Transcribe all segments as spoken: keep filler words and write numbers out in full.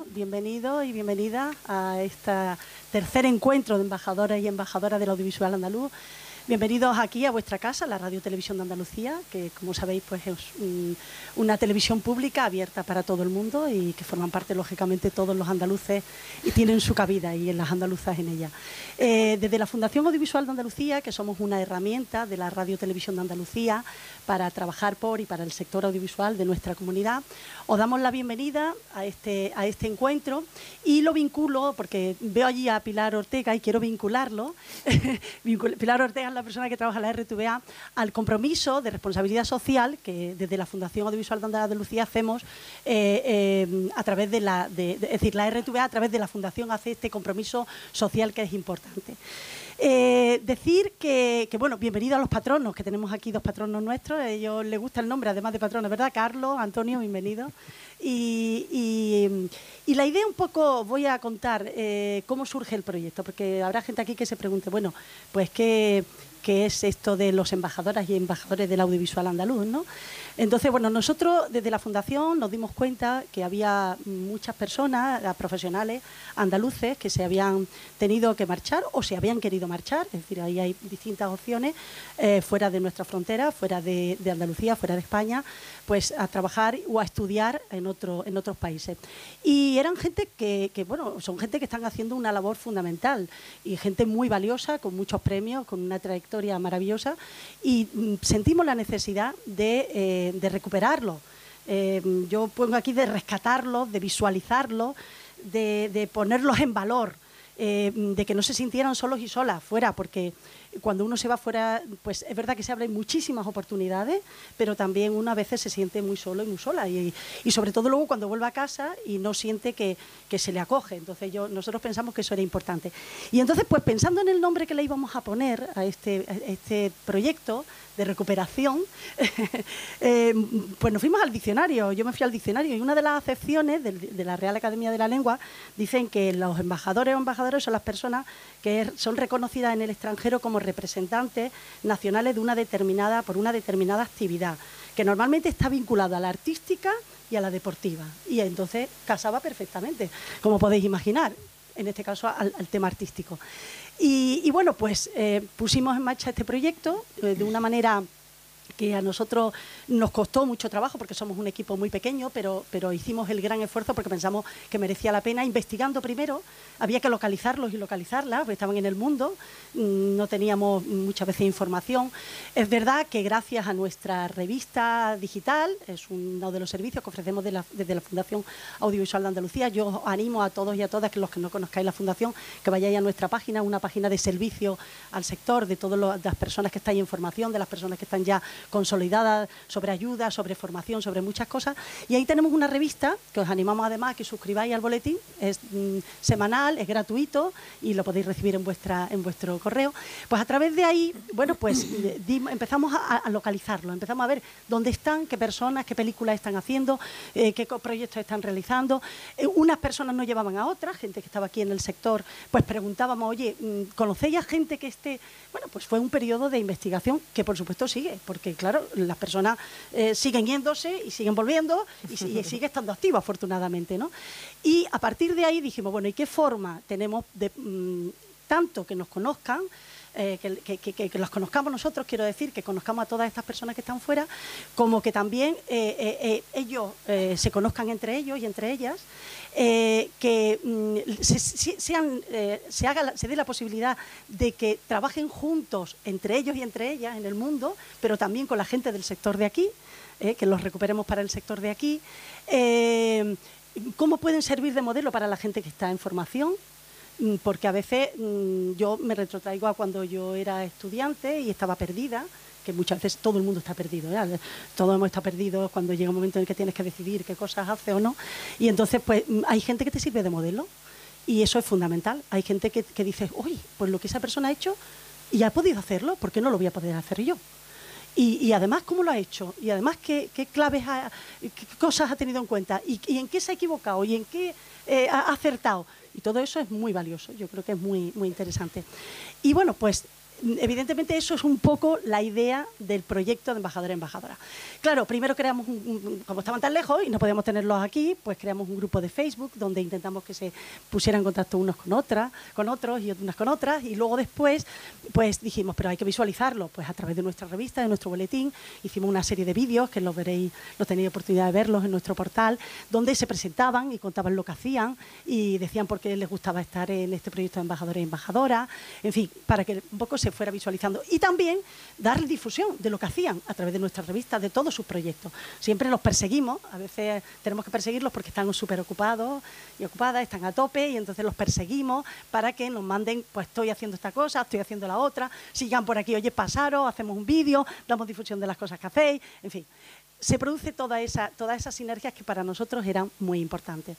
bienvenidos y bienvenidas a este tercer encuentro de embajadoras y embajadoras del audiovisual andaluz. Bienvenidos aquí a vuestra casa, la Radio Televisión de Andalucía, que como sabéis pues es un, una televisión pública abierta para todo el mundo y que forman parte lógicamente todos los andaluces y tienen su cabida y en las andaluzas en ella. Eh, desde la Fundación Audiovisual de Andalucía, que somos una herramienta de la Radio Televisión de Andalucía para trabajar por y para el sector audiovisual de nuestra comunidad, os damos la bienvenida a este, a este encuentro y lo vinculo, porque veo allí a Pilar Ortega y quiero vincularlo. Pilar Ortega es la persona que trabaja en la R T V A, al compromiso de responsabilidad social que desde la Fundación Audiovisual de Andalucía hacemos eh, eh, a través de la, de, de, es decir, la R T V A a través de la Fundación hace este compromiso social que es importante. Eh, decir que, que, bueno, bienvenido a los patronos, que tenemos aquí dos patronos nuestros, a ellos les gusta el nombre, además de patronos, ¿verdad? Carlos, Antonio, bienvenido. Y, y, y la idea un poco, voy a contar eh, cómo surge el proyecto, porque habrá gente aquí que se pregunte, bueno, pues qué, qué es esto de los embajadoras y embajadores del audiovisual andaluz, ¿no? Entonces, bueno, nosotros desde la Fundación nos dimos cuenta que había muchas personas, profesionales andaluces, que se habían tenido que marchar o se habían querido marchar, es decir, ahí hay distintas opciones, eh, fuera de nuestra frontera, fuera de, de Andalucía, fuera de España, pues a trabajar o a estudiar en, otro, en otros países. Y eran gente que, que, bueno, son gente que están haciendo una labor fundamental y gente muy valiosa, con muchos premios, con una trayectoria maravillosa, y mm, sentimos la necesidad de... Eh, de recuperarlo. Eh, yo pongo aquí de rescatarlos, de visualizarlos, de, de ponerlos en valor, eh, de que no se sintieran solos y solas fuera, porque cuando uno se va fuera, pues es verdad que se abren muchísimas oportunidades, pero también uno a veces se siente muy solo y muy sola, y, y sobre todo luego cuando vuelve a casa y no siente que, que se le acoge. Entonces yo, nosotros pensamos que eso era importante. Y entonces, pues pensando en el nombre que le íbamos a poner a este, a este proyecto de recuperación, eh, pues nos fuimos al diccionario, yo me fui al diccionario y una de las acepciones de, de la Real Academia de la Lengua dicen que los embajadores o embajadores son las personas que son reconocidas en el extranjero como representantes nacionales de una determinada, por una determinada actividad, que normalmente está vinculada a la artística y a la deportiva, y entonces casaba perfectamente, como podéis imaginar, en este caso al, al tema artístico. Y, y bueno, pues eh, pusimos en marcha este proyecto eh, de una manera que a nosotros nos costó mucho trabajo porque somos un equipo muy pequeño, pero, pero hicimos el gran esfuerzo porque pensamos que merecía la pena. Investigando primero, había que localizarlos y localizarlas, porque estaban en el mundo, no teníamos muchas veces información. Es verdad que gracias a nuestra revista digital, es uno de los servicios que ofrecemos de la, desde la Fundación Audiovisual de Andalucía, yo os animo a todos y a todas, que los que no conozcáis la Fundación, que vayáis a nuestra página, una página de servicio al sector, de todas las personas que estáis en formación, de las personas que están ya consolidadas sobre ayuda, sobre formación, sobre muchas cosas. Y ahí tenemos una revista que os animamos además a que suscribáis al boletín, es mm, semanal, es gratuito y lo podéis recibir en vuestra en vuestro correo. Pues a través de ahí, bueno, pues di, empezamos a, a localizarlo, empezamos a ver dónde están, qué personas, qué películas están haciendo, eh, qué proyectos están realizando. Eh, unas personas nos llevaban a otras, gente que estaba aquí en el sector, pues preguntábamos, oye, ¿conocéis a gente que esté...? Bueno, pues fue un periodo de investigación que por supuesto sigue, porque claro, las personas eh, siguen yéndose y siguen volviendo y, y sigue estando activo, afortunadamente, ¿no? Y a partir de ahí dijimos, bueno, ¿y qué forma tenemos de mmm, tanto que nos conozcan, eh, que, que, que, que los conozcamos nosotros, quiero decir, que conozcamos a todas estas personas que están fuera, como que también eh, eh, eh, ellos eh, se conozcan entre ellos y entre ellas, eh, que mm, se, se, sean, eh, se, haga la, se dé la posibilidad de que trabajen juntos entre ellos y entre ellas en el mundo, pero también con la gente del sector de aquí, eh, que los recuperemos para el sector de aquí. Eh, ¿Cómo pueden servir de modelo para la gente que está en formación? Porque a veces mmm, yo me retrotraigo a cuando yo era estudiante y estaba perdida, que muchas veces todo el mundo está perdido, ¿eh? Todos hemos estado perdidos cuando llega un momento en el que tienes que decidir qué cosas haces o no, y entonces pues hay gente que te sirve de modelo y eso es fundamental. Hay gente que, que dice, uy, pues lo que esa persona ha hecho y ha podido hacerlo, ¿por qué no lo voy a poder hacer yo? Y, y además, ¿cómo lo ha hecho? Y además, ¿qué, qué claves, ha, qué cosas ha tenido en cuenta? ¿Y, y en qué se ha equivocado? ¿Y en qué eh, ha acertado? Y todo eso es muy valioso, yo creo que es muy, muy interesante. Y bueno, pues evidentemente eso es un poco la idea del proyecto de embajador y embajadora. Claro, primero creamos, un, un, como estaban tan lejos y no podíamos tenerlos aquí, pues creamos un grupo de Facebook donde intentamos que se pusieran en contacto unos con otras, con otros y unas con otras, y luego después pues dijimos, pero hay que visualizarlo, pues a través de nuestra revista, de nuestro boletín, hicimos una serie de vídeos que los veréis, los tenéis oportunidad de verlos en nuestro portal, donde se presentaban y contaban lo que hacían y decían por qué les gustaba estar en este proyecto de embajadores y embajadoras, en fin, para que un poco se fuera visualizando. Y también darle difusión de lo que hacían a través de nuestras revistas, de todos sus proyectos. Siempre los perseguimos, a veces tenemos que perseguirlos porque están súper ocupados y ocupadas, están a tope y entonces los perseguimos para que nos manden, pues estoy haciendo esta cosa, estoy haciendo la otra, sigan por aquí, oye, pasaros, hacemos un vídeo, damos difusión de las cosas que hacéis, en fin. Se produce toda esa, todas esas sinergias que para nosotros eran muy importantes.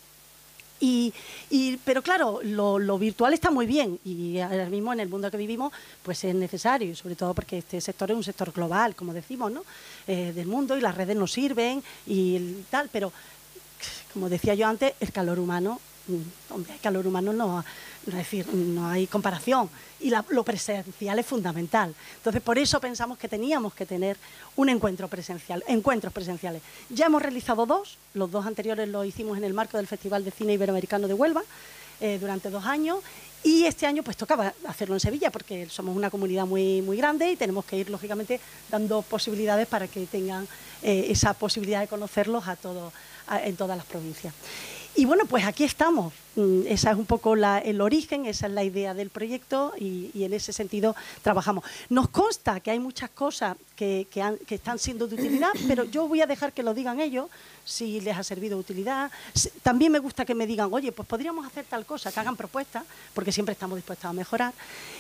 Y, y, pero claro, lo, lo virtual está muy bien y ahora mismo en el mundo que vivimos pues es necesario, y sobre todo porque este sector es un sector global, como decimos, ¿no? Eh, del mundo, y las redes nos sirven y tal, pero como decía yo antes, el calor humano, hombre, el calor humano no, es decir, no hay comparación, y la, lo presencial es fundamental. Entonces, por eso pensamos que teníamos que tener un encuentro presencial, encuentros presenciales. Ya hemos realizado dos, los dos anteriores los hicimos en el marco del Festival de Cine Iberoamericano de Huelva, eh, durante dos años, y este año pues tocaba hacerlo en Sevilla, porque somos una comunidad muy, muy grande y tenemos que ir, lógicamente, dando posibilidades para que tengan eh, esa posibilidad de conocerlos a todos, a, en todas las provincias. Y bueno, pues aquí estamos. Esa es un poco la, el origen, esa es la idea del proyecto y, y en ese sentido trabajamos. Nos consta que hay muchas cosas que, que, han, que están siendo de utilidad, pero yo voy a dejar que lo digan ellos, si les ha servido de utilidad. También me gusta que me digan, oye, pues podríamos hacer tal cosa, que hagan propuestas, porque siempre estamos dispuestos a mejorar.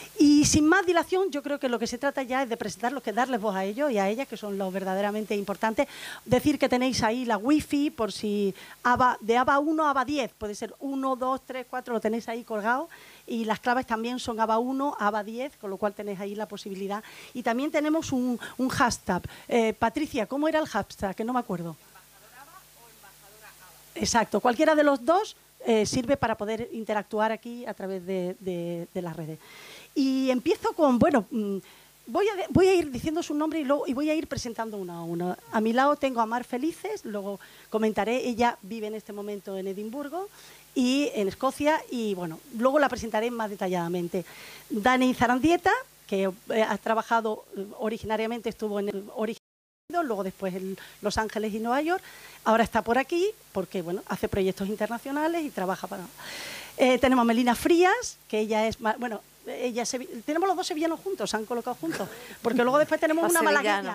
Y sin más dilación, yo creo que lo que se trata ya es de presentarlos, que darles voz a ellos y a ellas, que son los verdaderamente importantes. Decir que tenéis ahí la wifi, por si ABA, de ABA uno a ABA diez, puede ser uno, dos, tres, cuatro, lo tenéis ahí colgado. Y las claves también son ABA uno, ABA diez, con lo cual tenéis ahí la posibilidad. Y también tenemos un, un hashtag. Eh, Patricia, ¿cómo era el hashtag? Que no me acuerdo. ¿Embajador ABA o embajadora ABA? Exacto, cualquiera de los dos eh, sirve para poder interactuar aquí a través de, de, de las redes. Y empiezo con, bueno, voy a, voy a ir diciendo su nombre y, luego, y voy a ir presentando uno a uno. A mi lado tengo a Mar Felices, luego comentaré, ella vive en este momento en Edimburgo y en Escocia, y bueno, luego la presentaré más detalladamente. Dani Zarandieta, que eh, ha trabajado originariamente, estuvo en el origen, luego después en Los Ángeles y Nueva York, ahora está por aquí porque bueno, hace proyectos internacionales y trabaja para... Eh, tenemos a Melina Frías, que ella es, bueno, ella se, tenemos los dos sevillanos juntos, se han colocado juntos, porque luego después tenemos una malagueña.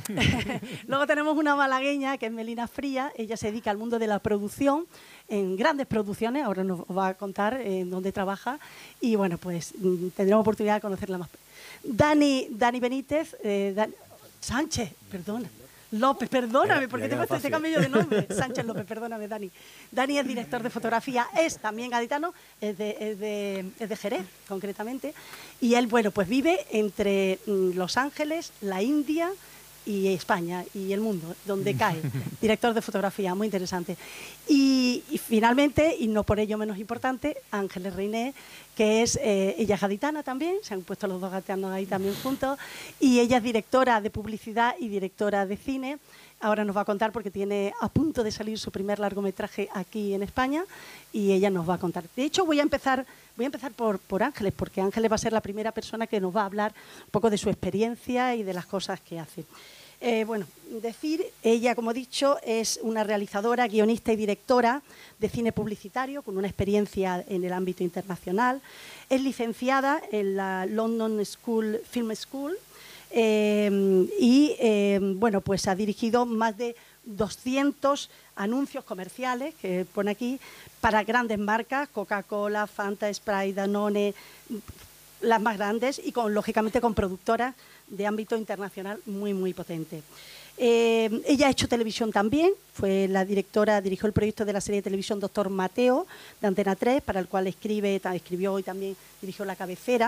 Luego tenemos una malagueña que es Melina Frías, ella se dedica al mundo de la producción, en grandes producciones, ahora nos va a contar en dónde trabaja, y bueno, pues tendremos oportunidad de conocerla más. Dani, Dani Benítez, eh, Dan, Sánchez, perdona. López, perdóname, porque tengo este cambio de nombre. Sánchez López, perdóname, Dani. Dani es director de fotografía, es también gaditano, es de, es de, es de Jerez, concretamente. Y él, bueno, pues vive entre Los Ángeles, la India y España y el mundo, donde cae. Director de fotografía, muy interesante. Y, y finalmente, y no por ello menos importante, Ángeles Reiné, que es, eh, ella es gaditana también, se han puesto los dos gaditanos ahí también juntos, y ella es directora de publicidad y directora de cine. Ahora nos va a contar porque tiene a punto de salir su primer largometraje aquí en España y ella nos va a contar. De hecho, voy a empezar, voy a empezar por, por Ángeles, porque Ángeles va a ser la primera persona que nos va a hablar un poco de su experiencia y de las cosas que hace. Eh, bueno, decir, ella, como he dicho, es una realizadora, guionista y directora de cine publicitario con una experiencia en el ámbito internacional. Es licenciada en la London School, Film School eh, y, eh, bueno, pues ha dirigido más de doscientos anuncios comerciales, que pone aquí, para grandes marcas, Coca-Cola, Fanta, Sprite, Danone, las más grandes, y con, lógicamente con productoras de ámbito internacional muy, muy potente. Eh, ella ha hecho televisión también, fue la directora, dirigió el proyecto de la serie de televisión Doctor Mateo, de Antena tres, para el cual escribe, escribió y también dirigió la cabecera,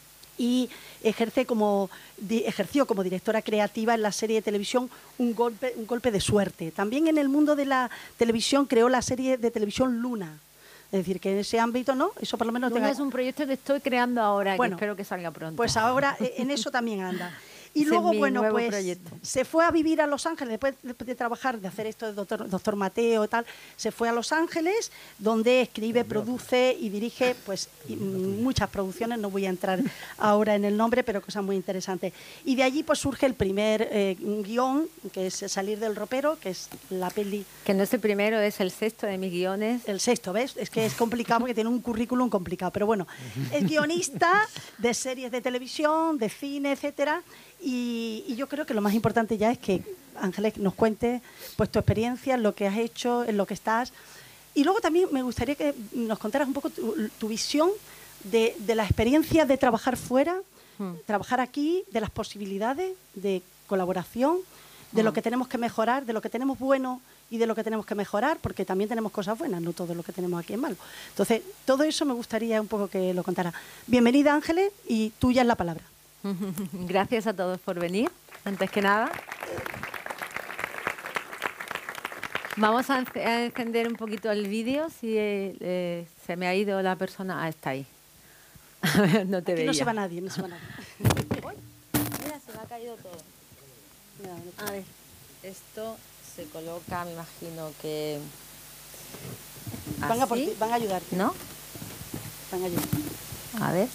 y ejerce como, di, ejerció como directora creativa en la serie de televisión Un golpe, un golpe de suerte. También en el mundo de la televisión creó la serie de televisión Luna, Es decir, que en ese ámbito, ¿no? Eso por lo menos... Luna tenga... es un proyecto que estoy creando ahora, bueno, que espero que salga pronto. Pues ahora en eso también anda. Y Ese luego, es mi bueno, nuevo pues proyecto. se fue a vivir a Los Ángeles, después, después de trabajar, de hacer esto de doctor, doctor Mateo y tal, se fue a Los Ángeles, donde escribe, produce y dirige pues y, muchas producciones, no voy a entrar ahora en el nombre, pero cosas muy interesantes. Y de allí pues surge el primer eh, guión, que es Salir del ropero, que es la peli... Que no es el primero, es el sexto de mis guiones. El sexto, ¿ves? Es que es complicado porque tiene un currículum complicado, pero bueno, es guionista de series de televisión, de cine, etcétera. Y, y yo creo que lo más importante ya es que Ángeles nos cuente pues tu experiencia, lo que has hecho, en lo que estás. Y luego también me gustaría que nos contaras un poco tu, tu visión de, de la experiencia de trabajar fuera, hmm. trabajar aquí, de las posibilidades de colaboración, de hmm. lo que tenemos que mejorar, de lo que tenemos bueno y de lo que tenemos que mejorar, porque también tenemos cosas buenas, no todo lo que tenemos aquí es malo. Entonces, todo eso me gustaría un poco que lo contara. Bienvenida, Ángeles, y tuya es la palabra. Gracias a todos por venir, antes que nada. Vamos a encender un poquito el vídeo, si eh, se me ha ido la persona. Ah, está ahí. No te Aquí veía. no se va nadie, no se va nadie. Mira, se me ha caído todo. A ver, esto se coloca, me imagino que... Van a, por ti, van a ayudarte. ¿No? Van a ayudar. A ver.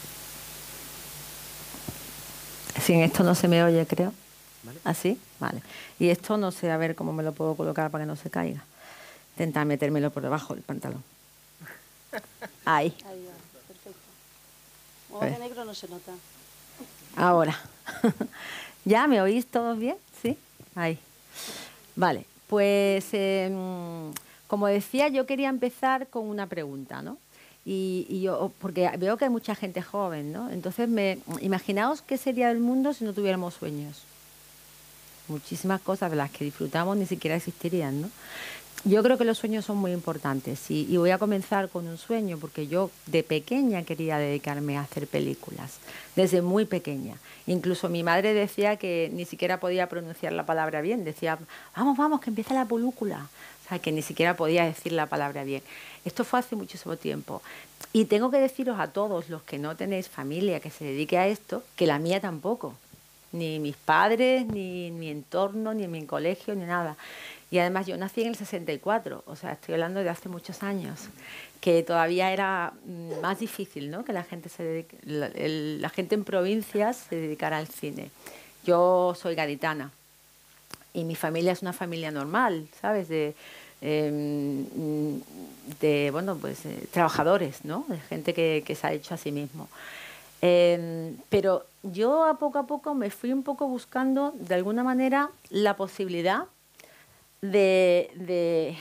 Sin esto no se me oye, creo. ¿Vale? ¿Así? Vale. Y esto no sé, a ver cómo me lo puedo colocar para que no se caiga. Intentar metérmelo por debajo del pantalón. Ahí. Ahí va, perfecto. Ojo de negro no se nota. Ahora. ¿Ya me oís todos bien? ¿Sí? Ahí. Vale. Pues, eh, como decía, yo quería empezar con una pregunta, ¿no? Y, y yo, porque veo que hay mucha gente joven, ¿no? Entonces, me, imaginaos qué sería el mundo si no tuviéramos sueños. Muchísimas cosas de las que disfrutamos ni siquiera existirían, ¿no? Yo creo que los sueños son muy importantes y, y voy a comenzar con un sueño, porque yo de pequeña quería dedicarme a hacer películas, desde muy pequeña. Incluso mi madre decía que ni siquiera podía pronunciar la palabra bien, decía, vamos, vamos, que empieza la película. O sea, que ni siquiera podía decir la palabra bien. Esto fue hace muchísimo tiempo. Y tengo que deciros a todos los que no tenéis familia que se dedique a esto, que la mía tampoco. Ni mis padres, ni mi entorno, ni mi colegio, ni nada. Y además yo nací en el sesenta y cuatro, o sea, estoy hablando de hace muchos años, que todavía era más difícil, ¿no? Que la gente, se dedique, la, el, la gente en provincias se dedicara al cine. Yo soy gaditana y mi familia es una familia normal, ¿sabes? De, eh, de bueno, pues eh, trabajadores, ¿no? De gente que, que se ha hecho a sí mismo. Eh, pero yo a poco a poco me fui un poco buscando, de alguna manera, la posibilidad de, de...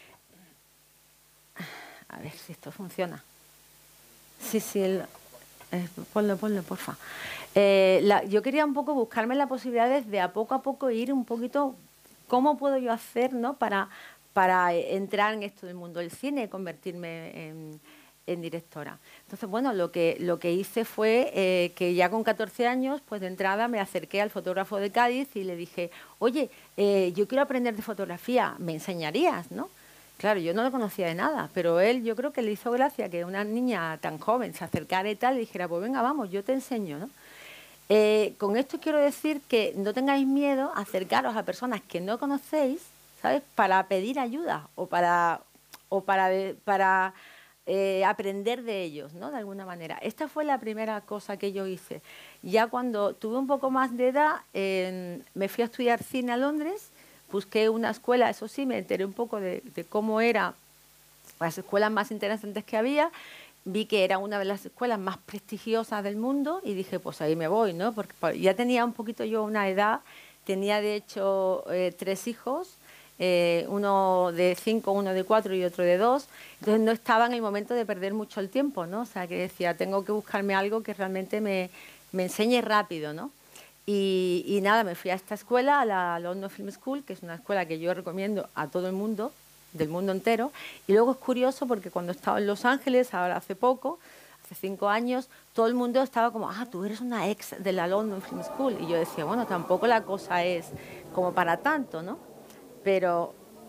A ver si esto funciona. Sí, sí, el... eh, ponlo, ponlo, porfa. Eh, la, yo quería un poco buscarme la posibilidad de, de a poco a poco ir un poquito, ¿cómo puedo yo hacer, ¿no? para, para entrar en esto del mundo del cine y convertirme en, en directora? Entonces, bueno, lo que, lo que hice fue eh, que ya con catorce años, pues de entrada me acerqué al fotógrafo de Cádiz y le dije, oye, eh, yo quiero aprender de fotografía, ¿me enseñarías, no? Claro, yo no lo conocía de nada, pero él, yo creo que le hizo gracia que una niña tan joven se acercara y tal, y dijera, pues venga, vamos, yo te enseño, ¿no? Eh, con esto quiero decir que no tengáis miedo a acercaros a personas que no conocéis, ¿sabes? Para pedir ayuda o para, o para, para eh, aprender de ellos, ¿no? De alguna manera. Esta fue la primera cosa que yo hice. Ya cuando tuve un poco más de edad, eh, me fui a estudiar cine a Londres, busqué una escuela, eso sí, me enteré un poco de, de cómo eran las escuelas más interesantes que había. Vi que era una de las escuelas más prestigiosas del mundo y dije, pues ahí me voy, ¿no? Porque ya tenía un poquito yo una edad, tenía de hecho eh, tres hijos, eh, uno de cinco, uno de cuatro y otro de dos, entonces no estaba en el momento de perder mucho el tiempo, ¿no? O sea, que decía, tengo que buscarme algo que realmente me, me enseñe rápido, ¿no? Y, y nada, me fui a esta escuela, a la London Film School, que es una escuela que yo recomiendo a todo el mundo, del mundo entero. Y luego es curioso porque cuando estaba en Los Ángeles, ahora hace poco, hace cinco años, todo el mundo estaba como, ah, tú eres una ex de la London Film School. Y yo decía, bueno, tampoco la cosa es como para tanto, ¿no? Pero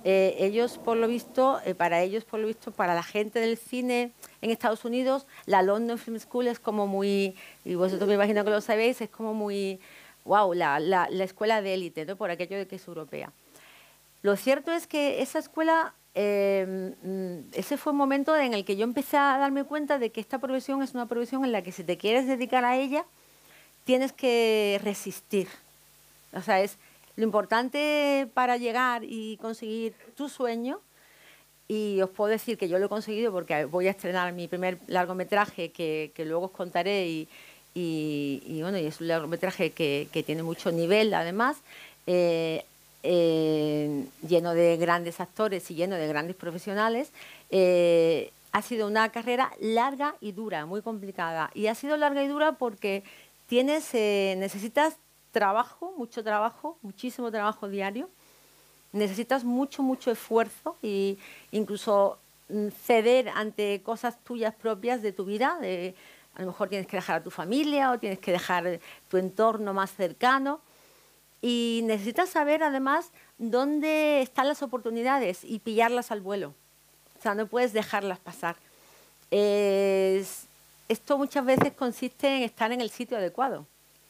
eh, ellos, por lo visto, eh, para ellos, por lo visto, para la gente del cine en Estados Unidos, la London Film School es como muy, y vosotros me imagino que lo sabéis, es como muy, wow, la, la, la escuela de élite, ¿no? Por aquello de que es europea. Lo cierto es que esa escuela, eh, ese fue un momento en el que yo empecé a darme cuenta de que esta profesión es una profesión en la que si te quieres dedicar a ella, tienes que resistir. O sea, es lo importante para llegar y conseguir tu sueño, y os puedo decir que yo lo he conseguido porque voy a estrenar mi primer largometraje que, que luego os contaré, y, y, y bueno, y es un largometraje que, que tiene mucho nivel además, eh, eh, lleno de grandes actores y lleno de grandes profesionales. Eh, ha sido una carrera larga y dura, muy complicada, y ha sido larga y dura porque tienes, eh, necesitas trabajo, mucho trabajo, muchísimo trabajo diario. Necesitas mucho, mucho esfuerzo e incluso ceder ante cosas tuyas propias de tu vida. De, a lo mejor tienes que dejar a tu familia o tienes que dejar tu entorno más cercano. Y necesitas saber además dónde están las oportunidades y pillarlas al vuelo. O sea, no puedes dejarlas pasar. Es, esto muchas veces consiste en estar en el sitio adecuado.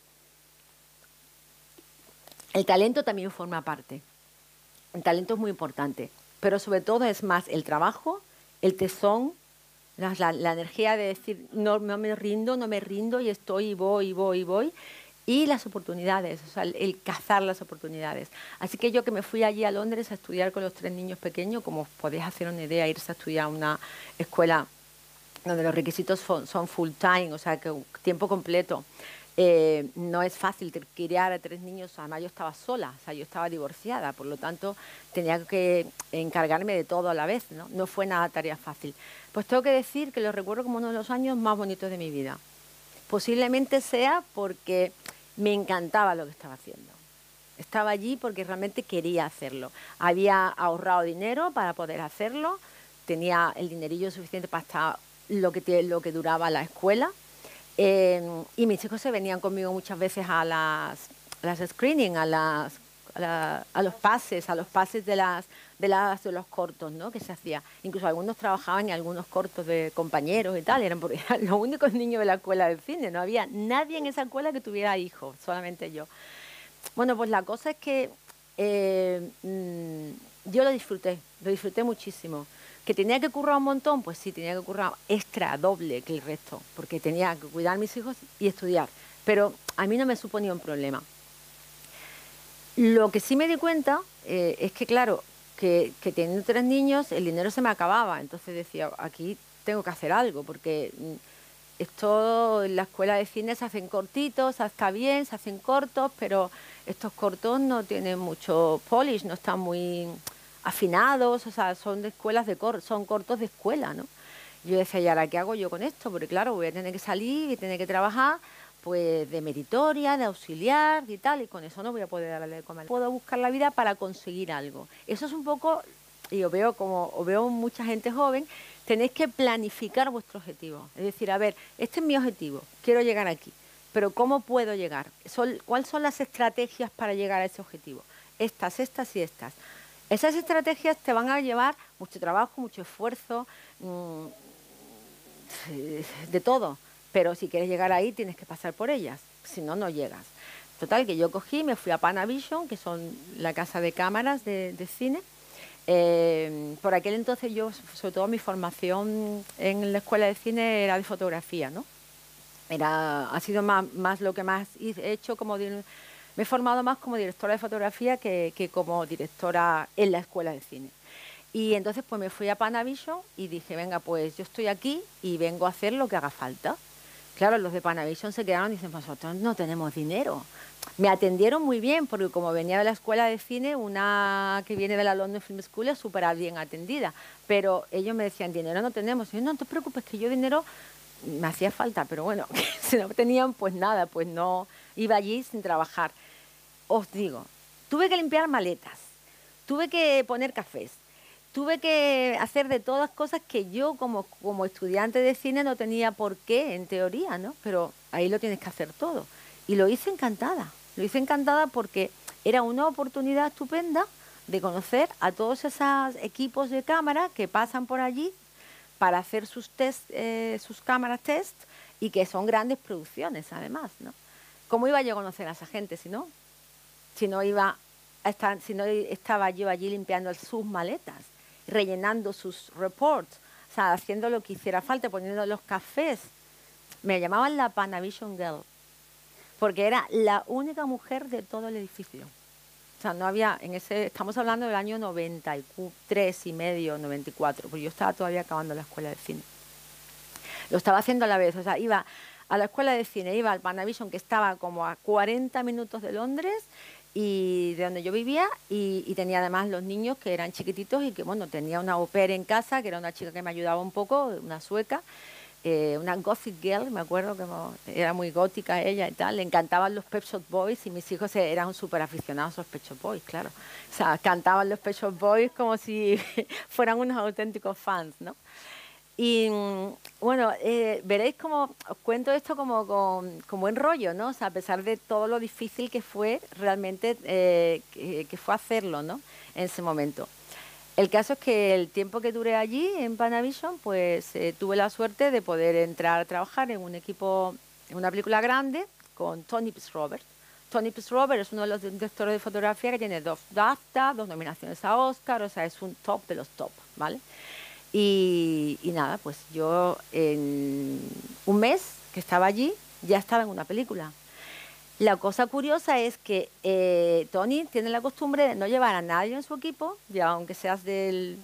El talento también forma parte. El talento es muy importante, pero sobre todo es más el trabajo, el tesón, la, la, la energía de decir no, no me rindo, no me rindo y estoy y voy y voy y voy, y las oportunidades, o sea, el, el cazar las oportunidades. Así que yo que me fui allí a Londres a estudiar con los tres niños pequeños, como os podéis hacer una idea, irse a estudiar a una escuela donde los requisitos son, son full time, o sea, que tiempo completo. Eh, no es fácil criar a tres niños. Además yo estaba sola, o sea, yo estaba divorciada, por lo tanto tenía que encargarme de todo a la vez, ¿no? No fue nada tarea fácil. Pues tengo que decir que lo recuerdo como uno de los años más bonitos de mi vida. Posiblemente sea porque me encantaba lo que estaba haciendo. Estaba allí porque realmente quería hacerlo. Había ahorrado dinero para poder hacerlo, tenía el dinerillo suficiente para estar lo que, lo que duraba la escuela. Eh, y mis hijos se venían conmigo muchas veces a las, a las screening, a, las, a, la, a los pases, a los pases de, las, de, las, de los cortos, ¿no? Que se hacía. Incluso algunos trabajaban en algunos cortos de compañeros y tal, eran, porque eran los únicos niños de la escuela de cine, no había nadie en esa escuela que tuviera hijos, solamente yo. Bueno, pues la cosa es que eh, mmm, yo lo disfruté, lo disfruté muchísimo. ¿Que tenía que currar un montón? Pues sí, tenía que currar extra, doble que el resto, porque tenía que cuidar a mis hijos y estudiar. Pero a mí no me suponía un problema. Lo que sí me di cuenta eh, es que, claro, que, que teniendo tres niños, el dinero se me acababa. Entonces decía, aquí tengo que hacer algo, porque esto en la escuela de cine se hacen cortitos, está bien, se hacen cortos, pero estos cortos no tienen mucho polish, no están muy afinados, o sea, son de escuelas de cor son cortos de escuela, ¿no? Yo decía, ¿y ahora qué hago yo con esto? Porque claro, voy a tener que salir y tener que trabajar, pues de meritoria, de auxiliar y tal, y con eso no voy a poder darle de comer. Puedo buscar la vida para conseguir algo. Eso es un poco, y os veo como, os veo mucha gente joven, tenéis que planificar vuestro objetivo. Es decir, a ver, este es mi objetivo, quiero llegar aquí, pero ¿cómo puedo llegar? Son, ¿Cuáles son las estrategias para llegar a ese objetivo? Estas, estas y estas. Esas estrategias te van a llevar mucho trabajo, mucho esfuerzo, mmm, de todo. Pero si quieres llegar ahí, tienes que pasar por ellas. Si no, no llegas. Total, que yo cogí, me fui a Panavision, que son la casa de cámaras de, de cine. Eh, por aquel entonces yo, sobre todo mi formación en la escuela de cine era de fotografía, ¿no? Era, ha sido más, más lo que más he hecho como... Me he formado más como directora de fotografía que, que como directora en la escuela de cine. Y entonces pues me fui a Panavision y dije, venga, pues yo estoy aquí y vengo a hacer lo que haga falta. Claro, los de Panavision se quedaron y dicen, nosotros no tenemos dinero. Me atendieron muy bien porque como venía de la escuela de cine, una que viene de la London Film School es súper bien atendida. Pero ellos me decían, dinero no tenemos. Y yo, no, no te preocupes, que yo dinero me hacía falta, pero bueno, si no tenían, pues nada, pues no, iba allí sin trabajar. Os digo, tuve que limpiar maletas, tuve que poner cafés, tuve que hacer de todas cosas que yo como, como estudiante de cine no tenía por qué, en teoría, ¿no? Pero ahí lo tienes que hacer todo. Y lo hice encantada, lo hice encantada porque era una oportunidad estupenda de conocer a todos esos equipos de cámara que pasan por allí para hacer sus test, eh, sus cámaras test, y que son grandes producciones además, ¿no? ¿Cómo iba yo a conocer a esa gente si no? Si no iba a estar, si no estaba yo allí limpiando sus maletas, rellenando sus reports, o sea, haciendo lo que hiciera falta, poniendo los cafés. Me llamaban la Panavision Girl, porque era la única mujer de todo el edificio. O sea, no había, en ese, estamos hablando del año noventa y tres y medio, noventa y cuatro, porque yo estaba todavía acabando la escuela de cine. Lo estaba haciendo a la vez, o sea, iba a la escuela de cine, iba al Panavision, que estaba como a cuarenta minutos de Londres, y de donde yo vivía, y, y tenía además los niños que eran chiquititos y que, bueno, tenía una au pair en casa, que era una chica que me ayudaba un poco, una sueca, eh, una gothic girl, me acuerdo que era muy gótica ella y tal, le encantaban los Pet Shop Boys, y mis hijos eran súper aficionados a los Pet Shop Boys, claro. O sea, cantaban los Pet Shop Boys como si fueran unos auténticos fans, ¿no? Y bueno, eh, veréis cómo os cuento esto como con, con buen rollo, ¿no? O sea, a pesar de todo lo difícil que fue realmente, eh, que, que fue hacerlo, ¿no? En ese momento. El caso es que el tiempo que duré allí en Panavision, pues eh, tuve la suerte de poder entrar a trabajar en un equipo, en una película grande con Tony Piss-Robert. Tony Piss-Robert es uno de los directores de fotografía que tiene dos BAFTA, dos nominaciones a Oscar, o sea, es un top de los top, ¿vale? Y, y nada, pues yo en un mes que estaba allí ya estaba en una película. La cosa curiosa es que eh, Tony tiene la costumbre de no llevar a nadie en su equipo, ya aunque seas del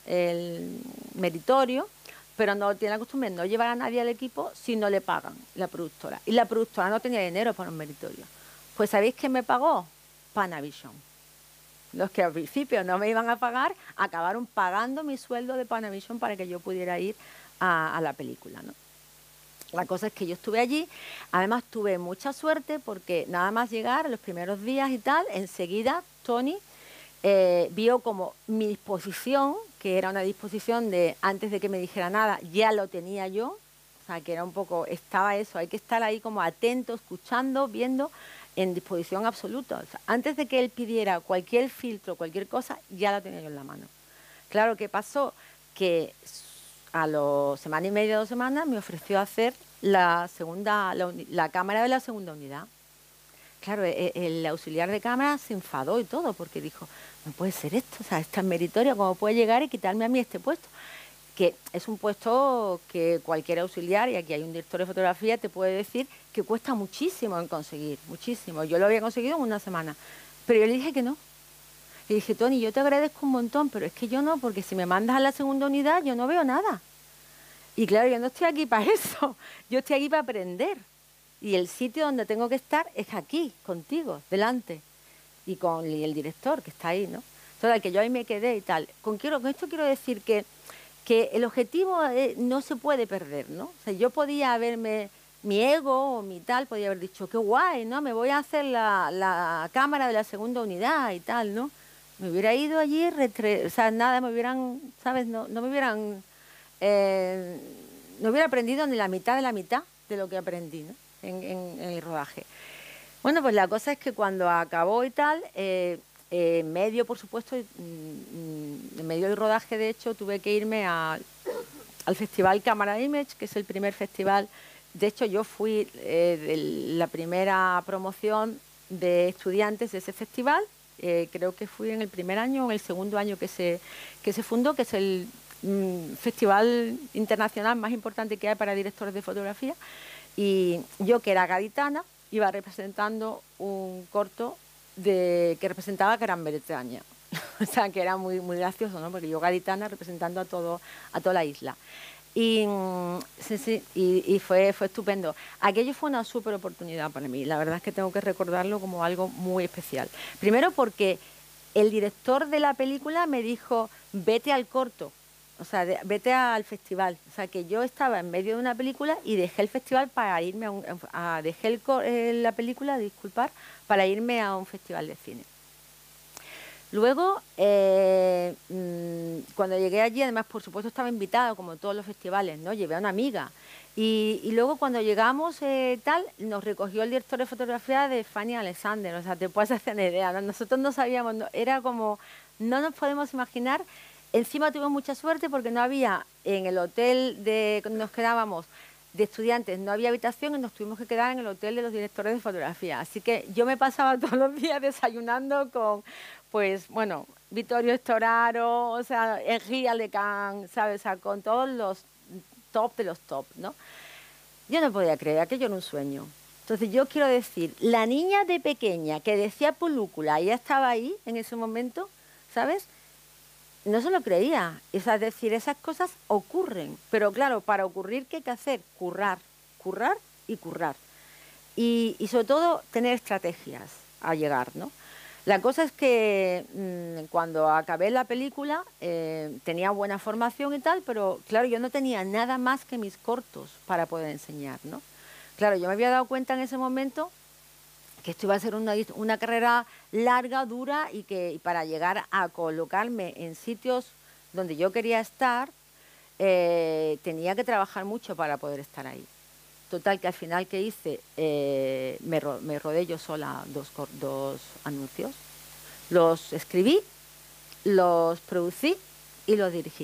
el meritorio, pero no tiene la costumbre de no llevar a nadie al equipo si no le pagan la productora. Y la productora no tenía dinero para un meritorio. Pues ¿sabéis qué me pagó? Panavision. Los que al principio no me iban a pagar, acabaron pagando mi sueldo de Panavision para que yo pudiera ir a, a la película, ¿no? La cosa es que yo estuve allí, además tuve mucha suerte porque nada más llegar, los primeros días y tal, enseguida Tony eh, vio como mi disposición, que era una disposición de antes de que me dijera nada, ya lo tenía yo, o sea, que era un poco, estaba eso, hay que estar ahí como atento, escuchando, viendo, en disposición absoluta. O sea, antes de que él pidiera cualquier filtro, cualquier cosa, ya la tenía yo en la mano. Claro, ¿qué pasó? Que a los semana y media, dos semanas, me ofreció hacer la segunda, la, la cámara de la segunda unidad. Claro, el, el auxiliar de cámara se enfadó y todo, porque dijo, no puede ser esto, o sea, es tan meritorio como puede llegar y quitarme a mí este puesto. Que es un puesto que cualquier auxiliar, y aquí hay un director de fotografía, te puede decir que cuesta muchísimo en conseguir, muchísimo. Yo lo había conseguido en una semana, pero yo le dije que no. Le dije, Tony, yo te agradezco un montón, pero es que yo no, porque si me mandas a la segunda unidad yo no veo nada. Y claro, yo no estoy aquí para eso, yo estoy aquí para aprender. Y el sitio donde tengo que estar es aquí, contigo, delante, y con el director que está ahí, ¿no? Entonces, que yo ahí me quedé y tal. Con, quiero, con esto quiero decir que que el objetivo eh, no se puede perder, ¿no? O sea, yo podía haberme, mi ego o mi tal, podía haber dicho, qué guay, ¿no? Me voy a hacer la, la cámara de la segunda unidad y tal, ¿no? Me hubiera ido allí, retre o sea, nada, me hubieran, ¿sabes? No, no me hubieran, eh, no hubiera aprendido ni la mitad de la mitad de lo que aprendí, ¿no? En, en, en el rodaje. Bueno, pues la cosa es que cuando acabó y tal, eh, Eh, en medio, por supuesto, en medio del rodaje, de hecho, tuve que irme a, al Festival Camera Image, que es el primer festival. De hecho, yo fui eh, de la primera promoción de estudiantes de ese festival. Eh, creo que fui en el primer año o en el segundo año que se, que se fundó, que es el mm, festival internacional más importante que hay para directores de fotografía. Y yo, que era gaditana, iba representando un corto de, que representaba Gran Bretaña. O sea, que era muy, muy gracioso, ¿no? Porque yo gaditana representando a, todo, a toda la isla. Y, sí, sí, y, y fue, fue estupendo. Aquello fue una súper oportunidad para mí. La verdad es que tengo que recordarlo como algo muy especial. Primero porque el director de la película me dijo, vete al corto. O sea, de, vete al festival. O sea, que yo estaba en medio de una película y dejé el festival para irme a, un, a dejé el, eh, la película, disculpar, para irme a un festival de cine. Luego, eh, mmm, cuando llegué allí, además, por supuesto, estaba invitada, como todos los festivales, ¿no? Llevé a una amiga. Y, y luego, cuando llegamos, eh, tal, nos recogió el director de fotografía de Fanny Alexander. O sea, te puedes hacer una idea, ¿no? Nosotros no sabíamos, no, era como no nos podemos imaginar. Encima tuvimos mucha suerte porque no había, en el hotel de donde nos quedábamos, de estudiantes, no había habitación y nos tuvimos que quedar en el hotel de los directores de fotografía. Así que yo me pasaba todos los días desayunando con, pues, bueno, Vittorio Storaro, o sea, Henri Alecan, ¿sabes? O sea, con todos los top de los top, ¿no? Yo no podía creer, aquello era un sueño. Entonces yo quiero decir, la niña de pequeña que decía película, ella estaba ahí en ese momento, ¿sabes? No se lo creía. Es decir, esas cosas ocurren. Pero claro, para ocurrir, ¿qué hay que hacer? Currar, currar y currar. Y, y sobre todo, tener estrategias a llegar, ¿no? La cosa es que mmm, cuando acabé la película eh, tenía buena formación y tal, pero claro, yo no tenía nada más que mis cortos para poder enseñar, ¿no? Claro, yo me había dado cuenta en ese momento que esto iba a ser una, una carrera larga, dura, y que y para llegar a colocarme en sitios donde yo quería estar, eh, tenía que trabajar mucho para poder estar ahí. Total, que al final, ¿qué hice? Eh, me, ro me rodé yo sola dos, dos anuncios. Los escribí, los producí y los dirigí.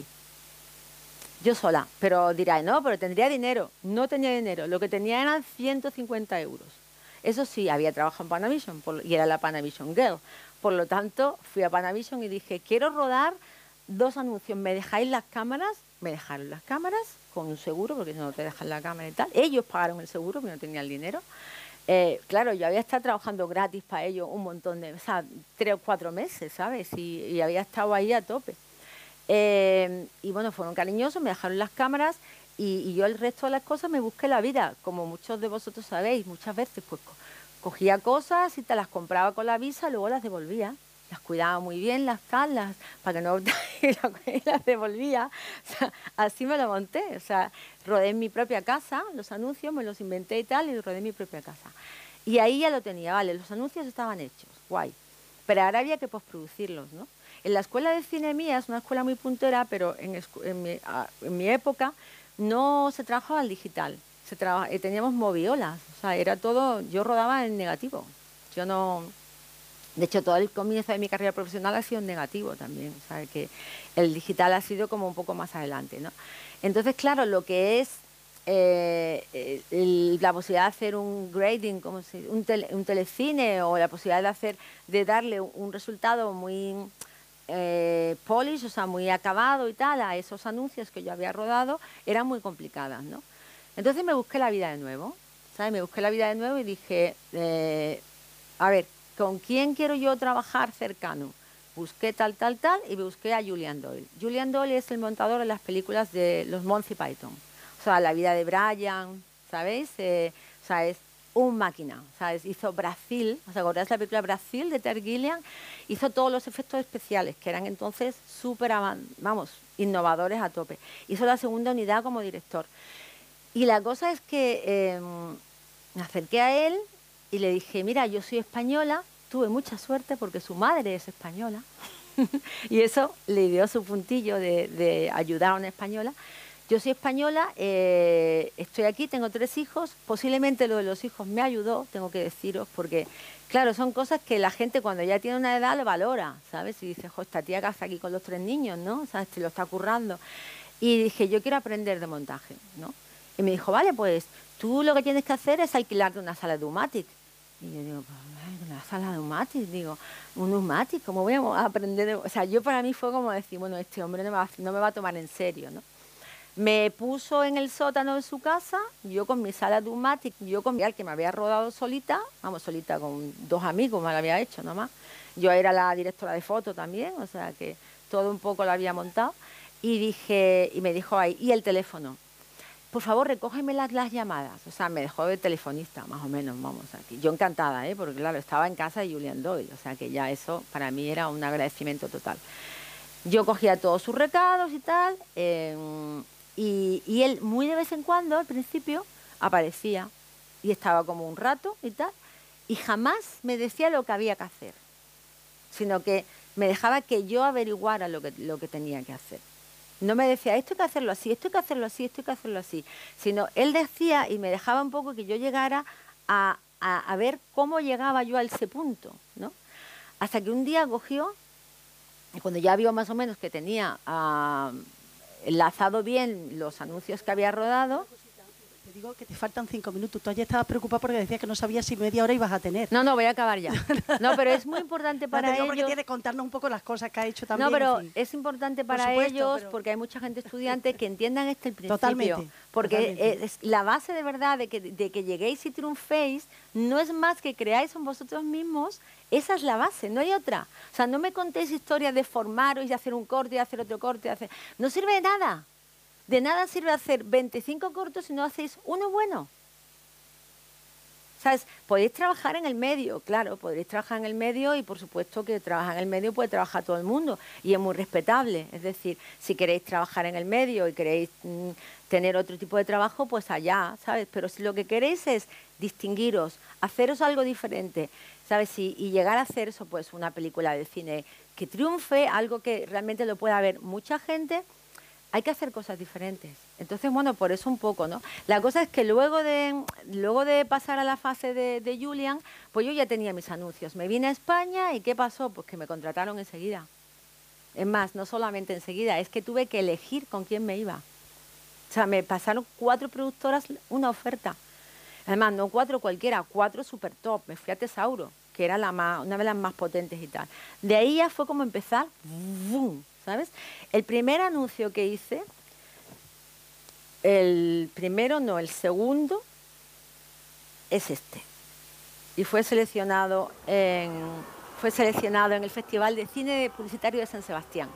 Yo sola, pero dirá, no, pero tendría dinero. No tenía dinero, lo que tenía eran ciento cincuenta euros. Eso sí, había trabajado en Panavision por, y era la Panavision Girl. Por lo tanto, fui a Panavision y dije, quiero rodar dos anuncios, ¿me dejáis las cámaras? Me dejaron las cámaras con un seguro, porque no te dejan la cámara y tal. Ellos pagaron el seguro, porque no tenían el dinero. Eh, claro, yo había estado trabajando gratis para ellos un montón de, o sea, tres o cuatro meses, ¿sabes? Y, y había estado ahí a tope. Eh, y bueno, fueron cariñosos, me dejaron las cámaras y, y yo el resto de las cosas me busqué la vida, como muchos de vosotros sabéis, muchas veces pues co cogía cosas y te las compraba con la visa y luego las devolvía. Las cuidaba muy bien, las talas, para que no y las devolvía. O sea, así me lo monté. O sea, rodé en mi propia casa los anuncios, me los inventé y tal, y rodé en mi propia casa. Y ahí ya lo tenía, vale, los anuncios estaban hechos, guay. Pero ahora había que postproducirlos, ¿no? En la escuela de cine mía, es una escuela muy puntera, pero en, en, mi, en mi época no se trabajaba al digital. Se traba, eh, teníamos moviolas, o sea, era todo, yo rodaba en negativo. Yo no... De hecho, todo el comienzo de mi carrera profesional ha sido en negativo también, o sea, que el digital ha sido como un poco más adelante, ¿no? Entonces, claro, lo que es eh, el, la posibilidad de hacer un grading, como si, un, tele, un telecine, o la posibilidad de, hacer, de darle un resultado muy eh, polish, o sea, muy acabado y tal, a esos anuncios que yo había rodado, eran muy complicadas, ¿no? Entonces me busqué la vida de nuevo, ¿sabes? Me busqué la vida de nuevo y dije, eh, a ver, ¿con quién quiero yo trabajar cercano? Busqué tal, tal, tal y busqué a Julian Doyle. Julian Doyle es el montador de las películas de los Monty Python. O sea, La vida de Brian, ¿sabéis? Eh, o sea, es un máquina, ¿sabes? Hizo Brasil, ¿os acordáis de la película Brasil de Terry Gilliam? Hizo todos los efectos especiales, que eran entonces súper, vamos, innovadores a tope. Hizo la segunda unidad como director. Y la cosa es que eh, me acerqué a él y le dije, mira, yo soy española, tuve mucha suerte porque su madre es española. Y eso le dio su puntillo de, de ayudar a una española. Yo soy española, eh, estoy aquí, tengo tres hijos, posiblemente lo de los hijos me ayudó, tengo que deciros, porque, claro, son cosas que la gente cuando ya tiene una edad lo valora, ¿sabes? Y dice, jo, esta tía que hace aquí con los tres niños, ¿no? ¿Sabes? Se lo está currando. Y dije, yo quiero aprender de montaje, ¿no? Y me dijo, vale, pues tú lo que tienes que hacer es alquilarte una sala de Umatic. Y yo digo, una sala de Umatic, digo, un Umatic, ¿cómo voy a aprender? De... O sea, yo para mí fue como decir, bueno, este hombre no me va, no me va a tomar en serio, ¿no? Me puso en el sótano de su casa, yo con mi sala de Umatic, yo con mi al que me había rodado solita, vamos, solita con dos amigos me la había hecho nomás. Yo era la directora de foto también, o sea que todo un poco lo había montado. Y dije, y me dijo ahí, ¿y el teléfono? Por favor, recógeme las, las llamadas. O sea, me dejó de telefonista, más o menos, vamos, aquí. Yo encantada, ¿eh? Porque claro, estaba en casa de Julian Doyle, o sea que ya eso para mí era un agradecimiento total. Yo cogía todos sus recados y tal, eh, y, y él muy de vez en cuando, al principio, aparecía y estaba como un rato y tal, y jamás me decía lo que había que hacer, sino que me dejaba que yo averiguara lo que, lo que tenía que hacer. No me decía, esto hay que hacerlo así, esto hay que hacerlo así, esto hay que hacerlo así, sino él decía y me dejaba un poco que yo llegara a, a, a ver cómo llegaba yo a ese punto, ¿no? Hasta que un día cogió Y cuando ya vio más o menos que tenía uh, enlazado bien los anuncios que había rodado... Te digo que te faltan cinco minutos. Tú ayer estabas preocupada porque decías que no sabías si media hora ibas a tener. No, no, voy a acabar ya. No, pero es muy importante para no, ellos... porque tienes que contarnos un poco las cosas que ha hecho también. No, pero en fin. es importante para supuesto, ellos pero... porque hay mucha gente estudiante que entiendan este el principio. Totalmente. Porque totalmente. Es, la base de verdad de que, de que lleguéis y triunféis no es más que creáis en vosotros mismos. Esa es la base, no hay otra. O sea, no me contéis historias de formaros y de hacer un corte y de hacer otro corte. De hacer... No sirve de nada. De nada sirve hacer veinticinco cortos si no hacéis uno bueno. ¿Sabes? Podéis trabajar en el medio, claro, podréis trabajar en el medio y por supuesto que trabajar en el medio puede trabajar todo el mundo y es muy respetable. Es decir, si queréis trabajar en el medio y queréis mm, tener otro tipo de trabajo, pues allá, ¿sabes? Pero si lo que queréis es distinguiros, haceros algo diferente, ¿sabes? Y, y llegar a hacer eso, pues una película de cine que triunfe, algo que realmente lo pueda ver mucha gente, hay que hacer cosas diferentes. Entonces, bueno, por eso un poco, ¿no? La cosa es que luego de, luego de pasar a la fase de, de Julian, pues yo ya tenía mis anuncios. Me vine a España y ¿qué pasó? Pues que me contrataron enseguida. Es más, no solamente enseguida, es que tuve que elegir con quién me iba. O sea, me pasaron cuatro productoras una oferta. Además, no cuatro cualquiera, cuatro super top. Me fui a Tesauro, que era la más, una de las más potentes y tal. De ahí ya fue como empezar, ¡bum! ¿Sabes? El primer anuncio que hice, el primero no, el segundo, es este. Y fue seleccionado en, fue seleccionado en el Festival de Cine Publicitario de San Sebastián.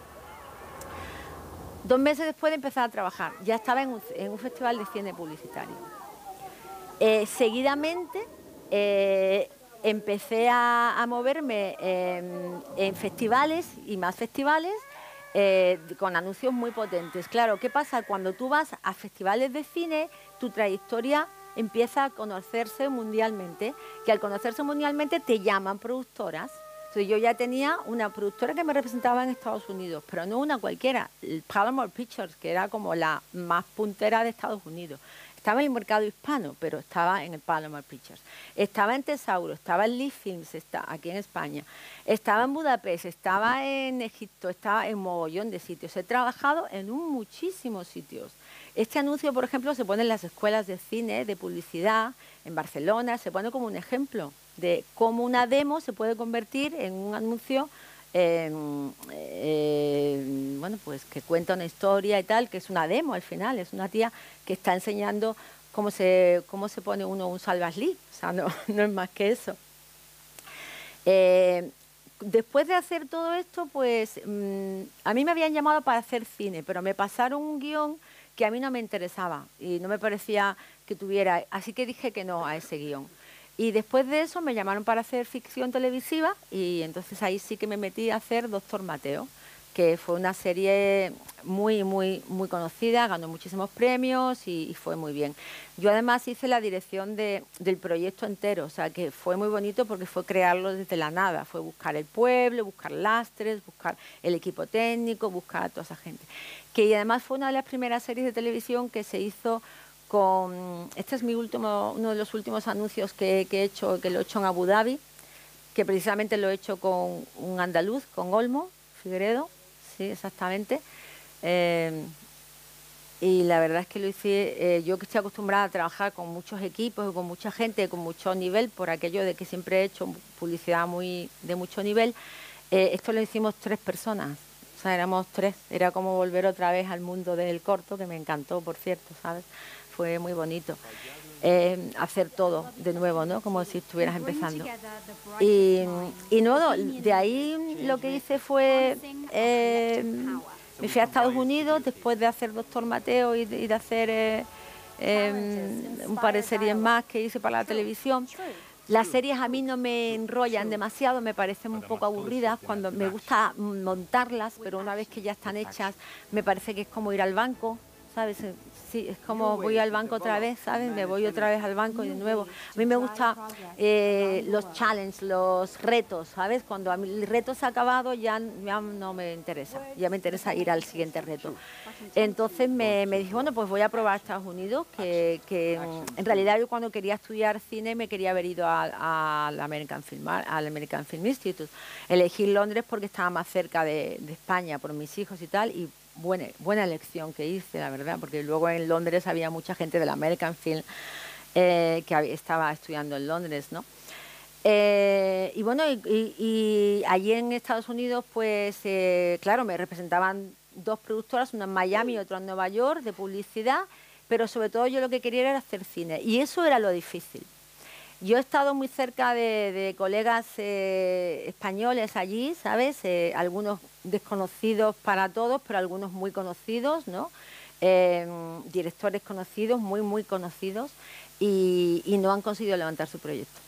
Dos meses después de empezar a trabajar, ya estaba en un, en un festival de cine publicitario. Eh, seguidamente eh, empecé a, a moverme en, en festivales y más festivales, Eh, con anuncios muy potentes. Claro, ¿qué pasa? Cuando tú vas a festivales de cine, tu trayectoria empieza a conocerse mundialmente, que al conocerse mundialmente te llaman productoras. Entonces yo ya tenía una productora que me representaba en Estados Unidos, pero no una cualquiera, el Palomar Pictures, que era como la más puntera de Estados Unidos. Estaba en el mercado hispano, pero estaba en el Palomar Pictures. Estaba en Tesauro, estaba en Lee Films, está aquí en España. Estaba en Budapest, estaba en Egipto, estaba en mogollón de sitios. He trabajado en un muchísimos sitios. Este anuncio, por ejemplo, se pone en las escuelas de cine, de publicidad, en Barcelona, se pone como un ejemplo de cómo una demo se puede convertir en un anuncio Eh, eh, bueno, pues que cuenta una historia y tal, que es una demo al final, es una tía que está enseñando cómo se, cómo se pone uno un salvaslí, o sea, no, no es más que eso. Eh, después de hacer todo esto, pues mmm, a mí me habían llamado para hacer cine, pero me pasaron un guión que a mí no me interesaba y no me parecía que tuviera, así que dije que no a ese guión. Y después de eso me llamaron para hacer ficción televisiva y entonces ahí sí que me metí a hacer Doctor Mateo, que fue una serie muy, muy, muy conocida, ganó muchísimos premios y, y fue muy bien. Yo además hice la dirección de, del proyecto entero, o sea que fue muy bonito porque fue crearlo desde la nada, fue buscar el pueblo, buscar lastres, buscar el equipo técnico, buscar a toda esa gente. Que además fue una de las primeras series de televisión que se hizo con, este es mi último, uno de los últimos anuncios que, que he hecho, que lo he hecho en Abu Dhabi, que precisamente lo he hecho con un andaluz, con Olmo Figueredo, sí, exactamente. Eh, y la verdad es que lo hice, eh, yo que estoy acostumbrada a trabajar con muchos equipos, con mucha gente, con mucho nivel, por aquello de que siempre he hecho publicidad muy de mucho nivel, eh, esto lo hicimos tres personas. O sea, éramos tres, era como volver otra vez al mundo del corto, que me encantó, por cierto, ¿sabes? Fue muy bonito eh, hacer todo de nuevo, ¿no? Como si estuvieras empezando. Y, y no, de ahí lo que hice fue, eh, me fui a Estados Unidos después de hacer Doctor Mateo y de, y de hacer eh, eh, un par de series más que hice para la televisión. Las series a mí no me enrollan demasiado, me parecen un poco aburridas, cuando me gusta montarlas, pero una vez que ya están hechas me parece que es como ir al banco, ¿sabes? Sí, es como voy al banco otra vez, ¿sabes? Me voy otra vez al banco y de nuevo. A mí me gustan eh, los challenges, los retos, ¿sabes? Cuando a mí el reto se ha acabado ya, ya no me interesa, ya me interesa ir al siguiente reto. Entonces me, me dije, bueno, pues voy a probar Estados Unidos, que, que en realidad yo cuando quería estudiar cine me quería haber ido al American Film, al American Film Institute. Elegí Londres porque estaba más cerca de, de España por mis hijos y tal, y buena, buena elección que hice, la verdad, porque luego en Londres había mucha gente del American Film eh, que había, estaba estudiando en Londres, ¿no? Eh, y bueno, y, y, y allí en Estados Unidos, pues eh, claro, me representaban dos productoras, una en Miami y otra en Nueva York, de publicidad, pero sobre todo yo lo que quería era hacer cine, y eso era lo difícil. Yo he estado muy cerca de, de colegas eh, españoles allí, ¿sabes? Eh, algunos desconocidos para todos, pero algunos muy conocidos, ¿no? Eh, directores conocidos, muy, muy conocidos, y, y no han conseguido levantar su proyecto.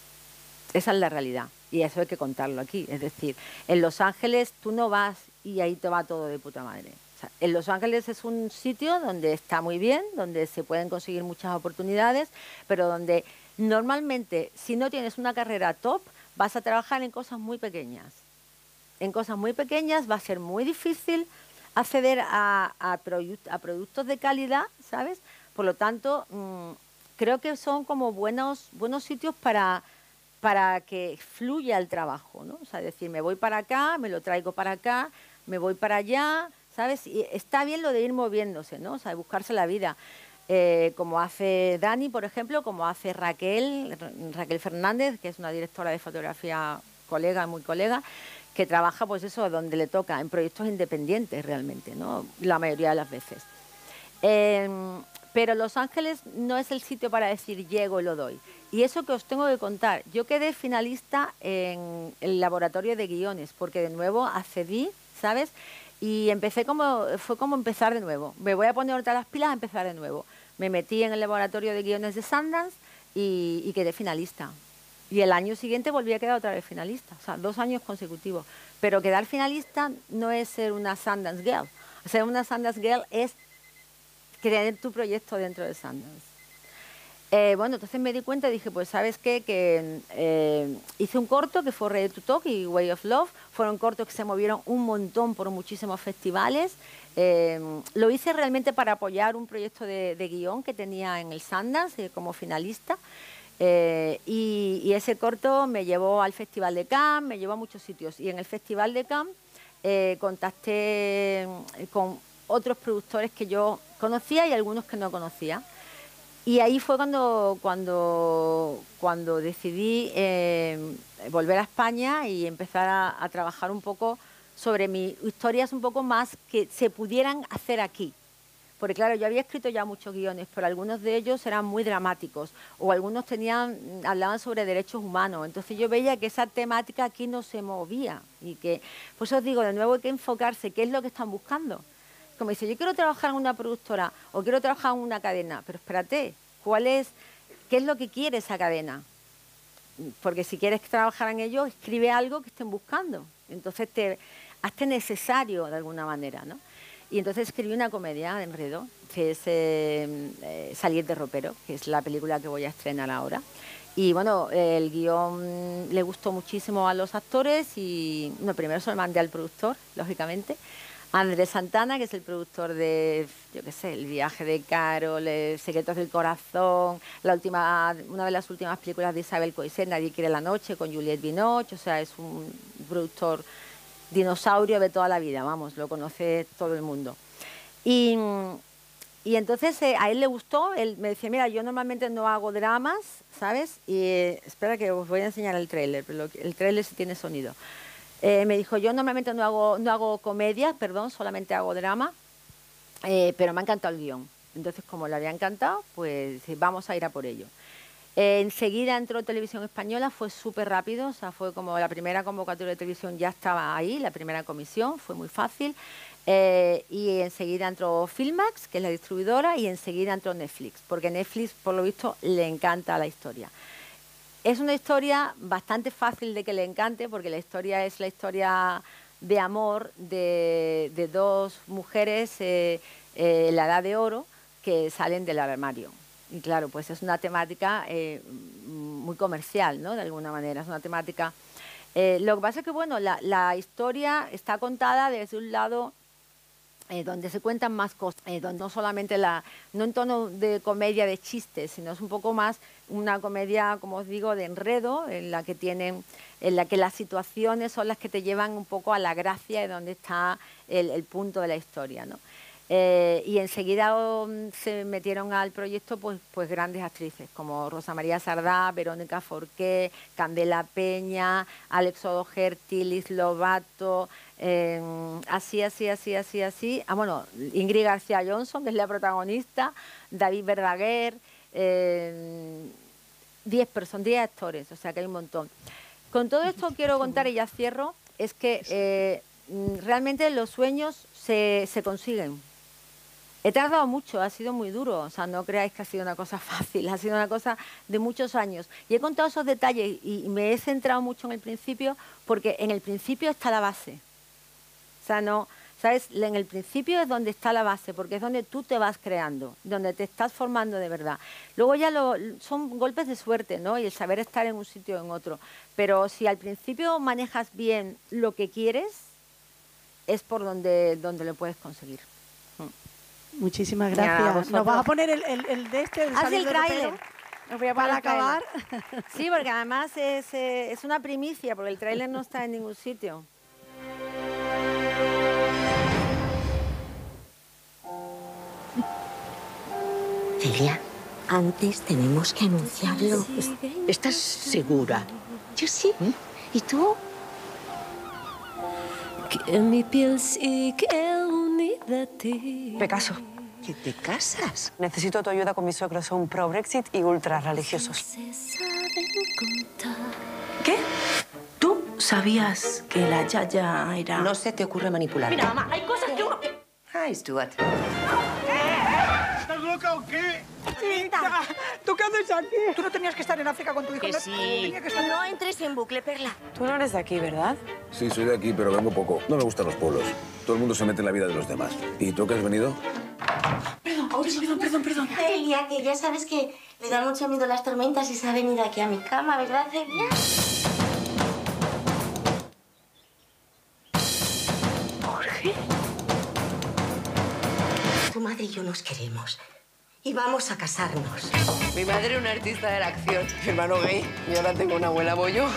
Esa es la realidad, y eso hay que contarlo aquí. Es decir, en Los Ángeles tú no vas y ahí te va todo de puta madre. O sea, en Los Ángeles es un sitio donde está muy bien, donde se pueden conseguir muchas oportunidades, pero donde normalmente, si no tienes una carrera top, vas a trabajar en cosas muy pequeñas. En cosas muy pequeñas va a ser muy difícil acceder a, a, produ a productos de calidad, ¿sabes? Por lo tanto, mmm, creo que son como buenos, buenos sitios para, para que fluya el trabajo, ¿no? O sea, decir, me voy para acá, me lo traigo para acá, me voy para allá, ¿sabes? Y está bien lo de ir moviéndose, ¿no? O sea, de buscarse la vida. Eh, como hace Dani, por ejemplo, como hace Raquel, Raquel Fernández, que es una directora de fotografía, colega, muy colega, que trabaja, pues eso, donde le toca, en proyectos independientes realmente, ¿no? La mayoría de las veces. Eh, pero Los Ángeles no es el sitio para decir llego y lo doy. Y eso que os tengo que contar, yo quedé finalista en el laboratorio de guiones, porque de nuevo accedí, ¿sabes? Y empecé como, fue como empezar de nuevo. Me voy a poner ahorita las pilas a empezar de nuevo. Me metí en el laboratorio de guiones de Sundance y, y quedé finalista. Y el año siguiente volví a quedar otra vez finalista, o sea, dos años consecutivos. Pero quedar finalista no es ser una Sundance Girl. Ser una Sundance Girl es crear tu proyecto dentro de Sundance. Eh, bueno, entonces me di cuenta y dije, pues, ¿sabes qué? Que eh, hice un corto que fue Ready to Talk y Way of Love. Fueron cortos que se movieron un montón por muchísimos festivales. Eh, lo hice realmente para apoyar un proyecto de, de guión que tenía en el Sundance eh, como finalista. Eh, y, y ese corto me llevó al Festival de Cannes, me llevó a muchos sitios. Y en el Festival de Cannes eh, contacté con otros productores que yo conocía y algunos que no conocía. Y ahí fue cuando, cuando, cuando decidí eh, volver a España y empezar a, a trabajar un poco sobre mis historias un poco más que se pudieran hacer aquí. Porque claro, yo había escrito ya muchos guiones, pero algunos de ellos eran muy dramáticos o algunos tenían, hablaban sobre derechos humanos. Entonces yo veía que esa temática aquí no se movía y que, pues os digo, de nuevo hay que enfocarse, ¿qué es lo que están buscando? Como dice, yo quiero trabajar en una productora o quiero trabajar en una cadena, pero espérate, ¿cuál es, qué es lo que quiere esa cadena? Porque si quieres trabajar en ello, escribe algo que estén buscando. Entonces, te, hazte necesario de alguna manera, ¿no? Y entonces escribí una comedia de enredo, que es eh, eh, Salir de ropero, que es la película que voy a estrenar ahora. Y bueno, el guión le gustó muchísimo a los actores y, bueno, primero se lo mandé al productor, lógicamente, Andrés Santana, que es el productor de, yo qué sé, El viaje de Carol, Secretos del corazón, la última, una de las últimas películas de Isabel Coixet, Nadie quiere la noche, con Juliette Binoche, o sea, es un productor dinosaurio de toda la vida, vamos, lo conoce todo el mundo. Y, y entonces eh, a él le gustó, él me decía, mira, yo normalmente no hago dramas, ¿sabes? Y eh, espera que os voy a enseñar el tráiler, pero el tráiler sí tiene sonido. Eh, me dijo, yo normalmente no hago, no hago comedia, perdón, solamente hago drama, eh, pero me ha encantado el guión. Entonces, como le había encantado, pues vamos a ir a por ello. Eh, enseguida entró Televisión Española, fue súper rápido, o sea, fue como la primera convocatoria de televisión ya estaba ahí, la primera comisión, fue muy fácil. Eh, y enseguida entró Filmax, que es la distribuidora, y enseguida entró Netflix, porque Netflix, por lo visto, le encanta la historia. Es una historia bastante fácil de que le encante, porque la historia es la historia de amor de, de dos mujeres eh, eh, la Edad de Oro, que salen del armario. Y claro, pues es una temática eh, muy comercial, ¿no? De alguna manera, es una temática... Eh, lo que pasa es que, bueno, la, la historia está contada desde un lado eh, donde se cuentan más cosas, eh, donde no solamente la, no en tono de comedia de chistes, sino es un poco más una comedia, como os digo, de enredo, en la que tienen, en la que las situaciones son las que te llevan un poco a la gracia de donde está el, el punto de la historia, ¿no? Eh, y enseguida um, se metieron al proyecto pues, pues grandes actrices como Rosa María Sardá, Verónica Forqué, Candela Peña, Alex O'Doherty, Liz Lobato, eh, así, así, así, así, así. Ah, bueno, Ingrid García Johnson, que es la protagonista, David Verdaguer, eh, diez personas, diez actores, o sea que hay un montón. Con todo esto quiero contar, y ya cierro, es que eh, realmente los sueños se, se consiguen. He tardado mucho, ha sido muy duro, o sea, no creáis que ha sido una cosa fácil, ha sido una cosa de muchos años. Y he contado esos detalles y me he centrado mucho en el principio, porque en el principio está la base. O sea, no, ¿sabes? En el principio es donde está la base, porque es donde tú te vas creando, donde te estás formando de verdad. Luego ya lo, son golpes de suerte, ¿no? Y el saber estar en un sitio o en otro. Pero si al principio manejas bien lo que quieres, es por donde, donde lo puedes conseguir. Muchísimas gracias. ¿Nos vas a poner el, el, el de este? El Haz el tráiler. Para acabar. Sí, porque además es, es una primicia, porque el tráiler no está en ningún sitio. Celia, antes tenemos que anunciarlo. ¿Estás segura? Yo sí. ¿Mm? ¿Y tú? Que mi piel sigue unida a ti. Me caso. ¿Que te casas? Necesito tu ayuda con mis suegros. Son pro-Brexit y ultra religiosos. ¿Qué? ¿Tú sabías que la Yaya era...? No se te ocurre manipular. Mira, mamá, hay cosas que uno... Hi, Stuart. ¿Estás loca o qué? Linda, ¿tú qué haces aquí? Tú no tenías que estar en África con tu hijo. Que no, sí. tenía que estar... No entres en bucle, Perla. Tú no eres de aquí, ¿verdad? Sí, soy de aquí, pero vengo poco. No me gustan los pueblos. Todo el mundo se mete en la vida de los demás. ¿Y tú qué has venido? Perdón, perdón, perdón, perdón. Celia, que ya sabes que le dan mucho miedo las tormentas y se ha venido aquí a mi cama, ¿verdad, Celia? Jorge. Tu madre y yo nos queremos. Y vamos a casarnos. Mi madre era una artista de la acción, mi hermano gay, y ahora tengo una abuela bollo.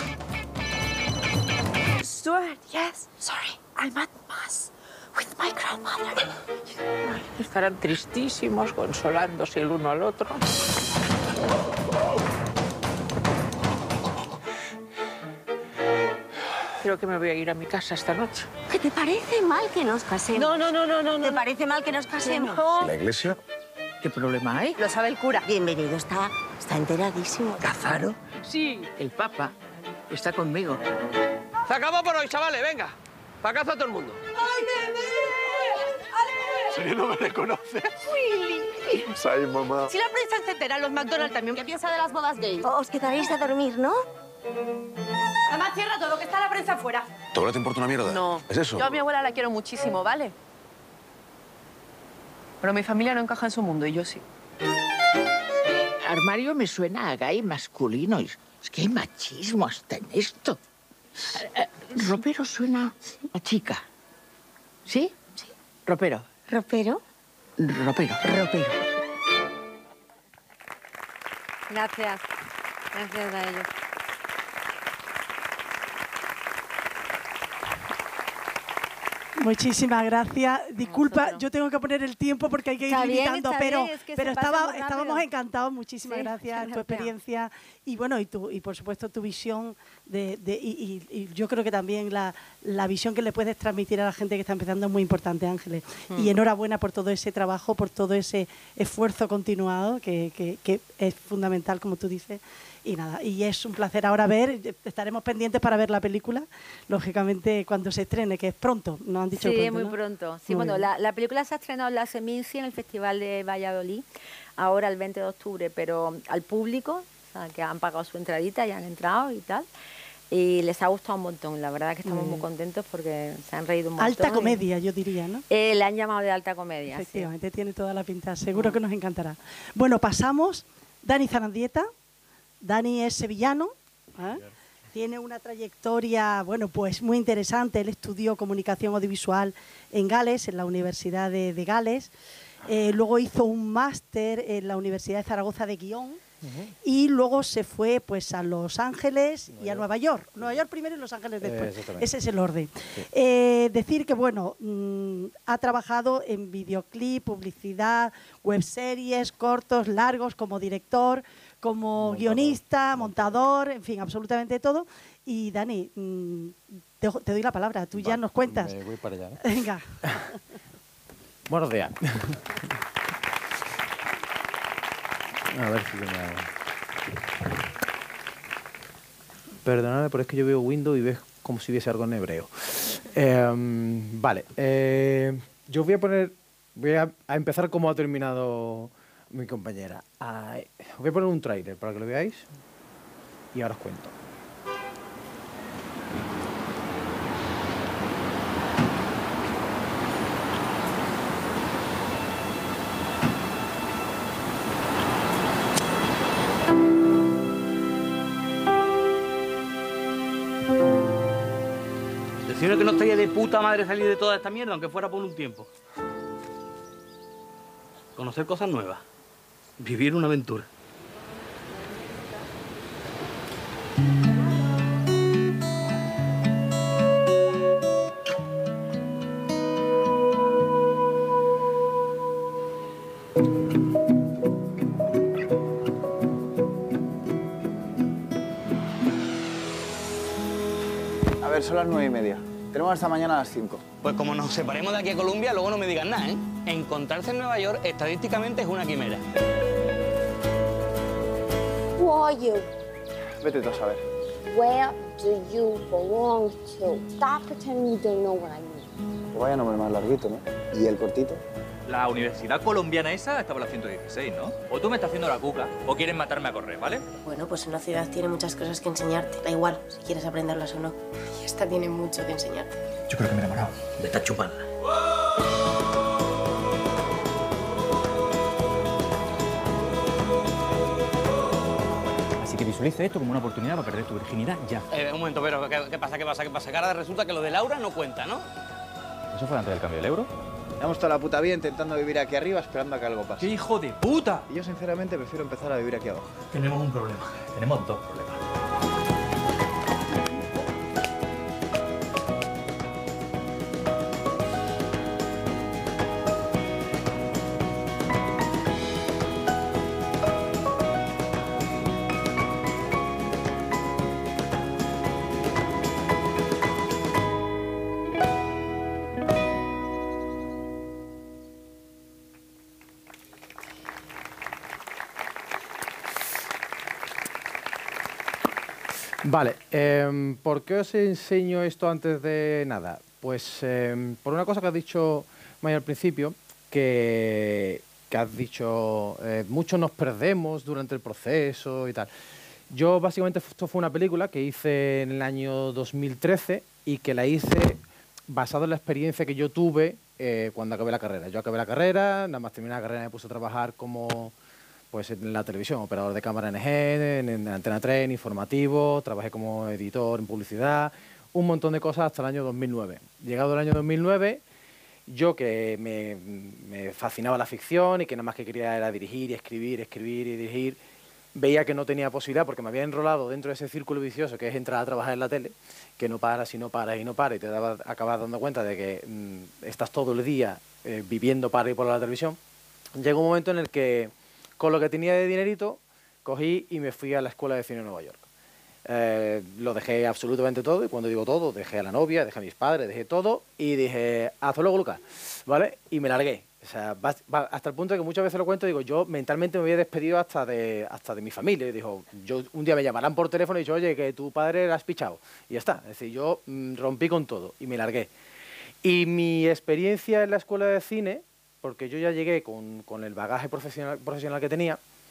Stuart, yes. Sorry, I'm at mass with my grandmother. Estarán tristísimos, consolándose el uno al otro. Creo que me voy a ir a mi casa esta noche. ¿Qué te parece mal que nos casemos? No, no, no, no, no. ¿Te parece mal que nos casemos? ¿La iglesia? ¿Qué problema hay? Lo sabe el cura. Bienvenido, está, está enteradísimo. ¿Cazaro? Sí, el Papa está conmigo. Se acabó por hoy, chavales, venga. Para casa todo el mundo. ¡Ay, ¿En serio no me reconoces? Sí, mamá. Si la prensa se entera, los McDonald's también. ¿Qué piensa de las bodas gays? Os quedaréis a dormir, ¿no? Además, cierra todo, que está la prensa afuera. ¿Tu abuela te importa una mierda? No. ¿Es eso? Yo a mi abuela la quiero muchísimo, ¿vale? Pero mi familia no encaja en su mundo y yo sí. Armario me suena a gay masculino. Es que hay machismo hasta en esto. Eh, eh, ropero suena a chica. ¿Sí? Sí. Ropero. ¿Ropero? Ropero. Ropero. Gracias. Gracias a ellos. Muchísimas gracias. Disculpa, Nosotros. yo tengo que poner el tiempo porque hay que ir Está bien, limitando, está pero, bien, es que pero se pasa estaba, muy rápido. estábamos encantados. Muchísimas Sí, gracias, muchas tu gracias. experiencia y bueno, y tu, y por supuesto tu visión de, de y, y- y yo creo que también la, la visión que le puedes transmitir a la gente que está empezando es muy importante, Ángeles. Mm. Y enhorabuena por todo ese trabajo, por todo ese esfuerzo continuado que, que- que es fundamental, como tú dices. Y nada, y es un placer ahora ver, estaremos pendientes para ver la película, lógicamente cuando se estrene, que es pronto, nos han dicho Sí, pronto, muy ¿no? pronto. Sí, Muy bueno, bien. la, la película se ha estrenado en la Seminci, en el Festival de Valladolid, ahora el veinte de octubre, pero al público, o sea, que han pagado su entradita y han entrado y tal. Y les ha gustado un montón, la verdad que estamos Mm. muy contentos porque se han reído un montón. Alta y- comedia, yo diría, ¿no? Eh, le han llamado de alta comedia, sí. Efectivamente, tiene toda la pinta. Seguro que nos encantará. Bueno, pasamos. Dani Zarandieta. Dani es sevillano. ¿eh? Tiene una trayectoria, bueno, pues muy interesante. Él estudió comunicación audiovisual en Gales, en la Universidad de, de Gales. Eh, luego hizo un máster en la Universidad de Zaragoza de guión. Y luego se fue pues a Los Ángeles y a Nueva York. Nueva York primero y Los Ángeles Eh, después. exactamente. Ese es el orden. Sí. Eh, decir que, bueno, mm, ha trabajado en videoclip, publicidad, webseries, cortos, largos, como director, como Montador. guionista, montador, en fin, absolutamente todo. Y Dani, mm, te, te doy la palabra, tú ya Vale, nos cuentas. Me voy para allá, ¿no? Venga. Buenos días. A ver si me... Perdonadme, pero es que yo veo Windows y ves como si viese algo en hebreo. Eh, vale. Eh, yo voy a poner... Voy a, a empezar como ha terminado mi compañera. Ah, voy a poner un tráiler para que lo veáis y ahora os cuento. Deciros que no estaría de puta madre salir de toda esta mierda, aunque fuera por un tiempo. Conocer cosas nuevas. Vivir una aventura. A ver, son las nueve y media. Tenemos hasta mañana a las cinco. Pues como nos separemos de aquí a Colombia, luego no me digan nada, ¿eh? Encontrarse en Nueva York estadísticamente es una quimera. Who are you? Vete tú a saber. Where do you belong to? Stop pretending you don't know what I mean. Pues vaya nombre más larguito, ¿no? ¿Y el cortito? La universidad colombiana esa está por la ciento dieciséis, ¿no? O tú me estás haciendo la cuca, o quieres matarme a correr, ¿vale? Bueno, pues una ciudad tiene muchas cosas que enseñarte. Da igual si quieres aprenderlas o no. Y esta tiene mucho que enseñarte. Yo creo que me he enamorado. Vete a chuparla. Así que visualiza esto como una oportunidad para perder tu virginidad ya. Eh, un momento, pero ¿qué, qué pasa, qué pasa, qué pasa? Que ahora resulta que lo de Laura no cuenta, ¿no? ¿Eso fue antes del cambio del euro? Llevamos toda la puta vida intentando vivir aquí arriba esperando a que algo pase. ¡Qué hijo de puta! Y yo sinceramente prefiero empezar a vivir aquí abajo. Tenemos un problema. Tenemos dos problemas. Vale, eh, ¿por qué os enseño esto antes de nada? Pues eh, por una cosa que has dicho, Maya, al principio, que, que has dicho, eh, muchos nos perdemos durante el proceso y tal. Yo, básicamente, esto fue una película que hice en el año dos mil trece y que la hice basado en la experiencia que yo tuve eh, cuando acabé la carrera. Yo acabé la carrera, nada más terminé la carrera me puse a trabajar como... pues en la televisión, operador de cámara N G, en, en Antena tres, en informativo, trabajé como editor en publicidad, un montón de cosas hasta el año dos mil nueve. Llegado el año dos mil nueve, yo que me, me fascinaba la ficción y que nada más que quería era dirigir y escribir, escribir y dirigir, veía que no tenía posibilidad porque me había enrolado dentro de ese círculo vicioso que es entrar a trabajar en la tele, que no paras y no paras y no paras y te daba, acabas dando cuenta de que mmm, estás todo el día eh, viviendo para y por la televisión. Llegó un momento en el que con lo que tenía de dinerito, cogí y me fui a la Escuela de Cine de Nueva York. Eh, lo dejé absolutamente todo, y cuando digo todo, dejé a la novia, dejé a mis padres, dejé todo, y dije, hasta luego, Lucas, ¿vale? Y me largué. O sea, va, va, hasta el punto de que muchas veces lo cuento, digo, yo mentalmente me había despedido hasta de, hasta de mi familia. Y dijo, yo un día me llamarán por teléfono y dicho, oye, que tu padre lo has pichado. Y ya está. Es decir, yo mmm, rompí con todo y me largué. Y mi experiencia en la Escuela de Cine, porque yo ya llegué con, con el bagaje profesional, profesional que tenía,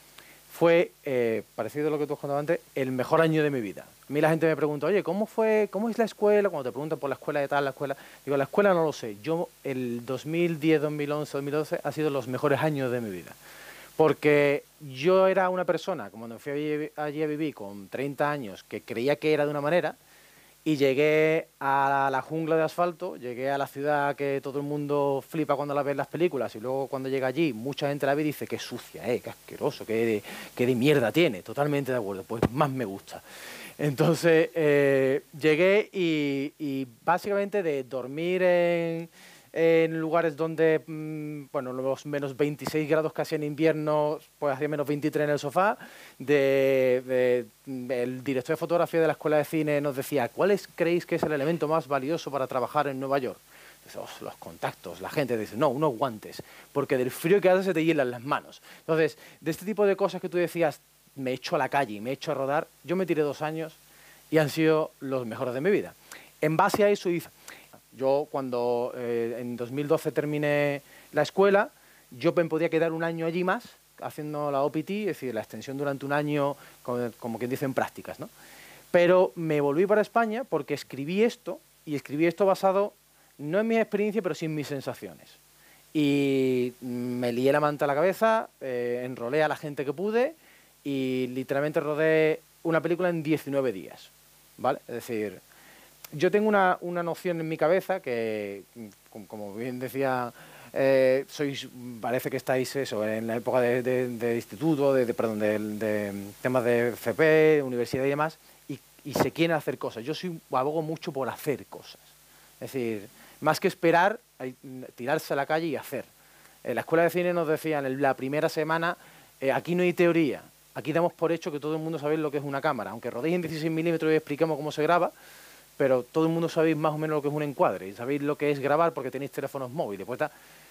fue, eh, parecido a lo que tú has contado antes, el mejor año de mi vida. A mí la gente me pregunta, oye, ¿cómo fue, cómo es la escuela? Cuando te preguntan por la escuela de tal, la escuela, digo, la escuela no lo sé. Yo, el dos mil diez, dos mil once, dos mil doce ha sido los mejores años de mi vida. Porque yo era una persona, como cuando fui allí, allí a vivir con treinta años, que creía que era de una manera, y llegué a la jungla de asfalto, llegué a la ciudad que todo el mundo flipa cuando la ve en las películas, y luego cuando llega allí, mucha gente la ve y dice que sucia, eh, qué asqueroso, qué de, qué de mierda tiene. Totalmente de acuerdo, pues más me gusta. Entonces, eh, llegué y, y básicamente de dormir en, en lugares donde, mmm, bueno, los menos veintiséis grados casi en invierno, pues hacía menos veintitrés en el sofá, de, de, de, el director de fotografía de la Escuela de Cine nos decía, ¿cuál es, creéis que es el elemento más valioso para trabajar en Nueva York? Dice, oh, los contactos. La gente dice, no, unos guantes, porque del frío que hace se te hielan las manos. Entonces, de este tipo de cosas que tú decías, me echo a la calle y me echo a rodar, yo me tiré dos años y han sido los mejores de mi vida. En base a eso hice... Yo cuando eh, en dos mil doce terminé la escuela, yo me podía quedar un año allí más haciendo la O P T, es decir, la extensión durante un año, como, como quien dice, en prácticas, ¿no? Pero me volví para España porque escribí esto, y escribí esto basado no en mi experiencia, pero sí en mis sensaciones. Y me lié la manta a la cabeza, eh, enrolé a la gente que pude y literalmente rodé una película en diecinueve días, ¿vale? Es decir... Yo tengo una, una noción en mi cabeza que, como bien decía, eh, sois, parece que estáis eso, en la época de, de, de instituto, de, de, perdón, de, de temas de F P, universidad y demás, y, y se quieren hacer cosas. Yo soy, abogo mucho por hacer cosas. Es decir, más que esperar, hay, tirarse a la calle y hacer. En la Escuela de Cine nos decían en la primera semana, eh, aquí no hay teoría, aquí damos por hecho que todo el mundo sabe lo que es una cámara. Aunque rodéis en dieciséis milímetros y expliquemos cómo se graba, pero todo el mundo sabéis más o menos lo que es un encuadre y sabéis lo que es grabar porque tenéis teléfonos móviles. Pues,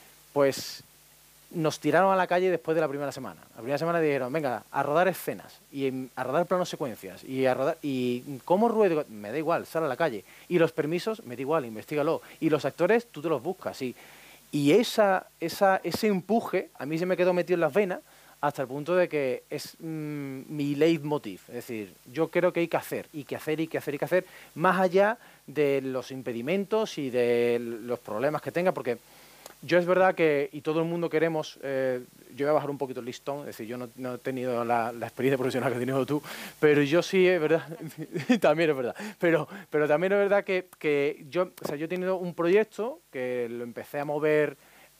pues nos tiraron a la calle después de la primera semana. La primera semana dijeron, venga, a rodar escenas y a rodar planos secuencias y a rodar... ¿Y cómo ruedo? Me da igual, sal a la calle. Y los permisos, me da igual, investígalo. Y los actores, tú te los buscas. Y, y esa, esa, ese empuje a mí se me quedó metido en las venas hasta el punto de que es mmm, mi leitmotiv. Es decir, yo creo que hay que hacer, y que hacer, y que hacer, y que hacer, más allá de los impedimentos y de los problemas que tenga, porque yo es verdad que, y todo el mundo queremos, eh, yo voy a bajar un poquito el listón, es decir, yo no, no he tenido la, la experiencia profesional que has tenido tú, pero yo sí, es verdad, también es verdad, pero, pero también es verdad que, que yo, o sea, yo he tenido un proyecto que lo empecé a mover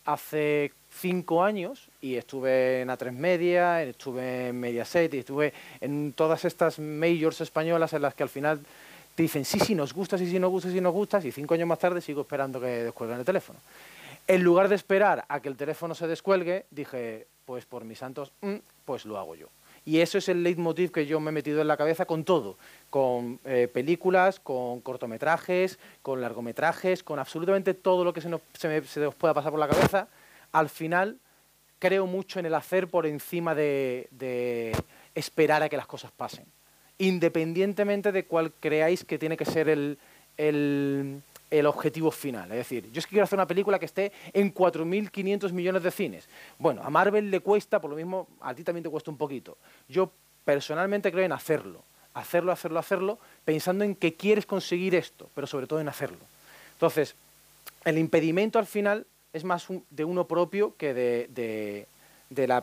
hace cinco años y estuve en A tres Media, estuve en Mediaset y estuve en todas estas majors españolas en las que al final te dicen sí, sí, nos gusta, sí, sí, nos gusta, sí, nos gusta, y cinco años más tarde sigo esperando que descuelguen el teléfono. En lugar de esperar a que el teléfono se descuelgue, dije, pues por mis santos, mm, pues lo hago yo. Y eso es el leitmotiv que yo me he metido en la cabeza con todo, con eh, películas, con cortometrajes, con largometrajes, con absolutamente todo lo que se nos, se me, se nos pueda pasar por la cabeza. Al final, creo mucho en el hacer por encima de, de esperar a que las cosas pasen, independientemente de cuál creáis que tiene que ser el, el, el objetivo final. Es decir, yo es que quiero hacer una película que esté en cuatro mil quinientos millones de cines. Bueno, a Marvel le cuesta, por lo mismo, a ti también te cuesta un poquito. Yo personalmente creo en hacerlo, hacerlo, hacerlo, hacerlo, pensando en que quieres conseguir esto, pero sobre todo en hacerlo. Entonces, el impedimento al final es más un, de uno propio que de, de, de, la,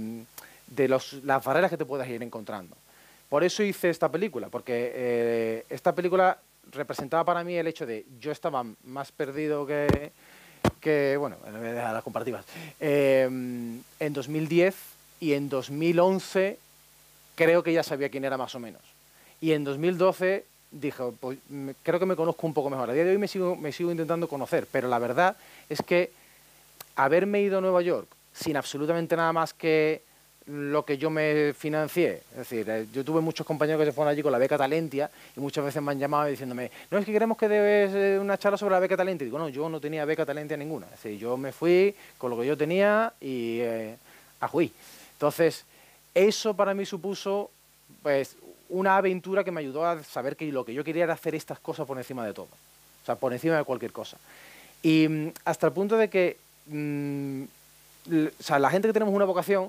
de los, las barreras que te puedas ir encontrando. Por eso hice esta película, porque eh, esta película representaba para mí el hecho de yo estaba más perdido que, que bueno, me voy a dejar las comparativas, eh, en dos mil diez, y en dos mil once creo que ya sabía quién era más o menos. Y en dos mil doce dije, pues creo que me conozco un poco mejor. A día de hoy me sigo, me sigo intentando conocer, pero la verdad es que haberme ido a Nueva York sin absolutamente nada más que lo que yo me financié, es decir, yo tuve muchos compañeros que se fueron allí con la beca Talentia y muchas veces me han llamado diciéndome, no, es que queremos que debes una charla sobre la beca Talentia. Y digo, no, yo no tenía beca Talentia ninguna. Es decir, yo me fui con lo que yo tenía y eh, ajuí. Entonces, eso para mí supuso pues una aventura que me ayudó a saber que lo que yo quería era hacer estas cosas por encima de todo. O sea, por encima de cualquier cosa. Y hasta el punto de que mmm, o sea, la gente que tenemos una vocación,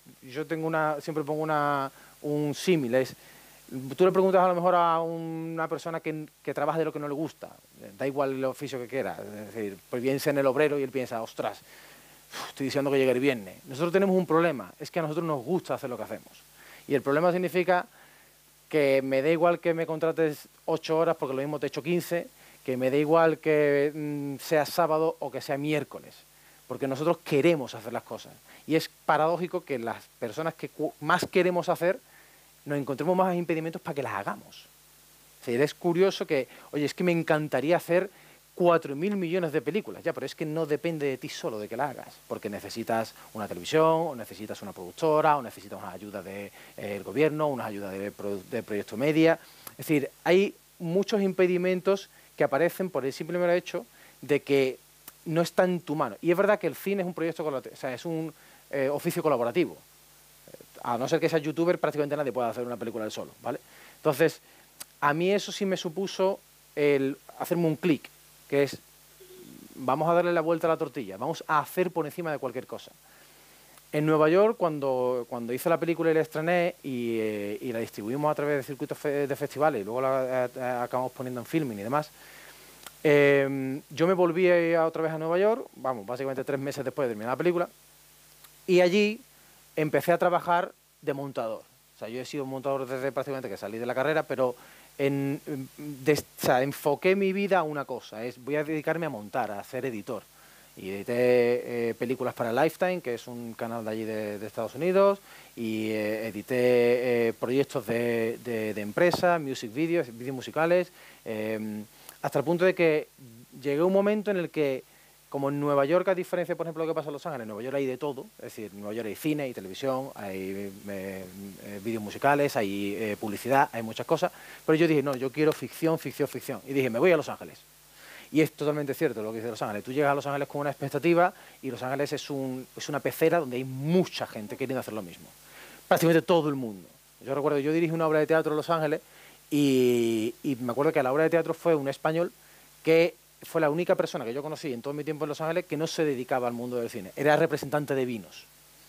yo tengo una, siempre pongo una, un símil, es, tú le preguntas a lo mejor a una persona que, que trabaja de lo que no le gusta, da igual el oficio que quiera, es decir, pues piensa en el obrero y él piensa, ostras, estoy diciendo que llegue el viernes. Nosotros tenemos un problema, es que a nosotros nos gusta hacer lo que hacemos. Y el problema significa que me da igual que me contrates ocho horas porque lo mismo te echo quince, que me da igual que mmm, sea sábado o que sea miércoles, porque nosotros queremos hacer las cosas. Y es paradójico que las personas que más queremos hacer nos encontremos más impedimentos para que las hagamos. O sea, es curioso que, oye, es que me encantaría hacer cuatro mil millones de películas, ya, pero es que no depende de ti solo de que la hagas, porque necesitas una televisión, o necesitas una productora, o necesitas una ayuda del eh, gobierno, una ayuda de, de proyecto media. Es decir, hay muchos impedimentos que aparecen por el simple mero hecho de que no está en tu mano. Y es verdad que el cine es un proyecto, o sea, es un eh, oficio colaborativo. A no ser que sea youtuber, prácticamente nadie puede hacer una película él solo, ¿vale? Entonces, a mí eso sí me supuso el hacerme un clic, que es, vamos a darle la vuelta a la tortilla, vamos a hacer por encima de cualquier cosa. En Nueva York, cuando, cuando hice la película y la estrené y, eh, y la distribuimos a través de circuitos fe de festivales y luego la eh, acabamos poniendo en filming y demás, eh, yo me volví a, otra vez a Nueva York, vamos, básicamente tres meses después de terminar la película, y allí empecé a trabajar de montador. O sea, yo he sido montador desde prácticamente que salí de la carrera, pero en, de, o sea, enfoqué mi vida a una cosa, es voy a dedicarme a montar, a ser editor. Y edité eh, películas para Lifetime, que es un canal de allí de, de Estados Unidos, y eh, edité eh, proyectos de, de, de empresa, music videos, vídeos musicales, eh, hasta el punto de que llegué a un momento en el que, como en Nueva York, a diferencia, por ejemplo, de lo que pasa en Los Ángeles, en Nueva York hay de todo, es decir, en Nueva York hay cine, hay televisión, hay eh, eh, vídeos musicales, hay eh, publicidad, hay muchas cosas, pero yo dije, no, yo quiero ficción, ficción, ficción, y dije, me voy a Los Ángeles. Y es totalmente cierto lo que dice Los Ángeles. Tú llegas a Los Ángeles con una expectativa y Los Ángeles es, un, es una pecera donde hay mucha gente queriendo hacer lo mismo. Prácticamente todo el mundo. Yo recuerdo, yo dirigí una obra de teatro en Los Ángeles y, y me acuerdo que la obra de teatro fue un español que fue la única persona que yo conocí en todo mi tiempo en Los Ángeles que no se dedicaba al mundo del cine. Era representante de vinos.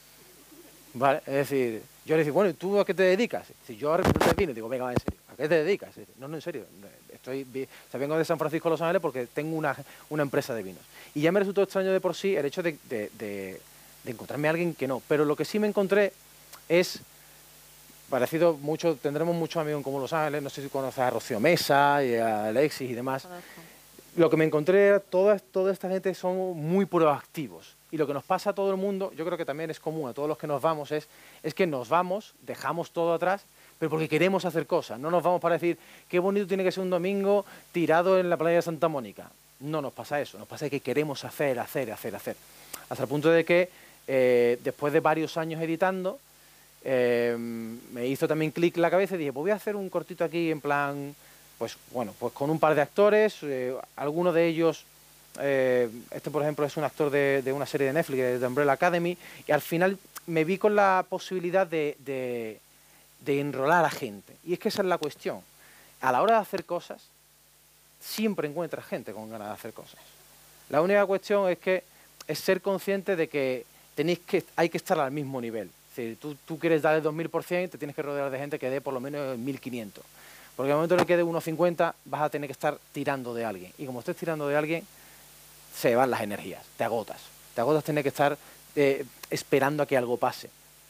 ¿Vale? Es decir, yo le decía, bueno, ¿y tú a qué te dedicas? Si yo a representante de vinos, digo, venga, va, en serio, ¿a qué te dedicas? No, no, en serio. Estoy, o sea, vengo de San Francisco a Los Ángeles porque tengo una, una empresa de vinos. Y ya me resultó extraño de por sí el hecho de, de, de, de encontrarme a alguien que no. Pero lo que sí me encontré es parecido mucho, tendremos muchos amigos en común en Los Ángeles, no sé si conoces a Rocío Mesa y a Alexis y demás. Lo que me encontré era toda, toda esta gente son muy proactivos. Y lo que nos pasa a todo el mundo, yo creo que también es común a todos los que nos vamos, es, es que nos vamos, dejamos todo atrás, pero porque queremos hacer cosas. No nos vamos para decir, qué bonito tiene que ser un domingo tirado en la playa de Santa Mónica. No nos pasa eso, nos pasa que queremos hacer, hacer, hacer, hacer. Hasta el punto de que, eh, después de varios años editando, eh, me hizo también clic la cabeza y dije, pues voy a hacer un cortito aquí en plan, pues bueno, pues con un par de actores, eh, algunos de ellos, eh, este por ejemplo es un actor de, de una serie de Netflix, de Umbrella Academy, y al final me vi con la posibilidad de... de de enrolar a gente. Y es que esa es la cuestión. A la hora de hacer cosas, siempre encuentras gente con ganas de hacer cosas. La única cuestión es que es ser consciente de que, tenéis que hay que estar al mismo nivel. Si tú, tú quieres dar el dos mil por ciento, te tienes que rodear de gente que dé por lo menos el mil quinientos. Porque al momento en el que dé uno cincuenta, vas a tener que estar tirando de alguien. Y como estés tirando de alguien, se van las energías, te agotas. Te agotas tener que estar eh, esperando a que algo pase.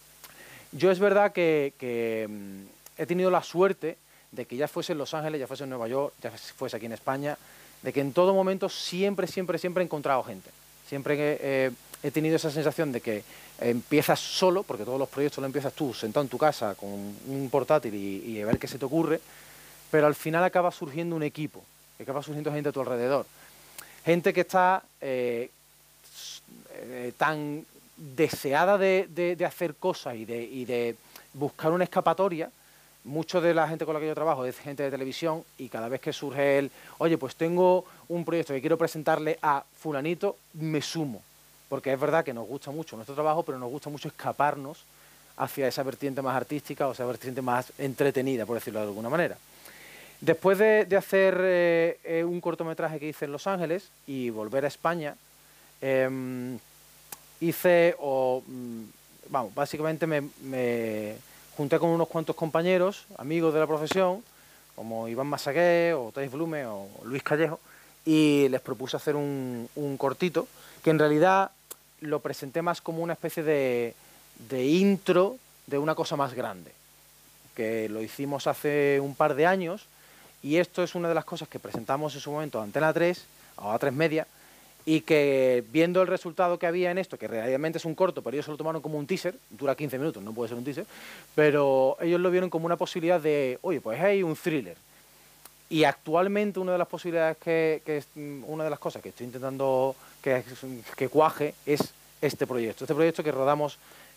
Yo es verdad que, que mm, he tenido la suerte de que ya fuese en Los Ángeles, ya fuese en Nueva York, ya fuese aquí en España, de que en todo momento siempre, siempre, siempre he encontrado gente. Siempre he, eh, he tenido esa sensación de que empiezas solo, porque todos los proyectos los empiezas tú, sentado en tu casa con un portátil y, y a ver qué se te ocurre, pero al final acaba surgiendo un equipo, acaba surgiendo gente a tu alrededor. Gente que está eh, eh, tan... deseada de, de, de hacer cosas y de, y de buscar una escapatoria. Mucho de la gente con la que yo trabajo es gente de televisión y cada vez que surge el, oye, pues tengo un proyecto que quiero presentarle a fulanito, me sumo. Porque es verdad que nos gusta mucho nuestro trabajo, pero nos gusta mucho escaparnos hacia esa vertiente más artística o esa vertiente más entretenida, por decirlo de alguna manera. Después de, de hacer eh, un cortometraje que hice en Los Ángeles y volver a España, eh, hice o mm, vamos, básicamente me, me junté con unos cuantos compañeros, amigos de la profesión, como Iván Massagué, o Thais Blume, o Luis Callejo, y les propuse hacer un, un cortito, que en realidad lo presenté más como una especie de, de intro de una cosa más grande, que lo hicimos hace un par de años, y esto es una de las cosas que presentamos en su momento a Antena tres, o a tres Media, y que viendo el resultado que había en esto, que realmente es un corto, pero ellos se lo tomaron como un teaser, dura quince minutos, no puede ser un teaser, pero ellos lo vieron como una posibilidad de, oye, pues hay un thriller. Y actualmente una de las posibilidades que, que es una de las cosas que estoy intentando que, que cuaje es este proyecto. Este proyecto que rodamos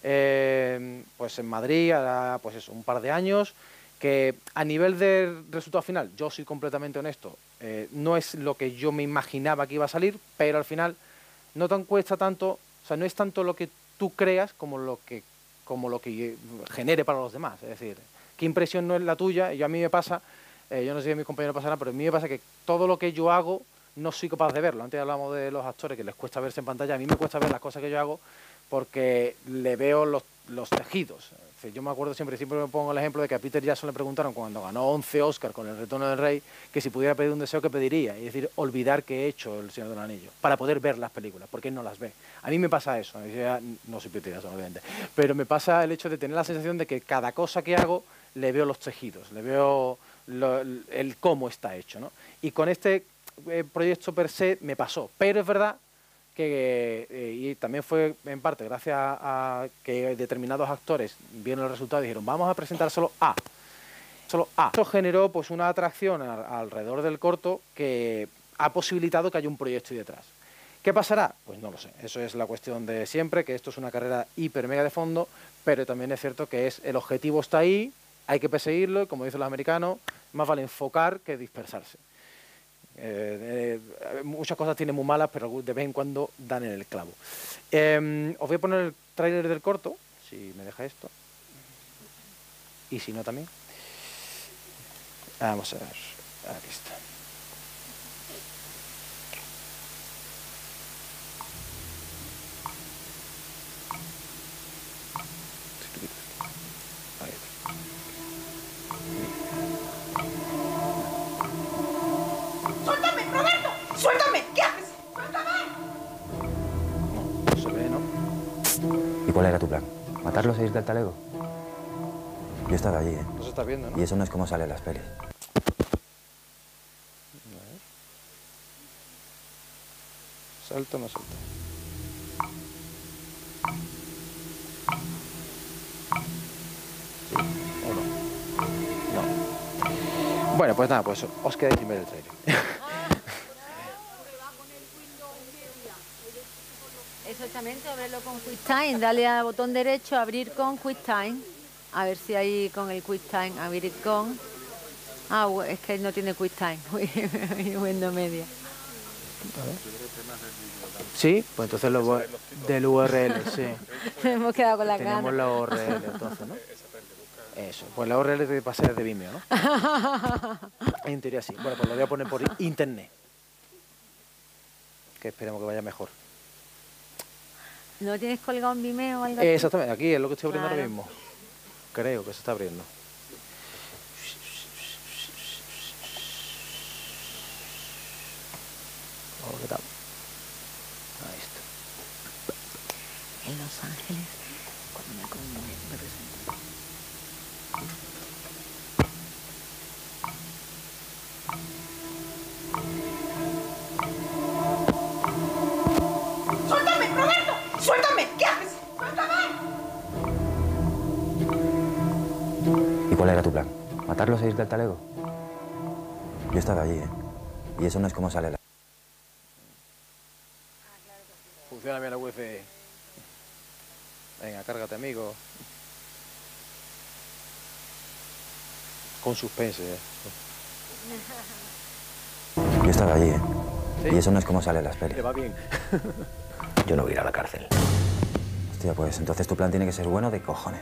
eh, pues en Madrid, hará pues eso, un par de años, que a nivel del resultado final, yo soy completamente honesto, eh, no es lo que yo me imaginaba que iba a salir, pero al final no tan cuesta tanto, o sea, no es tanto lo que tú creas como lo que, como lo que genere para los demás. Es decir, qué impresión no es la tuya, y a mí me pasa, eh, yo no sé si a mis compañeros pasarán, pero a mí me pasa que todo lo que yo hago no soy capaz de verlo. Antes hablábamos de los actores que les cuesta verse en pantalla, a mí me cuesta ver las cosas que yo hago porque le veo los, los tejidos. Yo me acuerdo siempre, siempre me pongo el ejemplo de que a Peter Jackson le preguntaron cuando ganó once Oscars con El Retorno del Rey, que si pudiera pedir un deseo, ¿qué pediría? Y decir, olvidar que he hecho El Señor del Anillo, para poder ver las películas, porque él no las ve. A mí me pasa eso, no soy Peter Jackson, obviamente, pero me pasa el hecho de tener la sensación de que cada cosa que hago le veo los tejidos, le veo lo, el cómo está hecho, ¿no? Y con este eh, proyecto per se me pasó, pero es verdad que eh, y también fue en parte gracias a, a que determinados actores vieron el resultado y dijeron, vamos a presentar solo A. Solo A. Eso generó pues una atracción a, alrededor del corto que ha posibilitado que haya un proyecto ahí detrás. ¿Qué pasará? Pues no lo sé. Eso es la cuestión de siempre, que esto es una carrera hiper mega de fondo, pero también es cierto que es el objetivo está ahí, hay que perseguirlo, y como dicen los americanos, más vale enfocar que dispersarse. Eh, eh, muchas cosas tienen muy malas, pero de vez en cuando dan en el clavo. Eh, os voy a poner el tráiler del corto, si me deja esto, y si no también. Vamos a ver, aquí está. ¡Suéltame, Roberto! ¡Suéltame! ¿Qué haces? ¡Suéltame! No, no se ve, ¿no? ¿Y cuál era tu plan? ¿Matarlos e irte al talego? Yo estaba allí, ¿eh? No se está viendo, ¿no? Y eso no es como sale en las pelis. ¿Salta o no salta? ¿Sí o no? No. Bueno, pues nada, pues os quedáis sin ver el trailer. Exactamente, abrirlo con QuickTime, dale al botón derecho, abrir con QuickTime. A ver si ahí con el QuickTime, abrir con... Ah, es que no tiene QuickTime, Windows Media. Sí, pues entonces lo del U R L, sí. Hemos quedado con la gana. Tenemos la U R L entonces, ¿no? Eso, pues la U R L va a ser de Vimeo, ¿no? En teoría sí. Bueno, pues lo voy a poner por internet. Que esperemos que vaya mejor. ¿No tienes colgado en Vimeo o algo así? Eh, exactamente, aquí es lo que estoy abriendo Claro. ahora mismo. Creo que se está abriendo. Oh, ¿qué tal? Ahí está. En Los Ángeles, cuando me, cuando me, me presenté. ¡Suéltame, Roberto! ¡Suéltame! ¿Qué haces? ¡Suéltame! ¿Y cuál era tu plan? ¿Matarlos e irte al talego? Yo estaba allí, ¿eh? Y eso no es como sale la... Funciona bien la wifi. Venga, cárgate, amigo. Con suspense, ¿eh? Yo estaba allí, ¿eh? ¿Sí? Y eso no es como sale en las pelis. Le va bien. Yo no voy a ir a la cárcel. Hostia, pues entonces tu plan tiene que ser bueno de cojones.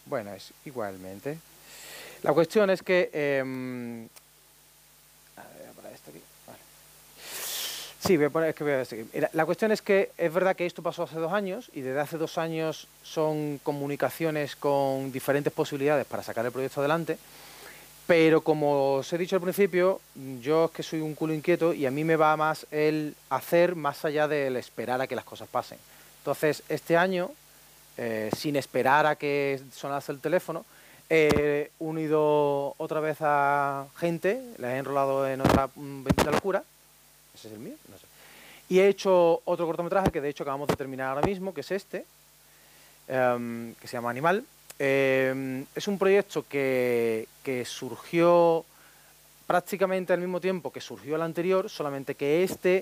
Bueno, es igualmente. La cuestión es que... Eh, a ver, voy a poner esto aquí. Vale. Sí, voy a poner, es que voy a seguir. La cuestión es que es verdad que esto pasó hace dos años y desde hace dos años son comunicaciones con diferentes posibilidades para sacar el proyecto adelante, pero como os he dicho al principio, yo es que soy un culo inquieto y a mí me va más el hacer más allá del esperar a que las cosas pasen. Entonces, este año, eh, sin esperar a que sonase el teléfono, he unido otra vez a gente, les he enrolado en otra mm, bendita locura. ¿Ese es el mío? No sé. Y he hecho otro cortometraje que de hecho acabamos de terminar ahora mismo, que es este, um, que se llama Animal. Eh, es un proyecto que, que surgió prácticamente al mismo tiempo que surgió el anterior, solamente que este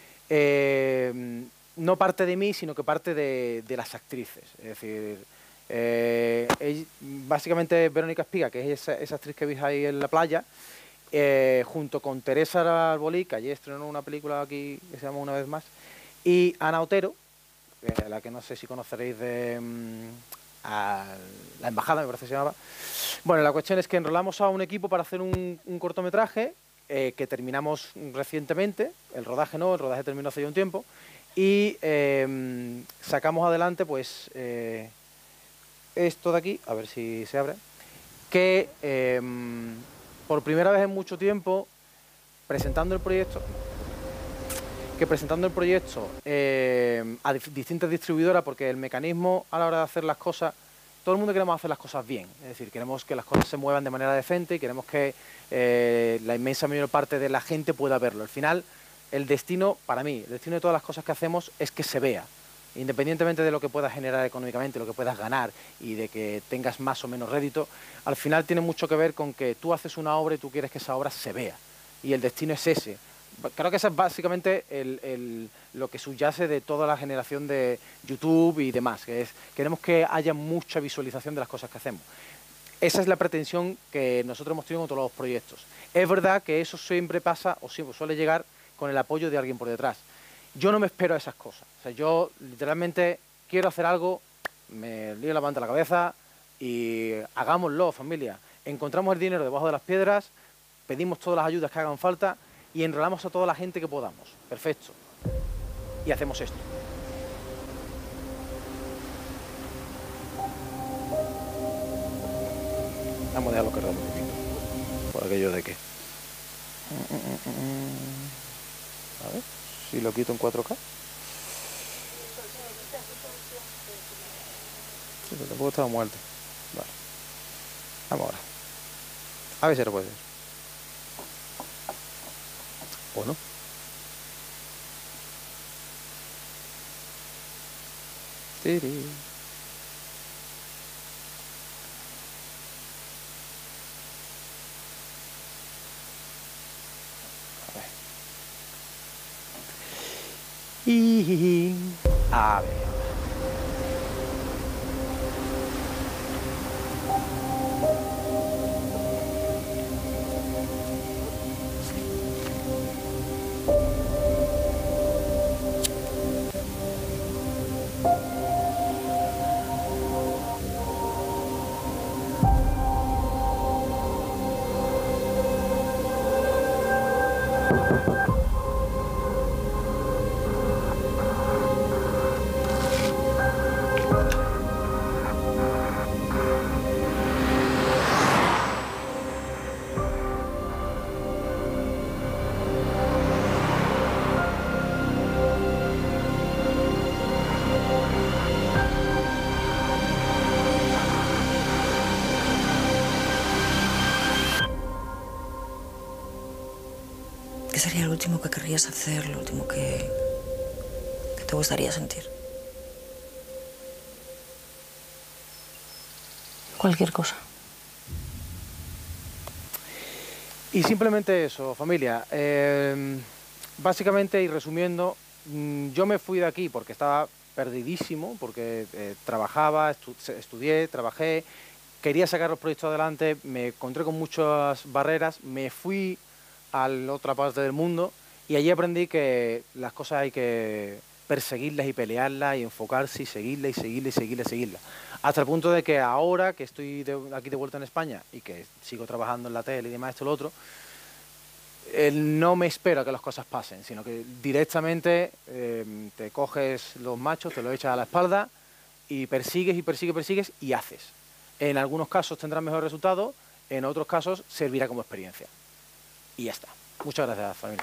eh, no parte de mí, sino que parte de, de las actrices. Es decir, eh, ella, básicamente Verónica Espiga, que es esa, esa actriz que veis ahí en la playa, Eh, junto con Teresa Arbolí, que ayer estrenó una película aquí que se llama Una vez más, y Ana Otero, eh, la que no sé si conoceréis de um, a La Embajada, me parece que se llamaba. Bueno, la cuestión es que enrolamos a un equipo para hacer un, un cortometraje eh, que terminamos recientemente, el rodaje no, el rodaje terminó hace ya un tiempo, y eh, sacamos adelante pues eh, esto de aquí, a ver si se abre, que... Eh, por primera vez en mucho tiempo, presentando el proyecto, que presentando el proyecto eh, a dif distintas distribuidoras, porque el mecanismo a la hora de hacer las cosas, todo el mundo queremos hacer las cosas bien, es decir, queremos que las cosas se muevan de manera decente y queremos que eh, la inmensa mayor parte de la gente pueda verlo. Al final, el destino, para mí, el destino de todas las cosas que hacemos es que se vea. Independientemente de lo que puedas generar económicamente, lo que puedas ganar y de que tengas más o menos rédito, al final tiene mucho que ver con que tú haces una obra y tú quieres que esa obra se vea. Y el destino es ese. Creo que eso es básicamente el, el, lo que subyace de toda la generación de YouTube y demás, que es queremos que haya mucha visualización de las cosas que hacemos. Esa es la pretensión que nosotros hemos tenido con todos los proyectos. Es verdad que eso siempre pasa o siempre suele llegar con el apoyo de alguien por detrás. Yo no me espero a esas cosas. O sea, yo literalmente quiero hacer algo, me lío la manta a la cabeza y hagámoslo, familia. Encontramos el dinero debajo de las piedras, pedimos todas las ayudas que hagan falta y enrolamos a toda la gente que podamos. Perfecto. Y hacemos esto. Vamos a dejarlo cargado un poquito. Por aquello de que... A ver... Si lo quito en cuatro K. Sí, pero tampoco estaba muerto. Vale. Vamos ahora. A ver si lo puede ver. ¿O no? Tiri. Y... a ver... ¿Qué sería lo último que querrías hacer, lo último que, que te gustaría sentir? Cualquier cosa. Y simplemente eso, familia. Eh, básicamente, y resumiendo, yo me fui de aquí porque estaba perdidísimo, porque eh, trabajaba, estu estudié, trabajé, quería sacar los proyectos adelante, me encontré con muchas barreras, me fui a la otra parte del mundo y allí aprendí que las cosas hay que perseguirlas y pelearlas y enfocarse y seguirlas y seguirlas y seguirlas y seguirlas. Hasta el punto de que ahora que estoy de, aquí de vuelta en España y que sigo trabajando en la tele y demás, esto y lo otro, eh, no me espero a que las cosas pasen, sino que directamente eh, te coges los machos, te los echas a la espalda y persigues y persigues, persigues y haces. En algunos casos tendrás mejor resultado, en otros casos servirá como experiencia. Y ya está. Muchas gracias, familia.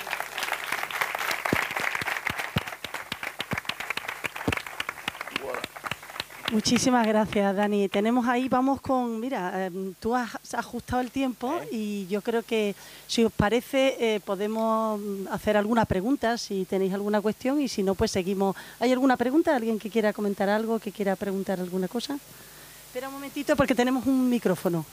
Muchísimas gracias, Dani. Tenemos ahí, vamos con, mira, eh, tú has ajustado el tiempo y yo creo que, si os parece, eh, podemos hacer alguna pregunta, si tenéis alguna cuestión, y si no, pues seguimos. ¿Hay alguna pregunta? ¿Alguien que quiera comentar algo, que quiera preguntar alguna cosa? Espera un momentito porque tenemos un micrófono.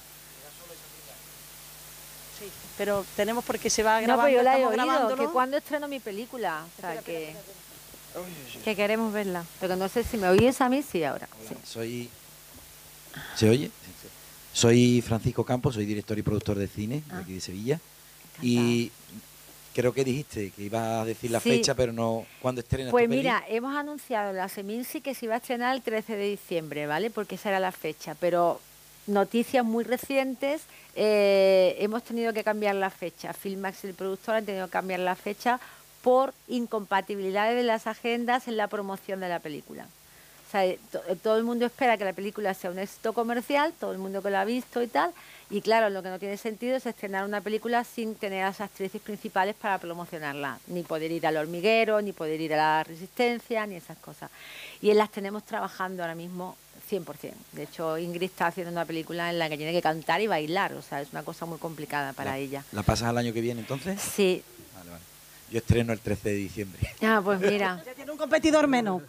Sí, pero tenemos porque se va grabando. No, pues yo la he estamos oído, grabándolo. que cuando estreno mi película, o sea, Espera, que, espera, espera. que queremos verla. Pero no sé si me oyes a mí, sí, ahora. Sí. Soy... ¿Se oye? Soy Francisco Campos, soy director y productor de cine de aquí de Sevilla. Y creo que dijiste que ibas a decir la Sí. fecha, pero no cuándo estrenas Pues tu peli. mira, hemos anunciado la Seminci que se iba a estrenar el trece de diciembre, ¿vale? Porque esa era la fecha, pero noticias muy recientes, eh, hemos tenido que cambiar la fecha. Filmax y el productor han tenido que cambiar la fecha por incompatibilidades de las agendas en la promoción de la película. O sea, to- todo el mundo espera que la película sea un éxito comercial, todo el mundo que la ha visto y tal, y claro, lo que no tiene sentido es estrenar una película sin tener a las actrices principales para promocionarla, ni poder ir al Hormiguero, ni poder ir a La Resistencia, ni esas cosas. Y las tenemos trabajando ahora mismo cien por cien. De hecho, Ingrid está haciendo una película en la que tiene que cantar y bailar, o sea, es una cosa muy complicada para ¿La, ella. ¿La pasas al año que viene entonces? Sí. Vale, vale. Yo estreno el trece de diciembre. Ah, pues mira. Ya tiene un competidor menos.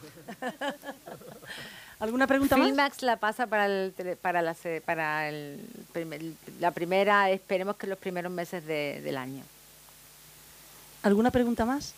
¿Alguna pregunta más? Filmax la pasa para el tele- para la se- para el primer- la primera, esperemos que los primeros meses de- del año. ¿Alguna pregunta más?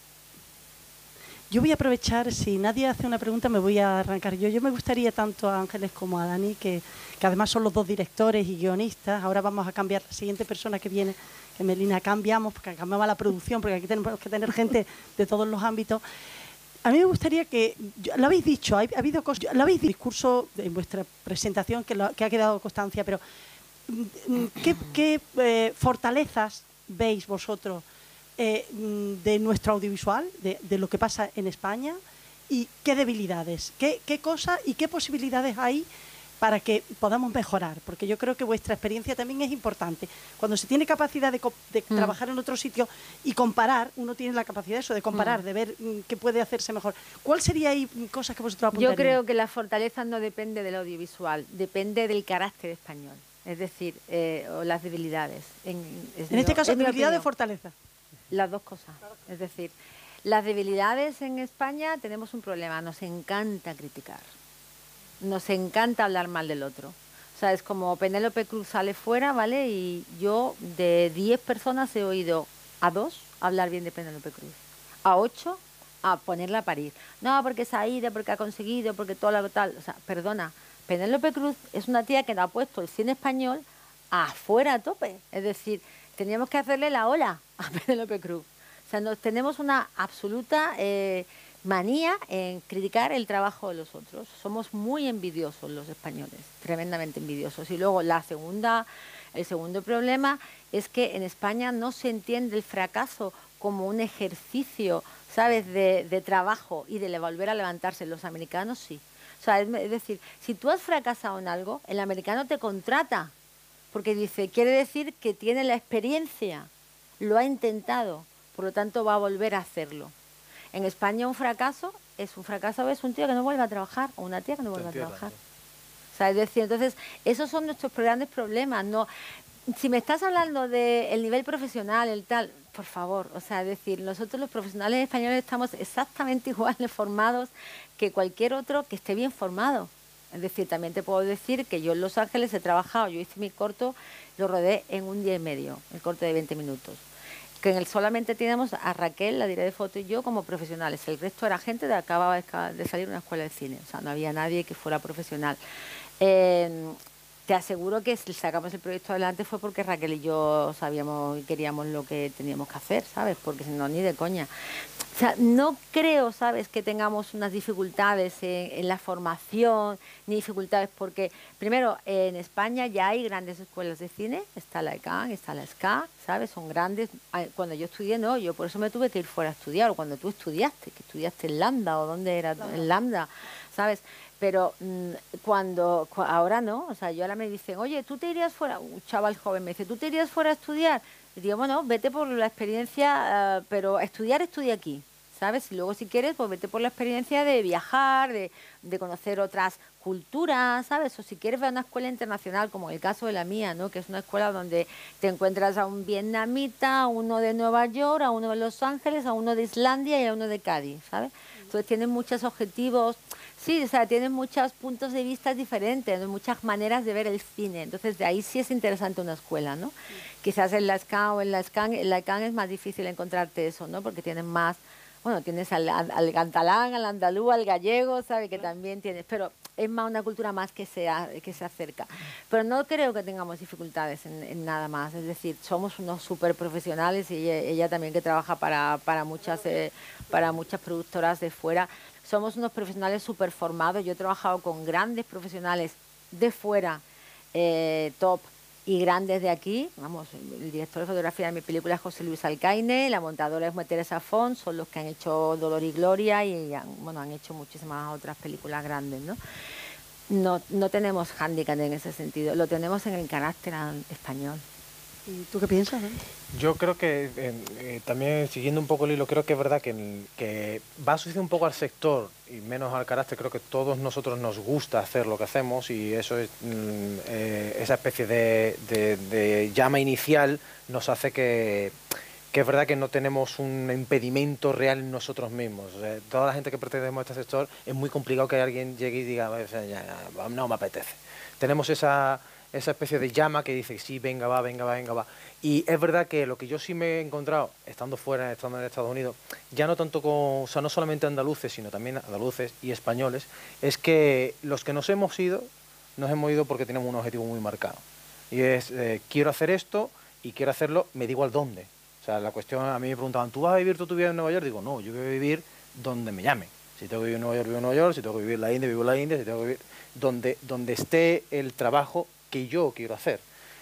Yo voy a aprovechar, si nadie hace una pregunta, me voy a arrancar yo. Yo me gustaría tanto a Ángeles como a Dani, que, que además son los dos directores y guionistas. Ahora vamos a cambiar, la siguiente persona que viene, que Melina, cambiamos, porque cambiamos la producción, porque aquí tenemos que tener gente de todos los ámbitos. A mí me gustaría que, yo- lo habéis dicho, ha, ha habido cosas, lo habéis dicho, discurso en vuestra presentación que, lo- que ha quedado constancia, pero mm, ¿qué, qué eh, fortalezas veis vosotros eh, mm, de nuestro audiovisual, de, de lo que pasa en España, y qué debilidades, qué, qué cosas y qué posibilidades hay para que podamos mejorar? Porque yo creo que vuestra experiencia también es importante. Cuando se tiene capacidad de, co- de Mm. trabajar en otro sitio y comparar, uno tiene la capacidad de eso, de comparar, Mm. de ver mm, qué puede hacerse mejor. ¿Cuál sería ahí mm, cosas que vosotros Yo apuntaríais? creo que la fortaleza no depende del audiovisual, depende del carácter español, es decir, eh, o las debilidades. En, es En mi- este caso, es mi debilidad de opinión. fortaleza. Las dos cosas. Es decir, las debilidades en España tenemos un problema, nos encanta criticar, nos encanta hablar mal del otro. O sea, es como Penélope Cruz sale fuera, ¿vale? Y yo de diez personas he oído a dos hablar bien de Penélope Cruz, a ocho a ponerla a parir. No, porque se ha ido, porque ha conseguido, porque todo lo tal. O sea, perdona, Penélope Cruz es una tía que nos ha puesto el cine español afuera a tope. Es decir, teníamos que hacerle la ola a Penélope Cruz. O sea, nos, tenemos una absoluta eh, manía en criticar el trabajo de los otros. Somos muy envidiosos los españoles, tremendamente envidiosos. Y luego la segunda, el segundo problema es que en España no se entiende el fracaso como un ejercicio, ¿sabes?, de, de trabajo y de volver a levantarse. Los americanos sí. O sea, es, es decir, si tú has fracasado en algo, el americano te contrata, porque dice, quiere decir que tiene la experiencia, lo ha intentado, por lo tanto va a volver a hacerlo. En España un fracaso es un fracaso, es un tío que no vuelve a trabajar o una tía que no vuelve a trabajar. O sea, es decir, entonces, esos son nuestros grandes problemas. No, si me estás hablando del nivel profesional, el tal, por favor, o sea, es decir, nosotros los profesionales españoles estamos exactamente igual de formados que cualquier otro que esté bien formado. Es decir, también te puedo decir que yo en Los Ángeles he trabajado, yo hice mi corto, lo rodé en un día y medio, el corto de veinte minutos. Que en el solamente tenemos a Raquel, la directora de foto, y yo como profesionales. El resto era gente que acababa de salir de una escuela de cine. O sea, no había nadie que fuera profesional. Eh, te aseguro que si sacamos el proyecto adelante fue porque Raquel y yo sabíamos y queríamos lo que teníamos que hacer, ¿sabes? Porque si no, ni de coña. O sea, no creo, ¿sabes?, que tengamos unas dificultades en, en la formación, ni dificultades porque, primero, eh, en España ya hay grandes escuelas de cine, está la ECAN, está la S C A, ¿sabes? Son grandes. Cuando yo estudié, no, yo por eso me tuve que ir fuera a estudiar, o cuando tú estudiaste, que estudiaste en Lambda, o dónde era, en Lambda, ¿sabes? Pero mmm, cuando, cu ahora no, o sea, yo ahora me dicen, oye, ¿tú te irías fuera? Un chaval joven me dice, ¿tú te irías fuera a estudiar? Y digo, bueno, vete por la experiencia, uh, pero estudiar, estudia aquí, ¿sabes? Y luego si quieres, pues vete por la experiencia de viajar, de, de conocer otras culturas, ¿sabes? O si quieres ver una escuela internacional, como el caso de la mía, ¿no? Que es una escuela donde te encuentras a un vietnamita, a uno de Nueva York, a uno de Los Ángeles, a uno de Islandia y a uno de Cádiz, ¿sabes? Entonces tienen muchos objetivos, sí, o sea, tienen muchos puntos de vista diferentes, ¿no? Muchas maneras de ver el cine. Entonces de ahí sí es interesante una escuela, ¿no? Quizás en la S C A o en la S C A N, en la ECAN es más difícil encontrarte eso, ¿no? Porque tienen más, bueno, tienes al, al catalán, al andaluz, al gallego, ¿sabes? Que también tienes, pero es más una cultura más que se, que se acerca. Pero no creo que tengamos dificultades en, en nada más, es decir, somos unos súper profesionales y ella, ella también que trabaja para, para, muchas, eh, para muchas productoras de fuera, somos unos profesionales súper formados. Yo he trabajado con grandes profesionales de fuera, eh, top, y grandes de aquí. Vamos, el director de fotografía de mi película es José Luis Alcaine, la montadora es Teresa Font, son los que han hecho Dolor y Gloria y han, bueno, han hecho muchísimas otras películas grandes, ¿no? No, no tenemos hándicap en ese sentido, lo tenemos en el carácter español. ¿Y tú qué piensas, ¿no? Yo creo que, eh, eh, también siguiendo un poco el hilo, creo que es verdad que, que va a suceder un poco al sector y menos al carácter. Creo que todos nosotros nos gusta hacer lo que hacemos y eso es, mm, eh, esa especie de, de, de llama inicial nos hace que, que es verdad que no tenemos un impedimento real en nosotros mismos. O sea, toda la gente que pertenecemos a este sector es muy complicado que alguien llegue y diga, ya, ya, no me apetece. Tenemos esa... esa especie de llama que dice, sí, venga, va, venga, va, venga, va. Y es verdad que lo que yo sí me he encontrado, estando fuera, estando en Estados Unidos, ya no tanto con, o sea, no solamente andaluces, sino también andaluces y españoles, es que los que nos hemos ido, nos hemos ido porque tenemos un objetivo muy marcado. Y es, eh, quiero hacer esto y quiero hacerlo, me da igual dónde. O sea, la cuestión, a mí me preguntaban, ¿tú vas a vivir toda tu vida en Nueva York? Digo, no, yo voy a vivir donde me llamen. Si tengo que vivir en Nueva York, vivo en Nueva York. Si tengo que vivir en la India, vivo en la India. Si tengo que vivir donde, donde esté el trabajo que yo quiero hacer.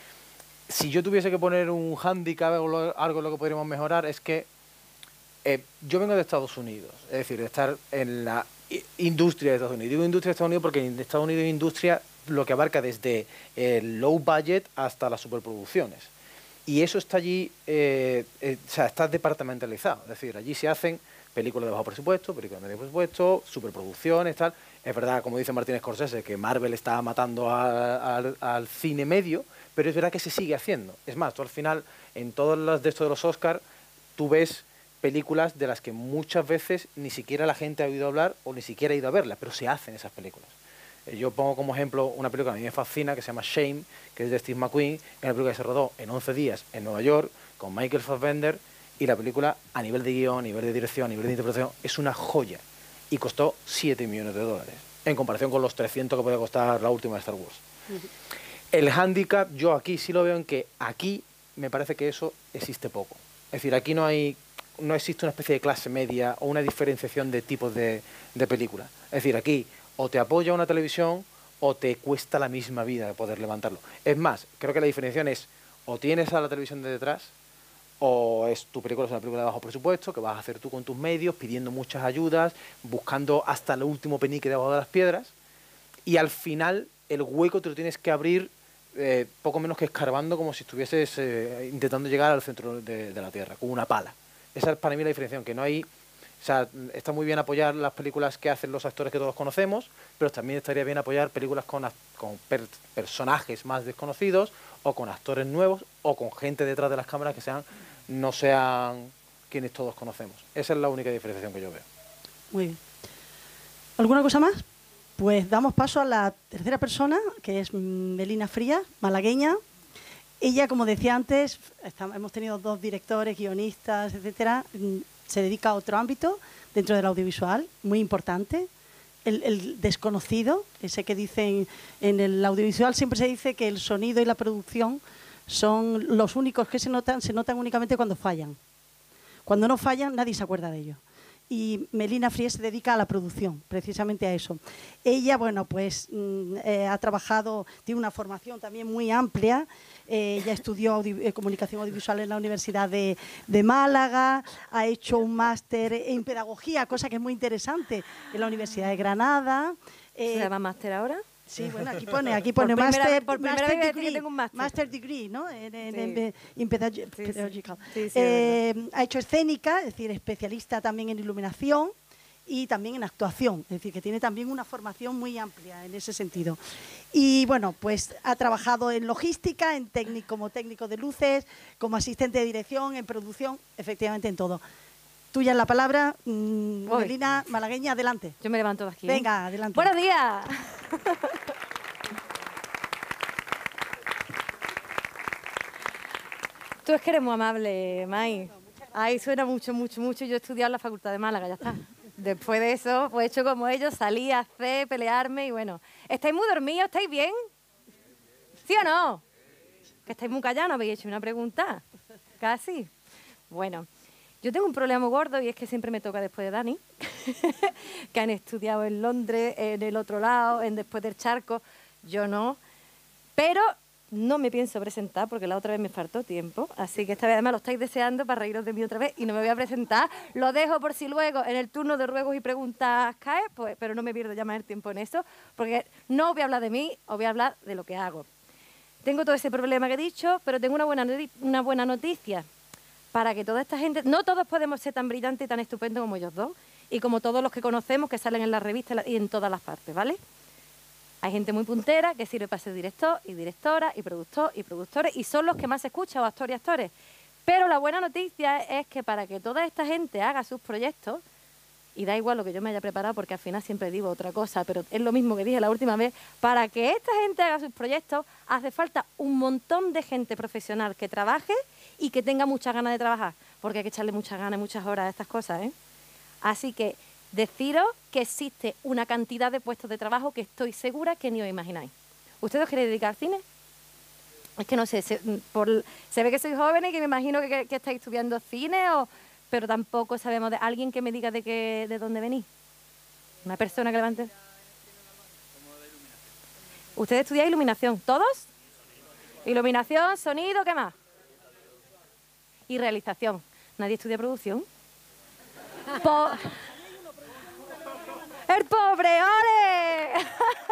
Si yo tuviese que poner un hándicap o lo, algo en lo que podríamos mejorar es que eh, yo vengo de Estados Unidos, es decir, de estar en la industria de Estados Unidos. Digo industria de Estados Unidos porque en Estados Unidos hay industria lo que abarca desde el low budget hasta las superproducciones. Y eso está allí, eh, eh, o sea, está departamentalizado, es decir, allí se hacen películas de bajo presupuesto, películas de medio presupuesto, superproducciones, tal. Es verdad, como dice Martin Scorsese, que Marvel está matando a, a, al cine medio, pero es verdad que se sigue haciendo. Es más, tú al final, en todos los de estos de los Oscars, tú ves películas de las que muchas veces ni siquiera la gente ha oído hablar o ni siquiera ha ido a verlas, pero se hacen esas películas. Eh, yo pongo como ejemplo una película que a mí me fascina, que se llama Shame, que es de Steve McQueen, que es una película que se rodó en once días en Nueva York, con Michael Fassbender, y la película, a nivel de guión, a nivel de dirección, a nivel de interpretación, es una joya. Y costó siete millones de dólares, en comparación con los trescientos que puede costar la última de Star Wars. Uh-huh. El hándicap, yo aquí sí lo veo en que aquí me parece que eso existe poco. Es decir, aquí no hay, no existe una especie de clase media o una diferenciación de tipos de, de películas. Es decir, aquí o te apoya una televisión o te cuesta la misma vida de poder levantarlo. Es más, creo que la diferenciación es o tienes a la televisión de detrás, o es tu película es una película de bajo presupuesto que vas a hacer tú con tus medios, pidiendo muchas ayudas, buscando hasta el último penique debajo de las piedras, y al final el hueco te lo tienes que abrir eh, poco menos que escarbando, como si estuvieses eh, intentando llegar al centro de, de la Tierra, con una pala. Esa es para mí la diferenciación, que no hay... O sea, está muy bien apoyar las películas que hacen los actores que todos conocemos, pero también estaría bien apoyar películas con, con per, personajes más desconocidos, o con actores nuevos, o con gente detrás de las cámaras que sean no sean quienes todos conocemos. Esa es la única diferenciación que yo veo. Muy bien. ¿Alguna cosa más? Pues damos paso a la tercera persona, que es Melina Frías, malagueña. Ella, como decía antes, está, hemos tenido dos directores, guionistas, etcétera. Se dedica a otro ámbito dentro del audiovisual, muy importante, el, el desconocido, ese que dicen en el audiovisual siempre se dice que el sonido y la producción son los únicos que se notan, se notan únicamente cuando fallan. Cuando no fallan, nadie se acuerda de ellos. Y Melina Fries se dedica a la producción, precisamente a eso. Ella, bueno, pues mm, eh, ha trabajado, tiene una formación también muy amplia. Eh, ella estudió audio, eh, comunicación audiovisual en la Universidad de, de Málaga, ha hecho un máster en pedagogía, cosa que es muy interesante, en la Universidad de Granada. Eh, ¿Se llama máster ahora? Sí, bueno, aquí pone, aquí pone por master, primera, por primera master vez degree, que tengo un máster. Master degree, ¿no? En, en, Sí. en, en pedagog Sí, sí. pedagogical. Sí, sí, eh, ha hecho escénica, es decir, especialista también en iluminación y también en actuación, es decir, que tiene también una formación muy amplia en ese sentido. Y bueno, pues ha trabajado en logística, en técnico, como técnico de luces, como asistente de dirección, en producción, efectivamente en todo. Tuya es la palabra, mmm, Melina Malagueña, adelante. Yo me levanto de aquí. Venga, adelante. ¡Buenos días! Tú es que eres muy amable, Mai. Ay, suena mucho, mucho, mucho. Yo he estudiado en la Facultad de Málaga, ya está. Después de eso, pues he hecho como ellos, salí a hacer, pelearme y bueno. ¿Estáis muy dormidos? ¿Estáis bien? ¿Sí o no? Que estáis muy callados, ¿no habéis hecho una pregunta? Casi. Bueno, yo tengo un problema muy gordo y es que siempre me toca después de Dani, que han estudiado en Londres, en el otro lado, en Después del Charco. Yo no. Pero no me pienso presentar porque la otra vez me faltó tiempo, así que esta vez además lo estáis deseando para reíros de mí otra vez y no me voy a presentar. Lo dejo por si luego en el turno de ruegos y preguntas cae, pues, pero no me pierdo ya más el tiempo en eso, porque no voy a hablar de mí, os voy a hablar de lo que hago. Tengo todo ese problema que he dicho, pero tengo una buena, una buena noticia para que toda esta gente, no todos podemos ser tan brillantes y tan estupendos como ellos dos, y como todos los que conocemos que salen en las revistas y en todas las partes, ¿vale? Hay gente muy puntera que sirve para ser director y directora y productor y productores y son los que más se escuchan, o actores y actores. Pero la buena noticia es que para que toda esta gente haga sus proyectos, y da igual lo que yo me haya preparado porque al final siempre digo otra cosa, pero es lo mismo que dije la última vez, para que esta gente haga sus proyectos hace falta un montón de gente profesional que trabaje y que tenga muchas ganas de trabajar, porque hay que echarle muchas ganas y muchas horas a estas cosas, ¿eh? Así que deciros que existe una cantidad de puestos de trabajo que estoy segura que ni os imagináis. ¿Ustedes os queréis dedicar al cine? Es que no sé, se, por, se ve que sois jóvenes y que me imagino que, que, que estáis estudiando cine, o, pero tampoco sabemos de alguien que me diga de, qué, de dónde venís. Una persona que levante. ¿Ustedes estudian iluminación? ¿Todos? Iluminación, sonido, ¿qué más? Y realización. ¿Nadie estudia producción? Po ¡El pobre, ole!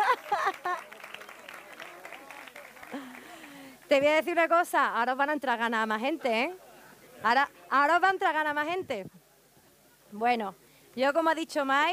Te voy a decir una cosa, ahora os van a entrar ganas a más gente, ¿eh? Ahora, ahora os van a entrar ganas a más gente. Bueno, yo como ha dicho Mai,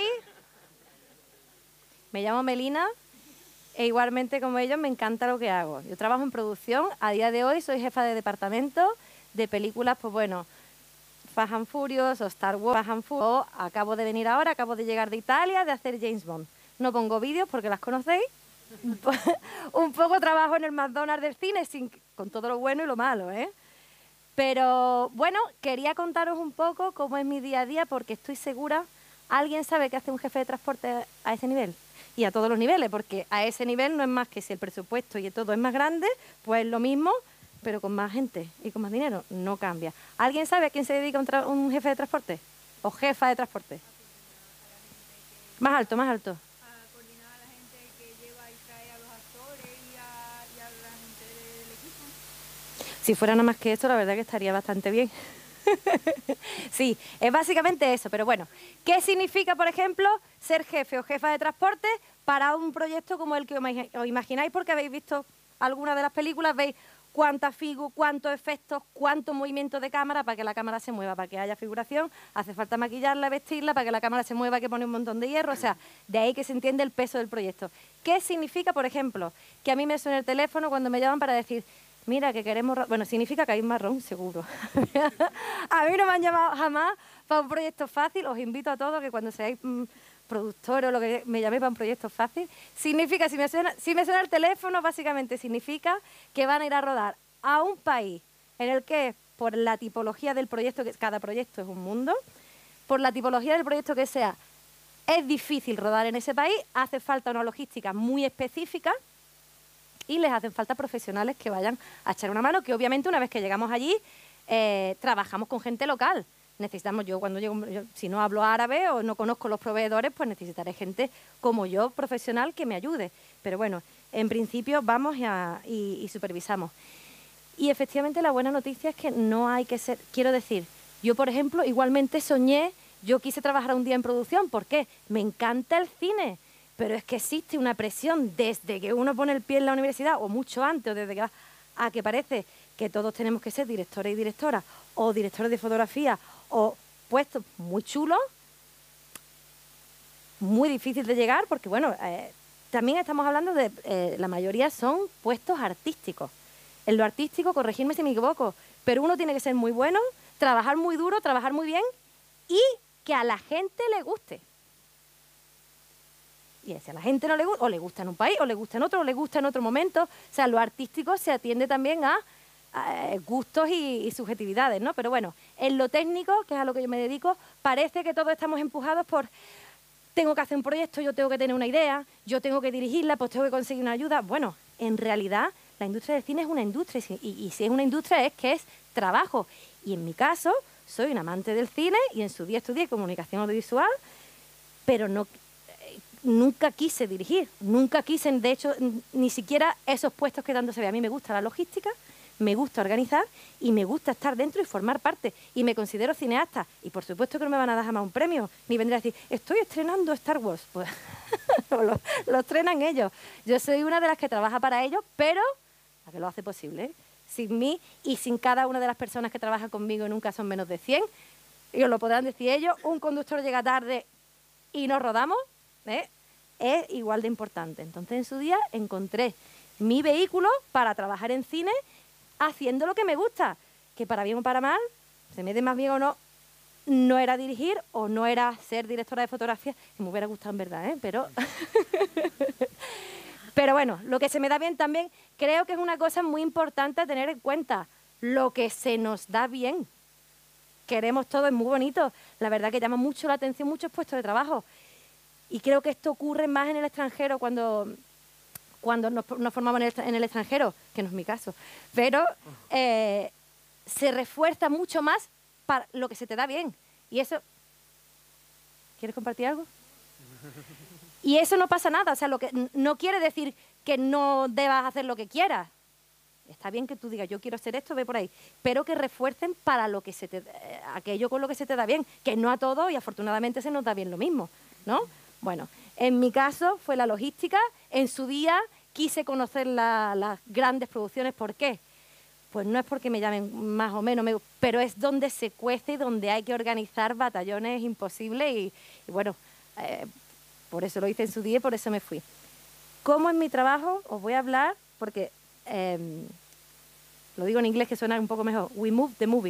me llamo Melina e igualmente como ellos me encanta lo que hago. Yo trabajo en producción, a día de hoy soy jefa de departamento de películas, pues bueno, Fast and Furious o Star Wars, Fast and Furious. Acabo de venir ahora, acabo de llegar de Italia, de hacer James Bond. No pongo vídeos porque las conocéis. Un poco trabajo en el McDonald's del cine, sin, con todo lo bueno y lo malo, ¿eh? Pero bueno, quería contaros un poco cómo es mi día a día porque estoy segura, ¿alguien sabe qué hace un jefe de transporte a ese nivel? Y a todos los niveles, porque a ese nivel no es más que si el presupuesto y todo es más grande, pues es lo mismo, pero con más gente y con más dinero, no cambia. ¿Alguien sabe a quién se dedica un, un jefe de transporte? ¿O jefa de transporte? Más alto, más alto. A coordinar a la gente que lleva y trae a los actores y a, y a la gente del equipo. Si fuera nada más que esto, la verdad que estaría bastante bien. Sí, es básicamente eso, pero bueno. ¿Qué significa, por ejemplo, ser jefe o jefa de transporte para un proyecto como el que os imagináis? Porque habéis visto algunas de las películas, veis cuántas figu, cuántos efectos, cuántos movimientos de cámara para que la cámara se mueva, para que haya figuración, hace falta maquillarla, vestirla, para que la cámara se mueva, que pone un montón de hierro, o sea, de ahí que se entiende el peso del proyecto. ¿Qué significa, por ejemplo, que a mí me suene el teléfono cuando me llaman para decir, mira, que queremos... Bueno, significa que hay marrón, seguro. A mí no me han llamado jamás para un proyecto fácil, os invito a todos que cuando seáis mmm, productores o lo que me llaméis para un proyecto fácil, significa, si me, suena, si me suena el teléfono, básicamente significa que van a ir a rodar a un país en el que, por la tipología del proyecto, que cada proyecto es un mundo, por la tipología del proyecto que sea Es difícil rodar en ese país, hace falta una logística muy específica y les hacen falta profesionales que vayan a echar una mano, que obviamente una vez que llegamos allí eh, trabajamos con gente local. Necesitamos, yo cuando llego, yo, si no hablo árabe o no conozco los proveedores, pues necesitaré gente como yo, profesional, que me ayude. Pero bueno, en principio vamos a, y, y supervisamos. Y efectivamente la buena noticia es que no hay que ser, quiero decir, yo por ejemplo igualmente soñé, yo quise trabajar un día en producción, ¿por qué? Me encanta el cine, pero es que existe una presión desde que uno pone el pie en la universidad, o mucho antes, o desde que va, a que parece que todos tenemos que ser directores y directoras, o directores de fotografía, o puestos muy chulos, muy difícil de llegar, porque bueno, eh, también estamos hablando de, eh, la mayoría son puestos artísticos. En lo artístico, corregirme si me equivoco, pero uno tiene que ser muy bueno, trabajar muy duro, trabajar muy bien y que a la gente le guste. Y si a la gente no le gusta, o le gusta en un país, o le gusta en otro, o le gusta en otro momento. O sea, lo artístico se atiende también a, a gustos y, y subjetividades, ¿no? Pero bueno, en lo técnico, que es a lo que yo me dedico, parece que todos estamos empujados por tengo que hacer un proyecto, yo tengo que tener una idea, yo tengo que dirigirla, pues tengo que conseguir una ayuda. Bueno, en realidad la industria del cine es una industria y, y si es una industria es que es trabajo. Y en mi caso, soy un amante del cine y en su día estudié comunicación audiovisual, pero no, eh, nunca quise dirigir, nunca quise, de hecho, ni siquiera esos puestos que tanto se ve. A mí me gusta la logística, me gusta organizar y me gusta estar dentro y formar parte. Y me considero cineasta. Y por supuesto que no me van a dar jamás un premio, ni vendré a decir, estoy estrenando Star Wars. Pues lo, lo estrenan ellos. Yo soy una de las que trabaja para ellos, pero a que lo hace posible, ¿eh? Sin mí y sin cada una de las personas que trabajan conmigo, nunca son menos de cien, y os lo podrán decir ellos, un conductor llega tarde y nos rodamos, ¿eh? Es igual de importante. Entonces en su día encontré mi vehículo para trabajar en cine haciendo lo que me gusta, que para bien o para mal, se me dé más bien o no, no era dirigir o no era ser directora de fotografía, que me hubiera gustado en verdad, ¿eh? Pero... Pero bueno, lo que se me da bien también, creo que es una cosa muy importante a tener en cuenta, lo que se nos da bien. Queremos todo, es muy bonito, la verdad que llama mucho la atención muchos puestos de trabajo. Y creo que esto ocurre más en el extranjero cuando, cuando nos, nos formamos en el, en el extranjero, que no es mi caso. Pero eh, se refuerza mucho más para lo que se te da bien. Y eso... ¿Quieres compartir algo? Y eso no pasa nada, o sea, lo que no quiere decir que no debas hacer lo que quieras. Está bien que tú digas, yo quiero hacer esto, ve por ahí, pero que refuercen para lo que se te, eh, aquello con lo que se te da bien, que no a todos y afortunadamente se nos da bien lo mismo, ¿no? Bueno, en mi caso fue la logística, en su día quise conocer la, las grandes producciones, ¿por qué? Pues no es porque me llamen más o menos, me, pero es donde se cuece y donde hay que organizar batallones imposibles y, y bueno... Eh, por eso lo hice en su día y por eso me fui. ¿Cómo en mi trabajo? Os voy a hablar, porque eh, lo digo en inglés que suena un poco mejor. We move the movie.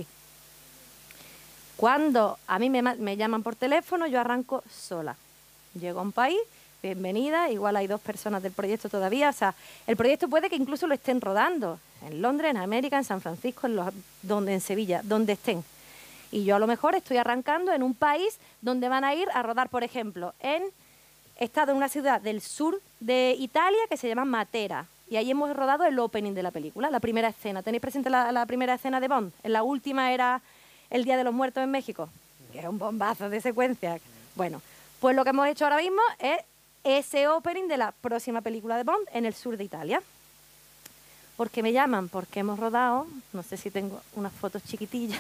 Cuando a mí me, me llaman por teléfono, yo arranco sola. Llego a un país, bienvenida, igual hay dos personas del proyecto todavía. O sea, el proyecto puede que incluso lo estén rodando en Londres, en América, en San Francisco, en, los, donde, en Sevilla, donde estén. Y yo a lo mejor estoy arrancando en un país donde van a ir a rodar, por ejemplo, en... He estado en una ciudad del sur de Italia que se llama Matera y ahí hemos rodado el opening de la película, la primera escena. ¿Tenéis presente la, la primera escena de Bond? En la última era el Día de los Muertos en México, que era un bombazo de secuencia. Bueno, pues lo que hemos hecho ahora mismo es ese opening de la próxima película de Bond en el sur de Italia. ¿Por qué me llaman? Porque hemos rodado, no sé si tengo unas fotos chiquitillas.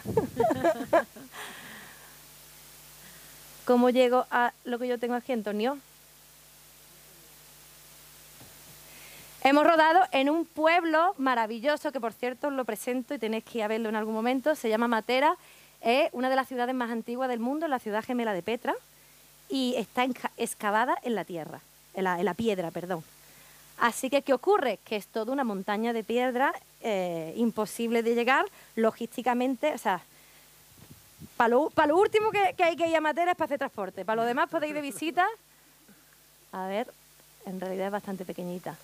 ¿Cómo llego a lo que yo tengo aquí, Antonio? Hemos rodado en un pueblo maravilloso, que por cierto os lo presento y tenéis que ir a verlo en algún momento, se llama Matera, es una de las ciudades más antiguas del mundo, la ciudad gemela de Petra, y está excavada en la tierra, en la, en la piedra, perdón. Así que, ¿qué ocurre? Que es toda una montaña de piedra, eh, imposible de llegar, logísticamente, o sea... Para lo, pa lo último que, que hay que ir a Matera es para hacer transporte. Para lo demás podéis ir de visita. A ver, en realidad es bastante pequeñita.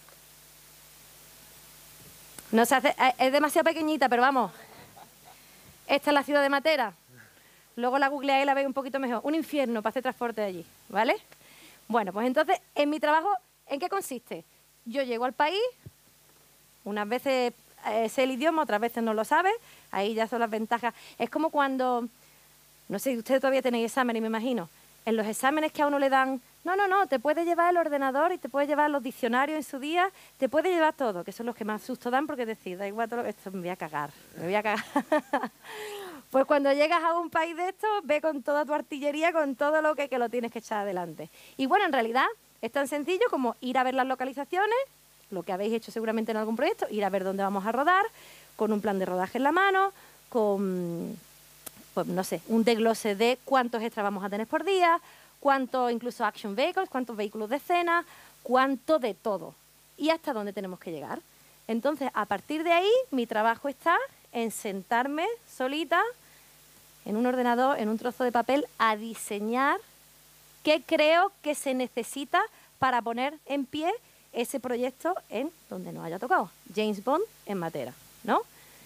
No se hace, es demasiado pequeñita, pero vamos. Esta es la ciudad de Matera. Luego la googleáis y la veis un poquito mejor. Un infierno para hacer transporte de allí, ¿vale? Bueno, pues entonces, en mi trabajo, ¿en qué consiste? Yo llego al país, unas veces eh, sé el idioma, otras veces no lo sabe, ahí ya son las ventajas. Es como cuando, no sé, ustedes todavía tenéis exámenes, me imagino. En los exámenes que a uno le dan, no, no, no, te puede llevar el ordenador y te puede llevar los diccionarios en su día, te puede llevar todo, que son los que más susto dan porque decís, da igual todo lo... esto me voy a cagar, me voy a cagar. Pues cuando llegas a un país de estos, ve con toda tu artillería, con todo lo que, que lo tienes que echar adelante. Y bueno, en realidad es tan sencillo como ir a ver las localizaciones, lo que habéis hecho seguramente en algún proyecto, ir a ver dónde vamos a rodar, con un plan de rodaje en la mano, con, pues no sé, un desglose de cuántos extras vamos a tener por día, cuántos incluso action vehicles, cuántos vehículos de escena, cuánto de todo. Y hasta dónde tenemos que llegar. Entonces, a partir de ahí, mi trabajo está en sentarme solita en un ordenador, en un trozo de papel, a diseñar qué creo que se necesita para poner en pie ese proyecto en donde nos haya tocado. James Bond en Matera, ¿no?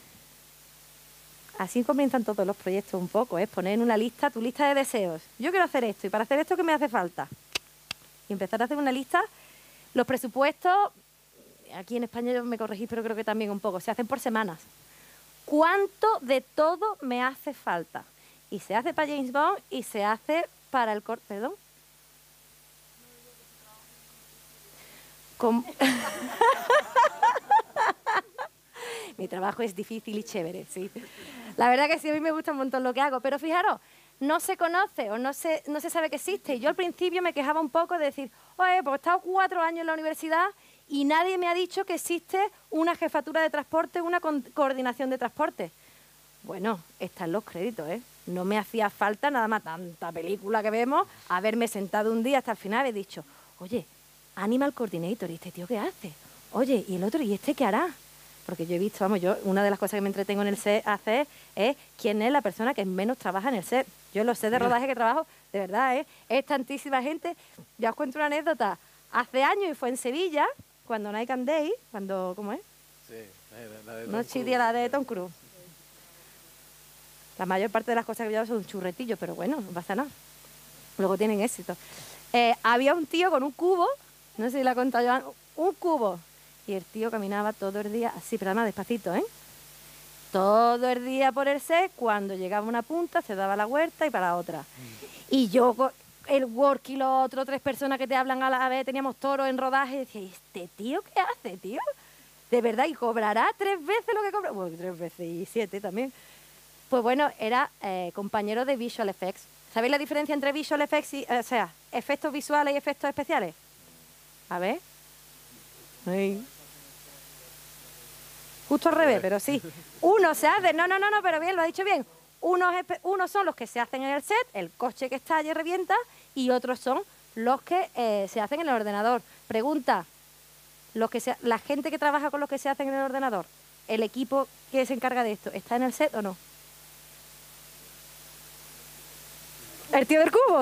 Así comienzan todos los proyectos un poco, es poner en una lista, tu lista de deseos. Yo quiero hacer esto y para hacer esto, ¿qué me hace falta? Y empezar a hacer una lista. Los presupuestos, aquí en España yo me corregí, pero creo que también un poco, se hacen por semanas. ¿Cuánto de todo me hace falta? Y se hace para James Bond y se hace para el corte, perdón. Com Mi trabajo es difícil y chévere, sí. La verdad que sí, a mí me gusta un montón lo que hago, pero fijaros, no se conoce o no se, no se sabe que existe. Yo al principio me quejaba un poco de decir, oye, pues he estado cuatro años en la universidad y nadie me ha dicho que existe una jefatura de transporte, una co coordinación de transporte. Bueno, están los créditos, ¿eh? No me hacía falta nada más tanta película que vemos, haberme sentado un día hasta el final y he dicho, oye, Animal Coordinator, ¿y este tío qué hace? Oye, ¿y el otro? ¿Y este qué hará? Porque yo he visto, vamos, yo, una de las cosas que me entretengo en el set a hacer es quién es la persona que menos trabaja en el set. Yo en los sets de rodaje que trabajo, de verdad, ¿eh? Es tantísima gente. Ya os cuento una anécdota. Hace años, y fue en Sevilla, cuando Night and Day, cuando, ¿cómo es? Sí, la de Tom No, sí, la de Tom Cruise. La mayor parte de las cosas que yo hago son churretillos, pero bueno, no pasa nada. Luego tienen éxito. Eh, había un tío con un cubo, no sé si la he contado yo, un cubo. Y el tío caminaba todo el día así, pero además despacito, ¿eh? Todo el día por el set, cuando llegaba una punta, se daba la vuelta y para otra. Y yo, el work y los otros, tres personas que te hablan a la vez, teníamos toros en rodaje, y decía, ¿este tío qué hace, tío? De verdad, y cobrará tres veces lo que cobra. Bueno, tres veces y siete también. Pues bueno, era eh, compañero de Visual Effects. ¿Sabéis la diferencia entre Visual Effects y, eh, o sea, efectos visuales y efectos especiales? A ver. Ay. Justo al revés, pero sí. Uno se hace, no, no, no, no, pero bien, lo ha dicho bien. Unos, unos son los que se hacen en el set, el coche que estalla y revienta, y otros son los que eh, se hacen en el ordenador. Pregunta, los que se, la gente que trabaja con los que se hacen en el ordenador, ¿el equipo que se encarga de esto está en el set o no? El tío del cubo,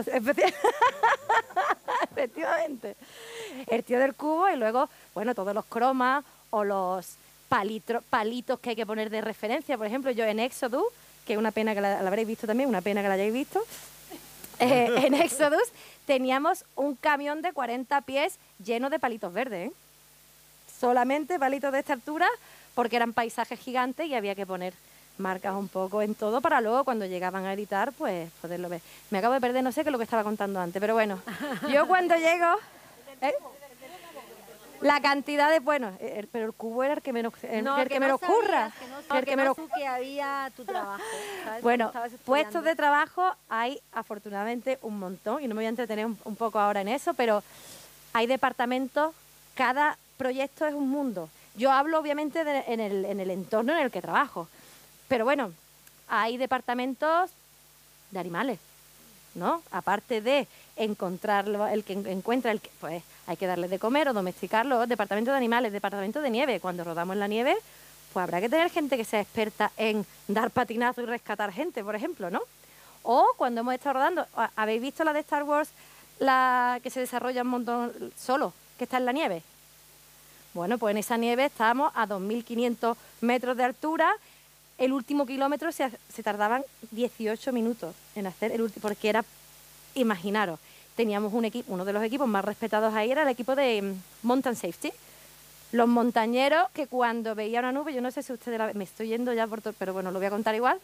efectivamente. El tío del cubo y luego, bueno, todos los cromas o los palitro, palitos que hay que poner de referencia. Por ejemplo, yo en Exodus, que es una pena que la, la habréis visto también, una pena que la hayáis visto, eh, en Exodus teníamos un camión de cuarenta pies lleno de palitos verdes, ¿eh? Solamente palitos de esta altura, porque eran paisajes gigantes y había que poner marcas un poco en todo para luego cuando llegaban a editar pues poderlo ver. Me acabo de perder, no sé qué es lo que estaba contando antes, pero bueno, yo cuando llego, ¿eh? La cantidad de, bueno, el, pero el cubo era el que menos, el, no, el que, que me no lo ocurra, sabías, que no, el que que me no lo tú que había tu trabajo, ¿sabes? Bueno, Estabas estudiando. puestos de trabajo hay afortunadamente un montón y no me voy a entretener un, un poco ahora en eso, pero hay departamentos, cada proyecto es un mundo. Yo hablo obviamente de, en, el, en el entorno en el que trabajo, pero bueno, hay departamentos de animales, ¿no? Aparte de encontrarlo, el que encuentra, el que, pues hay que darles de comer o domesticarlo. Departamento de animales, departamento de nieve. Cuando rodamos en la nieve, pues habrá que tener gente que sea experta en dar patinazo y rescatar gente, por ejemplo, ¿no? O cuando hemos estado rodando, ¿habéis visto la de Star Wars, la que se desarrolla un montón solo, que está en la nieve? Bueno, pues en esa nieve estamos a dos mil quinientos metros de altura, el último kilómetro se, se tardaban dieciocho minutos en hacer el último, porque era, imaginaros, teníamos un equipo, uno de los equipos más respetados ahí era el equipo de um, Mountain Safety. Los montañeros que cuando veía una nube, yo no sé si ustedes la ven, me estoy yendo ya por todo, pero bueno, lo voy a contar igual.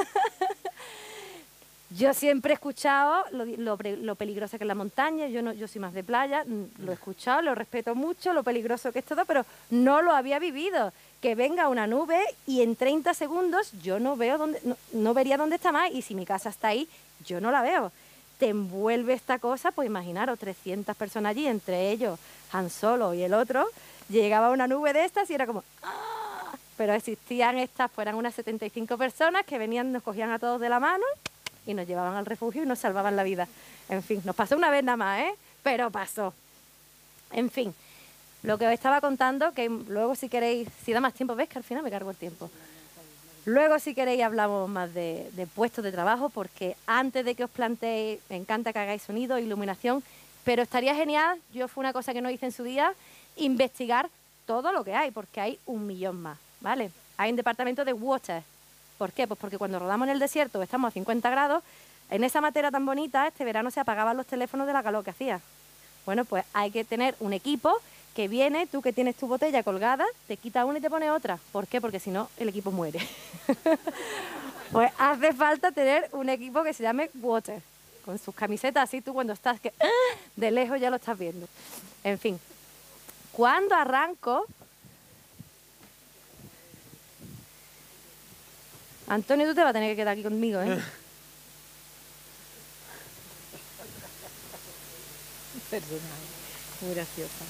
Yo siempre he escuchado lo, lo, lo peligrosa que es la montaña, yo, no, yo soy más de playa, lo he escuchado, lo respeto mucho, lo peligroso que es todo, pero no lo había vivido. Que venga una nube y en treinta segundos yo no veo dónde, no, no vería dónde está más, y si mi casa está ahí, yo no la veo. Te envuelve esta cosa, pues imaginaros, trescientas personas allí, entre ellos Han Solo y el otro, llegaba una nube de estas y era como... ¡ah! Pero existían estas, fueran unas setenta y cinco personas que venían, nos cogían a todos de la mano y nos llevaban al refugio y nos salvaban la vida. En fin, nos pasó una vez nada más, ¿eh? Pero pasó. En fin, lo que os estaba contando, que luego si queréis, si da más tiempo, ves que al final me cargo el tiempo. Luego si queréis hablamos más de, de puestos de trabajo, porque antes de que os planteéis, me encanta que hagáis sonido, iluminación, pero estaría genial, yo fue una cosa que no hice en su día, investigar todo lo que hay, porque hay un millón más, ¿vale? Hay un departamento de water. ¿Por qué? Pues porque cuando rodamos en el desierto, estamos a cincuenta grados, en esa materia tan bonita, este verano se apagaban los teléfonos de la calor que hacía. Bueno, pues hay que tener un equipo que viene, tú que tienes tu botella colgada, te quita una y te pone otra. ¿Por qué? Porque si no, el equipo muere. Pues hace falta tener un equipo que se llame water, con sus camisetas así, tú cuando estás, que de lejos ya lo estás viendo. En fin, cuando arranco... Antonio, tú te vas a tener que quedar aquí conmigo, ¿eh? Personaje, muy graciosa.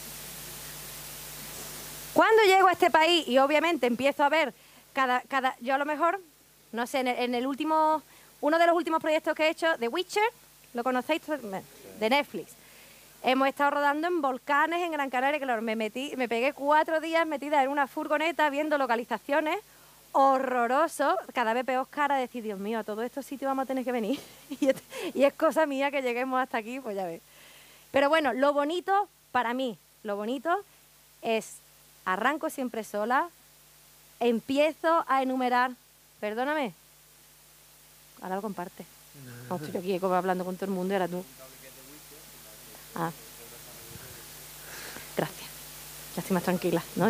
Cuando llego a este país y obviamente empiezo a ver cada, cada, yo a lo mejor, no sé, en el, en el último, uno de los últimos proyectos que he hecho, The Witcher, ¿lo conocéis? De Netflix. Hemos estado rodando en volcanes en Gran Canaria, claro, me metí, me pegué cuatro días metida en una furgoneta viendo localizaciones, horroroso, cada vez peor cara, decir, Dios mío, a todos estos sitios vamos a tener que venir. y, es, y es cosa mía que lleguemos hasta aquí, pues ya ves. Pero bueno, lo bonito, para mí, lo bonito es, arranco siempre sola, empiezo a enumerar, perdóname, ahora lo comparte. No, estoy aquí como hablando con todo el mundo y ahora tú. Ah. Gracias. Ya estoy más tranquila, ¿no?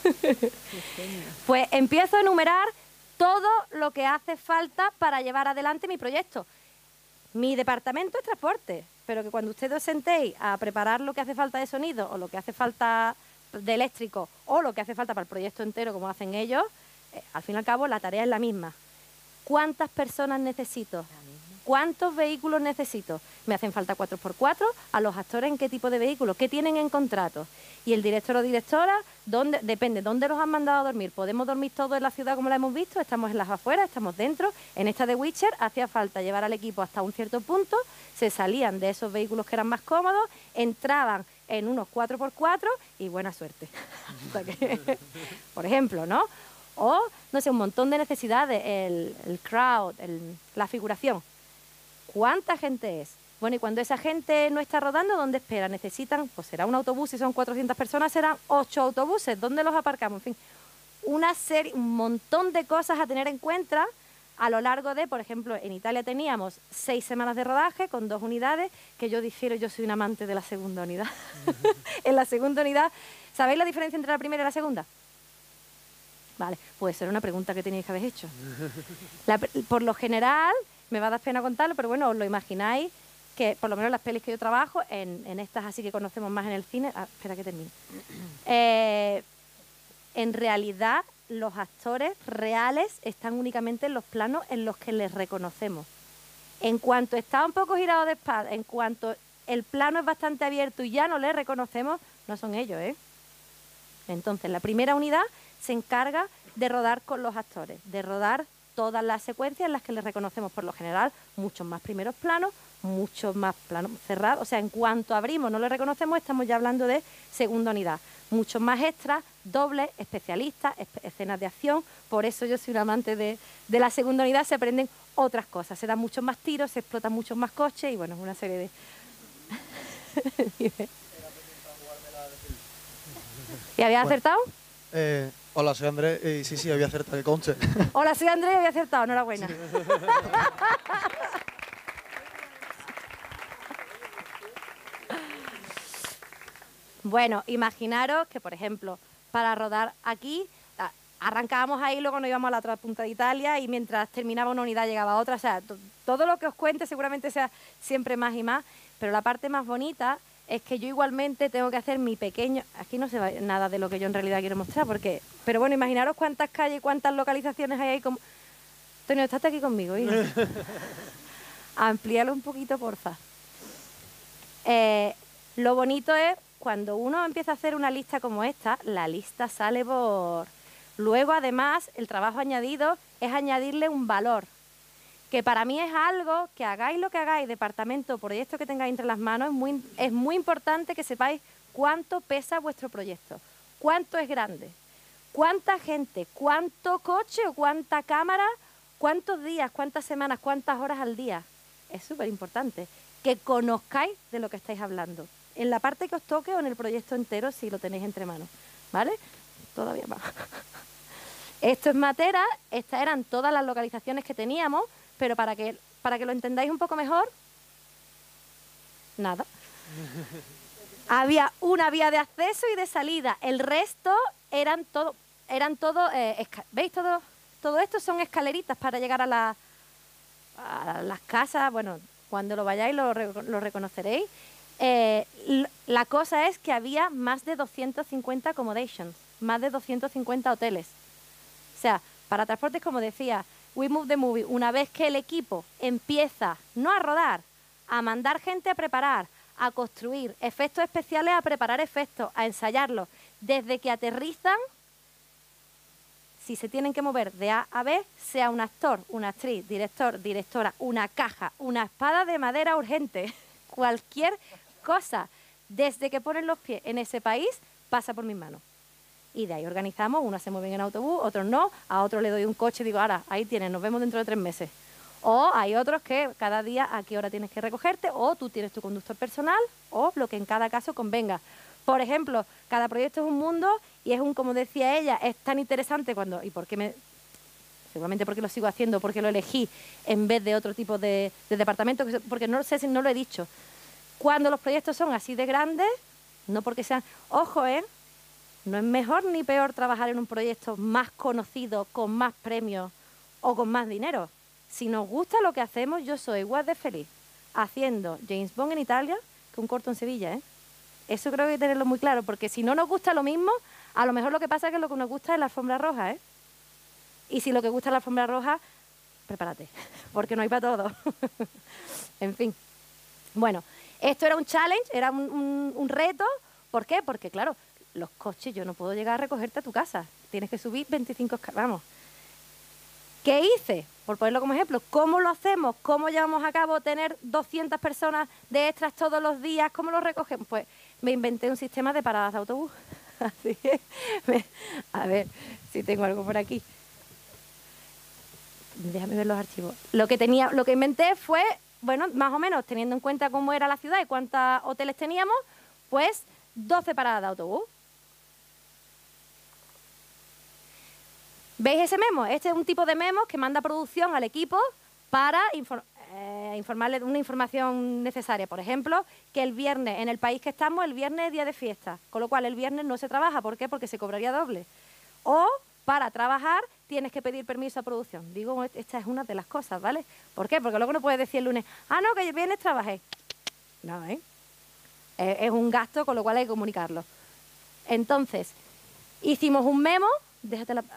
Pues empiezo a enumerar todo lo que hace falta para llevar adelante mi proyecto. Mi departamento es transporte, pero que cuando ustedes os sentéis a preparar lo que hace falta de sonido o lo que hace falta de eléctrico o lo que hace falta para el proyecto entero, como hacen ellos, eh, al fin y al cabo la tarea es la misma. ¿Cuántas personas necesito? ¿Cuántos vehículos necesito? Me hacen falta cuatro por cuatro, a los actores en qué tipo de vehículos, qué tienen en contrato. Y el director o directora, ¿dónde? Depende, ¿dónde los han mandado a dormir? ¿Podemos dormir todos en la ciudad como la hemos visto? ¿Estamos en las afueras? ¿Estamos dentro? En esta de Witcher hacía falta llevar al equipo hasta un cierto punto, se salían de esos vehículos que eran más cómodos, entraban en unos cuatro por cuatro y buena suerte. Por ejemplo, ¿no? O, no sé, un montón de necesidades, el, el crowd, el, la figuración. ¿Cuánta gente es? Bueno, y cuando esa gente no está rodando, ¿dónde espera? Necesitan, pues será un autobús, si son cuatrocientas personas, serán ocho autobuses. ¿Dónde los aparcamos? En fin, una serie, un montón de cosas a tener en cuenta a lo largo de, por ejemplo, en Italia teníamos seis semanas de rodaje con dos unidades, que yo difiero, yo soy un amante de la segunda unidad. En la segunda unidad, ¿sabéis la diferencia entre la primera y la segunda? Vale, pues era una pregunta que teníais que haber hecho. La, por lo general, me va a dar pena contarlo, pero bueno, os lo imagináis, que por lo menos las pelis que yo trabajo, en, en estas así que conocemos más en el cine... Ah, espera que termine. Eh, en realidad, los actores reales están únicamente en los planos en los que les reconocemos. En cuanto está un poco girado de espalda, en cuanto el plano es bastante abierto y ya no les reconocemos, no son ellos, ¿eh? Entonces, la primera unidad se encarga de rodar con los actores, de rodar todas las secuencias en las que les reconocemos, por lo general, muchos más primeros planos, muchos más planos cerrados. O sea, en cuanto abrimos no les reconocemos, estamos ya hablando de segunda unidad. Muchos más extras, dobles, especialistas, esp escenas de acción. Por eso yo soy un amante de, de la segunda unidad, se aprenden otras cosas. Se dan muchos más tiros, se explotan muchos más coches y bueno, es una serie de... ¿Y había acertado? Eh, hola, soy Andrés y sí, sí, había acertado, que conche. Hola, soy Andrés y había acertado, enhorabuena. Bueno, imaginaros que, por ejemplo, para rodar aquí, arrancábamos ahí, luego nos íbamos a la otra punta de Italia y mientras terminaba una unidad llegaba otra. O sea, todo lo que os cuente seguramente sea siempre más y más, pero la parte más bonita es que yo igualmente tengo que hacer mi pequeño... Aquí no se va nada de lo que yo en realidad quiero mostrar, porque... Pero bueno, imaginaros cuántas calles, cuántas localizaciones hay ahí. Como... Antonio, estate aquí conmigo, hija. Amplíalo un poquito, porfa. Eh, lo bonito es cuando uno empieza a hacer una lista como esta, la lista sale por... Luego, además, el trabajo añadido es añadirle un valor, que para mí es algo que hagáis lo que hagáis, departamento o proyecto que tengáis entre las manos, es muy, es muy importante que sepáis cuánto pesa vuestro proyecto, cuánto es grande, cuánta gente, cuánto coche o cuánta cámara, cuántos días, cuántas semanas, cuántas horas al día. Es súper importante que conozcáis de lo que estáis hablando, en la parte que os toque o en el proyecto entero si lo tenéis entre manos, ¿vale? Todavía más. Esto es Matera, estas eran todas las localizaciones que teníamos, pero para que, para que lo entendáis un poco mejor, nada. Había una vía de acceso y de salida, el resto eran todo, eran todo, eh, ¿veis? Todo, todo esto son escaleritas para llegar a, la, a las casas. Bueno, cuando lo vayáis lo, lo reconoceréis. Eh, la cosa es que había más de doscientos cincuenta accommodations, más de doscientos cincuenta hoteles. O sea, para transportes, como decía, We Move the Movie, una vez que el equipo empieza, no a rodar, a mandar gente a preparar, a construir efectos especiales, a preparar efectos, a ensayarlos, desde que aterrizan, si se tienen que mover de A a B, sea un actor, una actriz, director, directora, una caja, una espada de madera urgente, cualquier cosa, desde que ponen los pies en ese país, pasa por mis manos. Y de ahí organizamos, unos se mueven en autobús, otros no, a otro le doy un coche y digo, ahora, ahí tienes, nos vemos dentro de tres meses. O hay otros que cada día a qué hora tienes que recogerte, o tú tienes tu conductor personal, o lo que en cada caso convenga. Por ejemplo, cada proyecto es un mundo y es un, como decía ella, es tan interesante cuando, y por qué me, seguramente porque lo sigo haciendo, porque lo elegí en vez de otro tipo de, de departamento, porque no sé si no lo he dicho. Cuando los proyectos son así de grandes, no porque sean, ojo, ¿eh? No es mejor ni peor trabajar en un proyecto más conocido, con más premios o con más dinero. Si nos gusta lo que hacemos, yo soy igual de feliz haciendo James Bond en Italia que un corto en Sevilla, ¿eh? Eso creo que hay que tenerlo muy claro, porque si no nos gusta lo mismo, a lo mejor lo que pasa es que lo que nos gusta es la alfombra roja, ¿eh? Y si lo que gusta es la alfombra roja, prepárate, porque no hay para todo. En fin. Bueno, esto era un challenge, era un, un, un reto. ¿Por qué? Porque, claro, los coches, yo no puedo llegar a recogerte a tu casa. Tienes que subir veinticinco escalones. Vamos. ¿Qué hice? Por ponerlo como ejemplo, ¿cómo lo hacemos? ¿Cómo llevamos a cabo tener doscientas personas de extras todos los días? ¿Cómo lo recogemos? Pues me inventé un sistema de paradas de autobús. Así que, a ver si tengo algo por aquí. Déjame ver los archivos. Lo que tenía, lo que inventé fue, bueno, más o menos, teniendo en cuenta cómo era la ciudad y cuántos hoteles teníamos, pues doce paradas de autobús. ¿Veis ese memo? Este es un tipo de memo que manda producción al equipo para infor eh, informarle una información necesaria. Por ejemplo, que el viernes, en el país que estamos, el viernes es día de fiesta, con lo cual el viernes no se trabaja. ¿Por qué? Porque se cobraría doble. O, para trabajar, tienes que pedir permiso a producción. Digo, esta es una de las cosas, ¿vale? ¿Por qué? Porque luego no puedes decir el lunes, ah, no, que el viernes trabajé. No, ¿eh? Es un gasto, con lo cual hay que comunicarlo. Entonces, hicimos un memo, déjate la...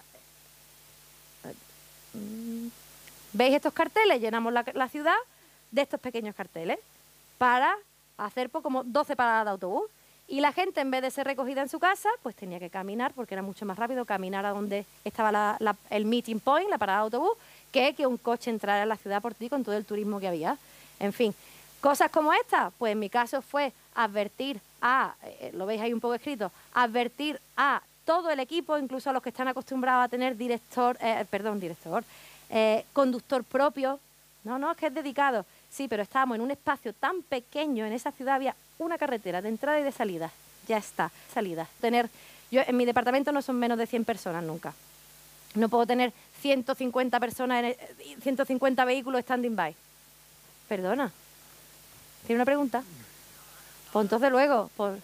¿Veis estos carteles? Llenamos la, la ciudad de estos pequeños carteles para hacer pues, como doce paradas de autobús. Y la gente, en vez de ser recogida en su casa, pues tenía que caminar, porque era mucho más rápido caminar a donde estaba la, la, el meeting point, la parada de autobús, que que un coche entrara a la ciudad por ti con todo el turismo que había. En fin, cosas como esta, pues en mi caso fue advertir a, eh, lo veis ahí un poco escrito, advertir a todo el equipo, incluso a los que están acostumbrados a tener director, eh, perdón, director, eh, conductor propio. No, no, es que es dedicado. Sí, pero estábamos en un espacio tan pequeño, en esa ciudad había una carretera de entrada y de salida. Ya está, salida. Tener Yo en mi departamento no son menos de cien personas nunca. No puedo tener ciento cincuenta personas, en el, ciento cincuenta vehículos standing by. Perdona. ¿Tiene una pregunta? Pues entonces luego. Pues,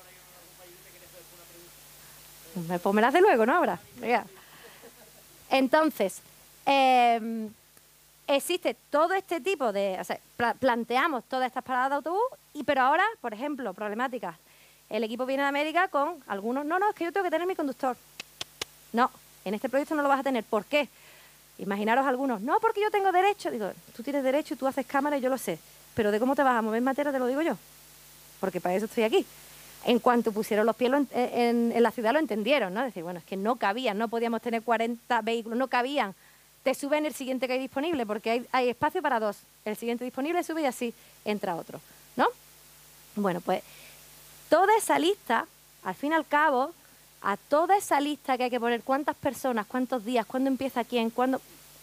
pues me la hace luego, ¿no? Ahora. Venga. Entonces, eh, existe todo este tipo de... O sea, pla planteamos todas estas paradas de autobús, y pero ahora, por ejemplo, problemáticas. El equipo viene de América con algunos... No, no, es que yo tengo que tener mi conductor. No, en este proyecto no lo vas a tener. ¿Por qué? Imaginaros algunos. No, porque yo tengo derecho. Digo, tú tienes derecho y tú haces cámara y yo lo sé. Pero de cómo te vas a mover en materia te lo digo yo. Porque para eso estoy aquí. En cuanto pusieron los pies en, en, en la ciudad lo entendieron, ¿no? Es decir, bueno, es que no cabían, no podíamos tener cuarenta vehículos, no cabían. Te sube en el siguiente que hay disponible, porque hay, hay espacio para dos. El siguiente disponible sube y así entra otro, ¿no? Bueno, pues toda esa lista, al fin y al cabo, a toda esa lista que hay que poner cuántas personas, cuántos días, cuándo empieza quién, cuándo,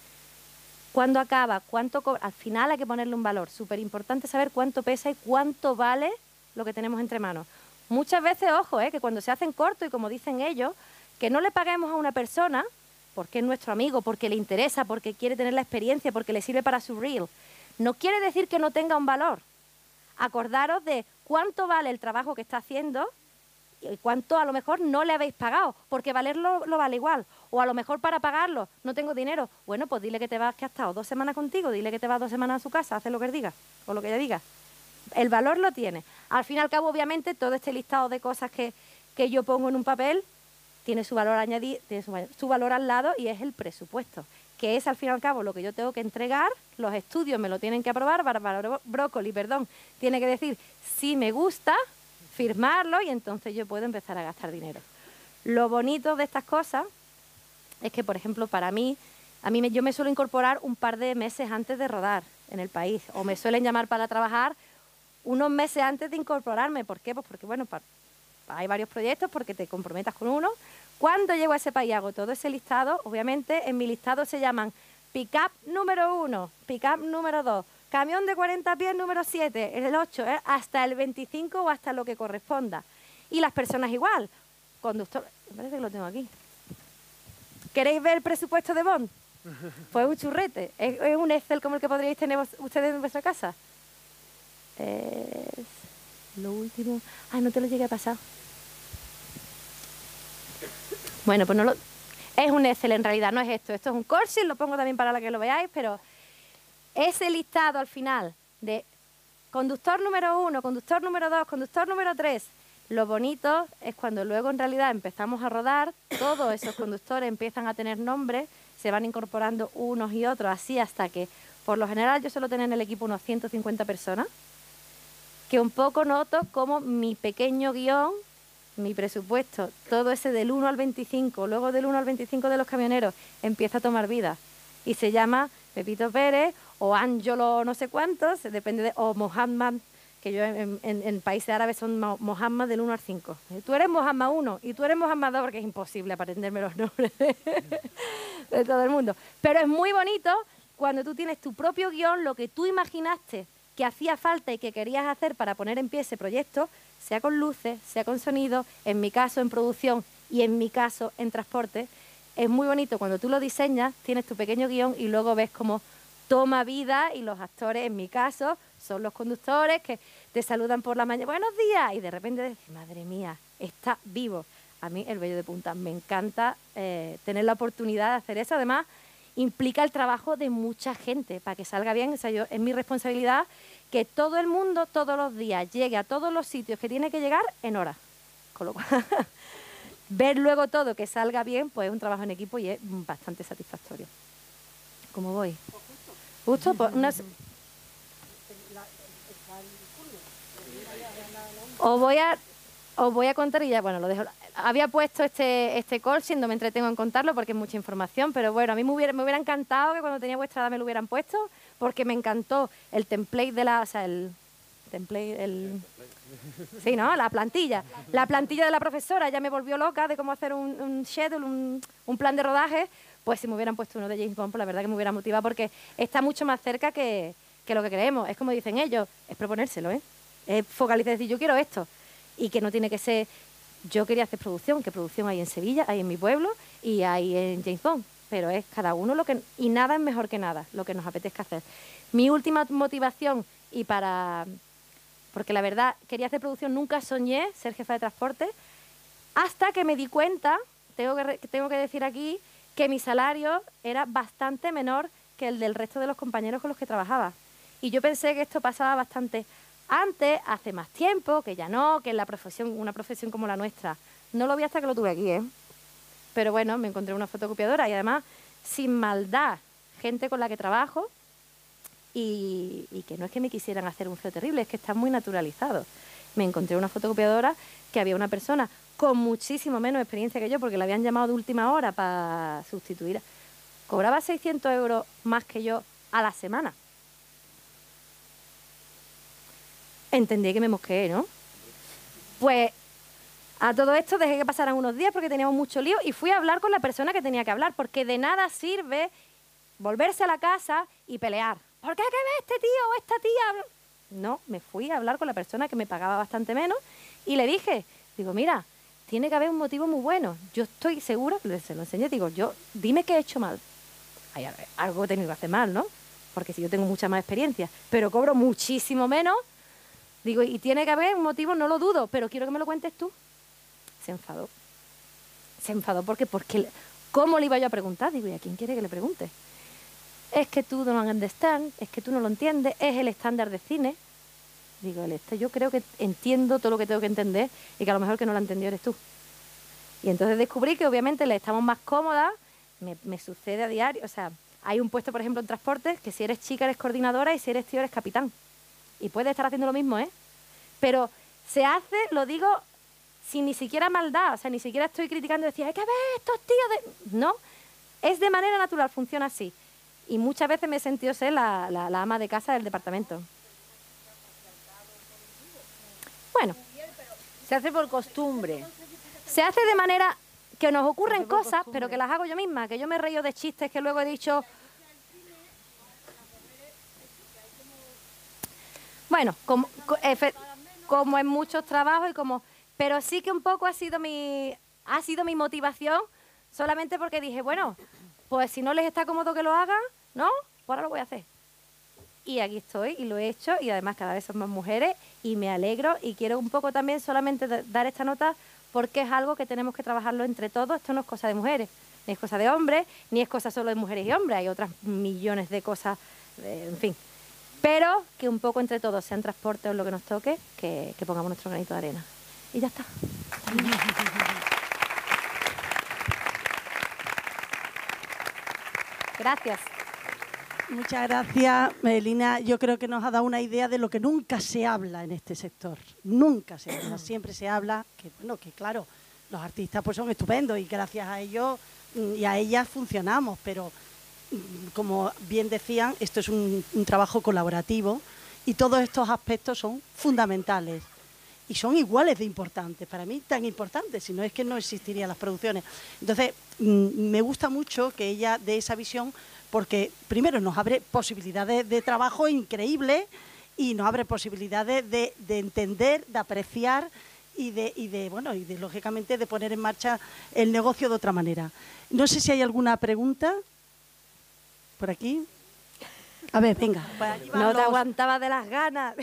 cuándo acaba, cuánto cobra, al final hay que ponerle un valor. Súper importante saber cuánto pesa y cuánto vale lo que tenemos entre manos. Muchas veces, ojo, eh, que cuando se hacen cortos y como dicen ellos, que no le paguemos a una persona porque es nuestro amigo, porque le interesa, porque quiere tener la experiencia, porque le sirve para su reel, no quiere decir que no tenga un valor. Acordaros de cuánto vale el trabajo que está haciendo y cuánto a lo mejor no le habéis pagado, porque valerlo lo vale igual. O a lo mejor para pagarlo no tengo dinero. Bueno, pues dile que te vas, que ha estado dos semanas contigo, dile que te vas dos semanas a su casa, hace lo que él diga, o lo que ella diga. El valor lo tiene. Al fin y al cabo, obviamente, todo este listado de cosas que, que yo pongo en un papel tiene su valor añadido, tiene su, su valor al lado, y es el presupuesto, que es al fin y al cabo lo que yo tengo que entregar. Los estudios me lo tienen que aprobar, Bárbara Brócoli, perdón, tiene que decir si me gusta, firmarlo, y entonces yo puedo empezar a gastar dinero. Lo bonito de estas cosas es que, por ejemplo, para mí, a mí me, yo me suelo incorporar un par de meses antes de rodar en el país, o me suelen llamar para trabajar unos meses antes de incorporarme. ¿Por qué? Pues porque, bueno, para, hay varios proyectos, porque te comprometas con uno. Cuando llego a ese país hago todo ese listado. Obviamente en mi listado se llaman pick-up número uno, pick-up número dos, camión de cuarenta pies número siete, el ocho, ¿eh? Hasta el veinticinco o hasta lo que corresponda. Y las personas igual. Conductor, me parece que lo tengo aquí. ¿Queréis ver el presupuesto de Bond? Pues un churrete. ¿Es, es un Excel como el que podríais tener ustedes en vuestra casa? Es lo último. Ah, no te lo llegué a pasar. Bueno, pues no lo... Es un Excel en realidad, no es esto. Esto es un Corsil, lo pongo también para la que lo veáis, pero ese listado al final de conductor número uno, conductor número dos, conductor número tres. Lo bonito es cuando luego en realidad empezamos a rodar, todos esos conductores empiezan a tener nombre, se van incorporando unos y otros, así hasta que, por lo general, yo suelo tener en el equipo unos ciento cincuenta personas, que un poco noto como mi pequeño guión, mi presupuesto, todo ese del uno al veinticinco, luego del uno al veinticinco de los camioneros, empieza a tomar vida. Y se llama Pepito Pérez, o Ángelo no sé cuántos, depende de, o Mohammad, que yo en, en, en países árabes son Mohammad del uno al cinco. Tú eres Mohammad uno y tú eres Mohammad dos, porque es imposible aprenderme los nombres de, de todo el mundo. Pero es muy bonito cuando tú tienes tu propio guión, lo que tú imaginaste que hacía falta y que querías hacer para poner en pie ese proyecto, sea con luces, sea con sonido, en mi caso en producción y en mi caso en transporte. Es muy bonito cuando tú lo diseñas, tienes tu pequeño guión y luego ves cómo toma vida, y los actores, en mi caso, son los conductores que te saludan por la mañana, buenos días, y de repente dices, madre mía, está vivo. A mí el vello de punta, me encanta eh, tener la oportunidad de hacer eso. Además, implica el trabajo de mucha gente para que salga bien. O sea, yo, es mi responsabilidad que todo el mundo, todos los días, llegue a todos los sitios que tiene que llegar en hora. Con lo cual, ver luego todo que salga bien, pues es un trabajo en equipo y es bastante satisfactorio. ¿Cómo voy? Justo, pues unas... Os voy a... Os voy a contar y ya, bueno, lo dejo. Había puesto este, este call, si no me entretengo en contarlo porque es mucha información, pero bueno, a mí me hubiera, me hubiera encantado que cuando tenía vuestra edad me lo hubieran puesto, porque me encantó el template de la, o sea, el template, el... Sí, ¿no? La plantilla. La plantilla de la profesora ya me volvió loca de cómo hacer un, un schedule, un, un plan de rodaje. Pues si me hubieran puesto uno de James Bond, pues la verdad que me hubiera motivado, porque está mucho más cerca que, que lo que creemos. Es como dicen ellos, es proponérselo, ¿eh? Es focalizar, decir, yo quiero esto. Y que no tiene que ser Yo quería hacer producción, que producción hay en Sevilla, hay en mi pueblo y hay en James Bond, pero es cada uno lo que... Y nada es mejor que nada, lo que nos apetezca hacer. Mi última motivación y para... Porque la verdad, quería hacer producción, nunca soñé ser jefa de transporte, hasta que me di cuenta, tengo que, tengo que decir aquí, que mi salario era bastante menor que el del resto de los compañeros con los que trabajaba. Y yo pensé que esto pasaba bastante antes, hace más tiempo, que ya no, que en la profesión, una profesión como la nuestra. No lo vi hasta que lo tuve aquí, ¿eh? Pero bueno, me encontré una fotocopiadora y además, sin maldad, gente con la que trabajo y, y que no es que me quisieran hacer un feo terrible, es que está muy naturalizado. Me encontré una fotocopiadora que había una persona con muchísimo menos experiencia que yo, porque la habían llamado de última hora para sustituir. Cobraba seiscientos euros más que yo a la semana. Entendí que me mosqueé, ¿no? Pues a todo esto dejé que pasaran unos días porque teníamos mucho lío y fui a hablar con la persona que tenía que hablar, porque de nada sirve volverse a la casa y pelear. ¿Por qué que ve este tío o esta tía? No, me fui a hablar con la persona que me pagaba bastante menos y le dije, digo, mira, tiene que haber un motivo muy bueno. Yo estoy segura, se lo enseñé, digo, yo, dime qué he hecho mal. Hay algo he tenido que hacer mal, ¿no? Porque si yo tengo mucha más experiencia, pero cobro muchísimo menos, digo, y tiene que haber un motivo, no lo dudo, pero quiero que me lo cuentes tú. Se enfadó. Se enfadó porque, porque ¿cómo le iba yo a preguntar? Digo, ¿y a quién quiere que le pregunte? Es que tú no lo understand, es que tú no lo entiendes, es el estándar de cine. Digo, este, yo creo que entiendo todo lo que tengo que entender y que a lo mejor que no lo entendió eres tú. Y entonces descubrí que obviamente le estamos más cómodas, me, me sucede a diario, o sea, hay un puesto, por ejemplo, en transportes, que si eres chica eres coordinadora y si eres tío eres capitán. Y puedes estar haciendo lo mismo, ¿eh? Pero se hace, lo digo, sin ni siquiera maldad, o sea, ni siquiera estoy criticando y decir, hay que ver estos tíos de... No, es de manera natural, funciona así. Y muchas veces me he sentido ser la, la, la ama de casa del departamento. Bueno, se hace por costumbre. Se hace de manera que nos ocurren cosas, pero que las hago yo misma, que yo me río de chistes que luego he dicho... Bueno, como, como en muchos trabajos y como... Pero sí que un poco ha sido mi, ha sido mi motivación, solamente porque dije, bueno, pues si no les está cómodo que lo hagan, ¿no? Pues ahora lo voy a hacer. Y aquí estoy y lo he hecho y además cada vez son más mujeres y me alegro y quiero un poco también solamente dar esta nota porque es algo que tenemos que trabajarlo entre todos. Esto no es cosa de mujeres, ni es cosa de hombres, ni es cosa solo de mujeres y hombres. Hay otras millones de cosas, eh, en fin. Pero que un poco entre todos, sea en transporte o lo que nos toque, que, que pongamos nuestro granito de arena. Y ya está. Gracias. Muchas gracias, Melina. Yo creo que nos ha dado una idea de lo que nunca se habla en este sector. Nunca se habla. Siempre se habla que, bueno, que claro, los artistas pues son estupendos y gracias a ellos y a ellas funcionamos, pero como bien decían, esto es un, un trabajo colaborativo y todos estos aspectos son fundamentales. Y son iguales de importantes, para mí tan importantes, si no es que no existirían las producciones. Entonces, me gusta mucho que ella dé esa visión porque, primero, nos abre posibilidades de trabajo increíbles y nos abre posibilidades de, de entender, de apreciar y de, y de, bueno, y de, lógicamente, de poner en marcha el negocio de otra manera. No sé si hay alguna pregunta por aquí. A ver, venga. No te aguantaba de las ganas.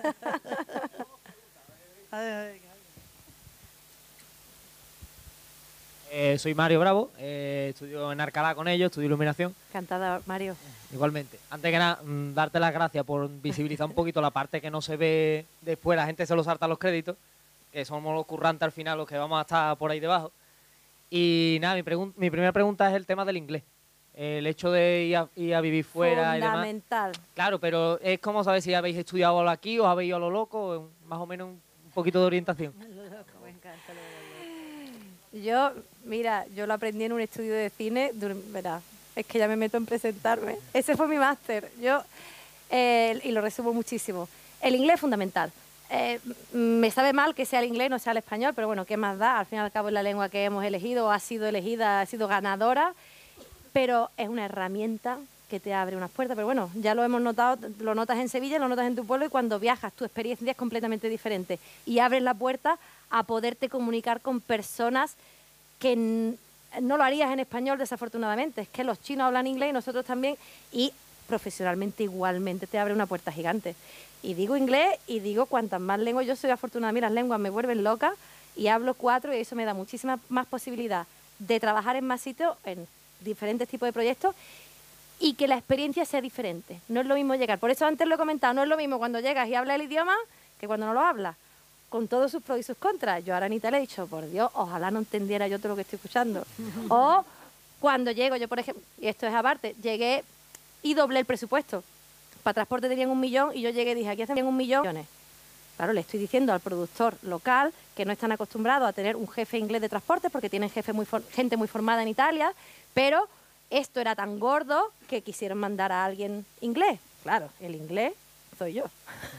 Eh, soy Mario Bravo, eh, estudio en Alcalá con ellos, estudio iluminación. Encantada, Mario. Igualmente. Antes que nada, mmm, darte las gracias por visibilizar un poquito la parte que no se ve después, la gente se lo salta los créditos, que somos los currantes al final los que vamos a estar por ahí debajo. Y nada, mi, mi primera pregunta es el tema del inglés. El hecho de ir a, ir a vivir fuera y demás. Fundamental. Claro, pero es como saber si habéis estudiado aquí o habéis ido a lo loco, más o menos un un poquito de orientación. Me encanta lo de Yo, mira, yo lo aprendí en un estudio de cine, verás, es que ya me meto en presentarme. Ese fue mi máster. Yo, eh, y lo resumo muchísimo. El inglés es fundamental. Eh, me sabe mal que sea el inglés, no sea el español, pero bueno, ¿qué más da? Al fin y al cabo es la lengua que hemos elegido, ha sido elegida, ha sido ganadora, pero es una herramienta que te abre unas puertas, pero bueno, ya lo hemos notado, lo notas en Sevilla, lo notas en tu pueblo, y cuando viajas tu experiencia es completamente diferente y abres la puerta a poderte comunicar con personas que no lo harías en español, desafortunadamente. Es que los chinos hablan inglés y nosotros también, y profesionalmente igualmente te abre una puerta gigante. Y digo inglés y digo cuantas más lenguas, yo soy afortunada, a mí las lenguas me vuelven loca y hablo cuatro, y eso me da muchísima más posibilidad de trabajar en más sitios, en diferentes tipos de proyectos, y que la experiencia sea diferente. No es lo mismo llegar, por eso antes lo he comentado, no es lo mismo cuando llegas y hablas el idioma que cuando no lo hablas, con todos sus pros y sus contras. Yo ahora a Anita le he dicho, por Dios, ojalá no entendiera yo todo lo que estoy escuchando. O cuando llego, yo por ejemplo, y esto es aparte, llegué y doblé el presupuesto. Para transporte tenían un millón y yo llegué y dije, aquí hacen un millón. Claro, le estoy diciendo al productor local que no están acostumbrados a tener un jefe inglés de transporte porque tienen jefe muy gente muy formada en Italia, pero esto era tan gordo que quisieron mandar a alguien inglés. Claro, el inglés soy yo.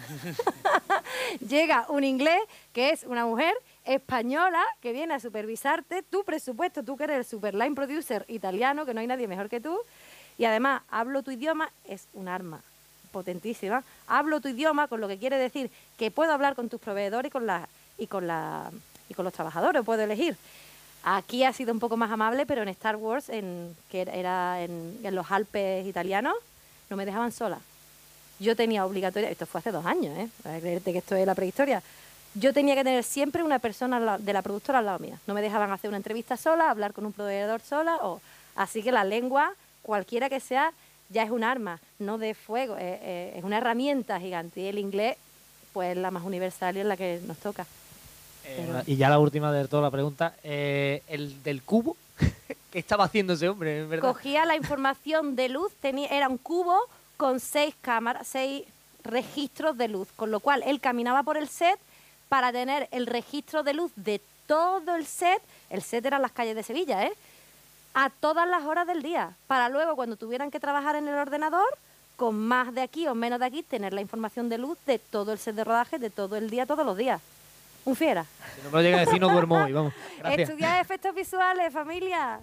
Llega un inglés que es una mujer española que viene a supervisarte tu presupuesto, tú que eres el superline producer italiano, que no hay nadie mejor que tú, y además hablo tu idioma, es un arma potentísima. Hablo tu idioma, con lo que quiere decir que puedo hablar con tus proveedores y con, la, y con, la, y con los trabajadores, puedo elegir. Aquí ha sido un poco más amable, pero en Star Wars, en, que era en, en los Alpes italianos, no me dejaban sola. Yo tenía obligatoria, esto fue hace dos años, ¿eh? Para creerte que esto es la prehistoria. Yo tenía que tener siempre una persona de la productora al lado mía. No me dejaban hacer una entrevista sola, hablar con un proveedor sola. O... Así que la lengua, cualquiera que sea, ya es un arma, no de fuego, es, es, es una herramienta gigante. Y el inglés, pues es la más universal y es la que nos toca. Eh, Pero... Y ya la última de toda la pregunta, eh, el del cubo, ¿qué estaba haciendo ese hombre, en verdad? Cogía la información de luz, tenía, era un cubo con seis cámaras, seis registros de luz, con lo cual él caminaba por el set para tener el registro de luz de todo el set. El set eran las calles de Sevilla, ¿eh? A todas las horas del día, para luego cuando tuvieran que trabajar en el ordenador, con más de aquí o menos de aquí, tener la información de luz de todo el set de rodaje, de todo el día, todos los días. Un fiera. Si no me lo llega a decir, no duermo hoy, vamos. Gracias. Estudiar efectos visuales, familia.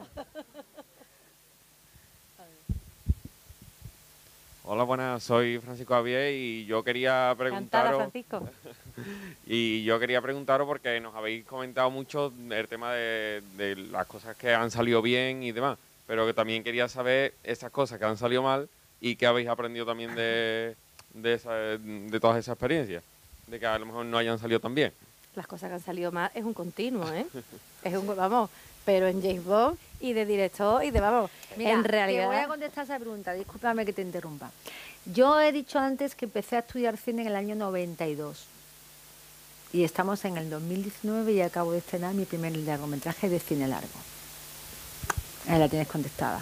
Hola, buenas, soy Francisco Javier y yo quería preguntaros... Encantada, Francisco. Y yo quería preguntaros porque nos habéis comentado mucho el tema de, de las cosas que han salido bien y demás, pero que también quería saber esas cosas que han salido mal y qué habéis aprendido también de, de, esa, de todas esas experiencias, de que a lo mejor no hayan salido tan bien. Las cosas que han salido mal es un continuo, ¿eh? Es un, vamos, pero en James Bond y de director y de, vamos, Mira, en realidad... te voy a contestar esa pregunta, discúlpame que te interrumpa. Yo he dicho antes que empecé a estudiar cine en el año noventa y dos. Y estamos en el dos mil diecinueve y acabo de estrenar mi primer largometraje de cine largo. Ahí la tienes contestada.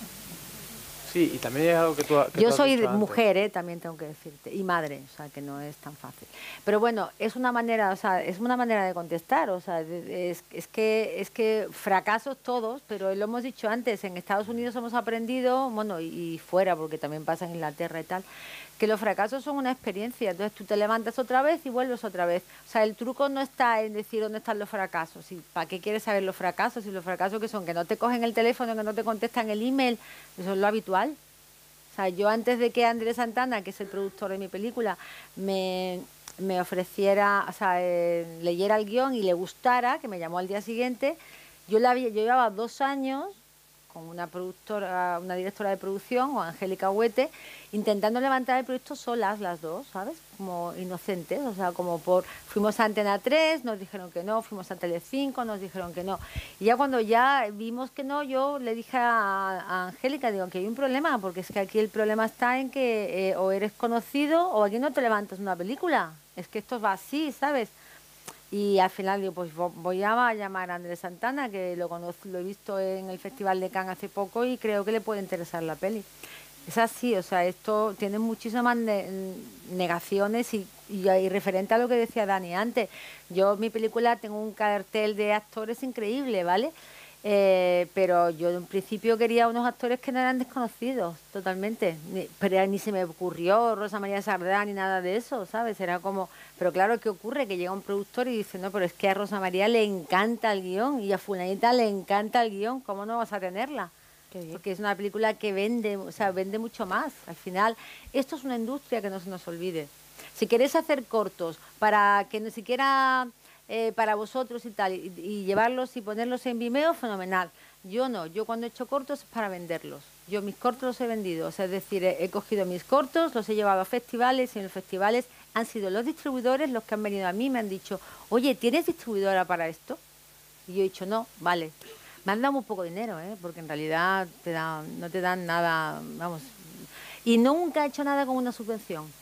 Sí, y también es algo que tú, que Yo tú has soy dicho antes. mujer, ¿eh? También tengo que decirte, y madre, o sea, que no es tan fácil. Pero bueno, es una manera, o sea, es una manera de contestar, o sea, es, es que es que fracasos todos, pero lo hemos dicho antes, en Estados Unidos hemos aprendido, bueno, y, y fuera, porque también pasa en Inglaterra y tal, que los fracasos son una experiencia, entonces tú te levantas otra vez y vuelves otra vez. O sea, el truco no está en decir dónde están los fracasos, y ¿para qué quieres saber los fracasos? Y los fracasos que son, que no te cogen el teléfono, que no te contestan el email, eso es lo habitual. O sea, yo antes de que Andrés Santana, que es el productor de mi película, me, me ofreciera, o sea, eh, leyera el guión y le gustara, que me llamó al día siguiente, yo, la, yo llevaba dos años con una productora, una directora de producción, o Angélica Huete, intentando levantar el proyecto solas las dos, ¿sabes? Como inocentes, o sea, como por... Fuimos a Antena tres, nos dijeron que no, fuimos a Telecinco, nos dijeron que no. Y ya cuando ya vimos que no, yo le dije a, a Angélica, digo, que hay un problema, porque es que aquí el problema está en que eh, o eres conocido o aquí no te levantas una película. Es que esto va así, ¿sabes? Y al final digo, pues voy a llamar a Andrés Santana, que lo conozco, lo he visto en el Festival de Cannes hace poco y creo que le puede interesar la peli. Es así, o sea, esto tiene muchísimas ne negaciones y, y, y referente a lo que decía Dani antes. Yo en mi película tengo un cartel de actores increíble, ¿vale? Eh, pero yo en principio quería unos actores que no eran desconocidos totalmente, ni, pero ni se me ocurrió Rosa María Sardá ni nada de eso, ¿sabes? Era como, pero claro, ¿qué ocurre? Que llega un productor y dice, no, pero es que a Rosa María le encanta el guión y a fulanita le encanta el guión, ¿cómo no vas a tenerla? porque es una película que vende, o sea, vende mucho más. Al final, esto es una industria que no se nos olvide. Si queréis hacer cortos para que ni siquiera eh, para vosotros y tal, y, y llevarlos y ponerlos en Vimeo, fenomenal. Yo no, yo cuando he hecho cortos es para venderlos. Yo mis cortos los he vendido, o sea, es decir, he, he cogido mis cortos, los he llevado a festivales y en los festivales han sido los distribuidores los que han venido a mí y me han dicho, oye, ¿tienes distribuidora para esto? Y yo he dicho, no, vale. Me han dado muy poco dinero, ¿eh? Porque en realidad te dan, no te dan nada, vamos. Y nunca he hecho nada con una subvención.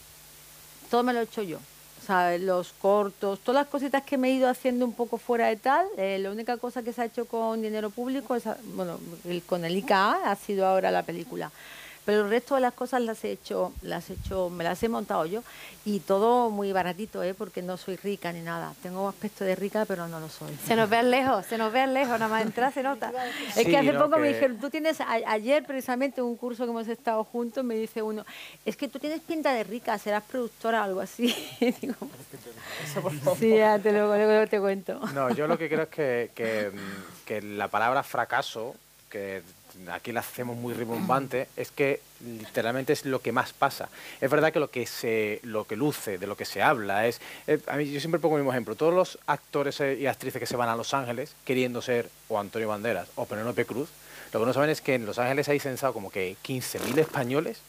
Todo me lo he hecho yo. O sea, los cortos, todas las cositas que me he ido haciendo un poco fuera de tal, eh, la única cosa que se ha hecho con dinero público, es, bueno, el, con el I K A ha sido ahora la película. Pero el resto de las cosas las he hecho, las he hecho, me las he montado yo y todo muy baratito, ¿eh? Porque no soy rica ni nada. Tengo aspecto de rica, pero no lo soy. Se nos ve lejos, se nos ve lejos, nada más entrar se nota. Es Sí, que hace no, poco que- me dijeron, tú tienes, a- ayer precisamente un curso que hemos estado juntos, me dice uno, es que tú tienes pinta de rica, serás productora o algo así. Digo, Eso, por favor. sí, ya te lo, luego te cuento. No, yo lo que creo es que, que, mm, que la palabra fracaso, que aquí la hacemos muy rimbombante, es que literalmente es lo que más pasa. Es verdad que lo que se, lo que luce, de lo que se habla es, eh, a mí yo siempre pongo el mismo ejemplo. Todos los actores eh, y actrices que se van a Los Ángeles queriendo ser o Antonio Banderas o Penélope Cruz, lo que no saben es que en Los Ángeles hay censado como que quince mil españoles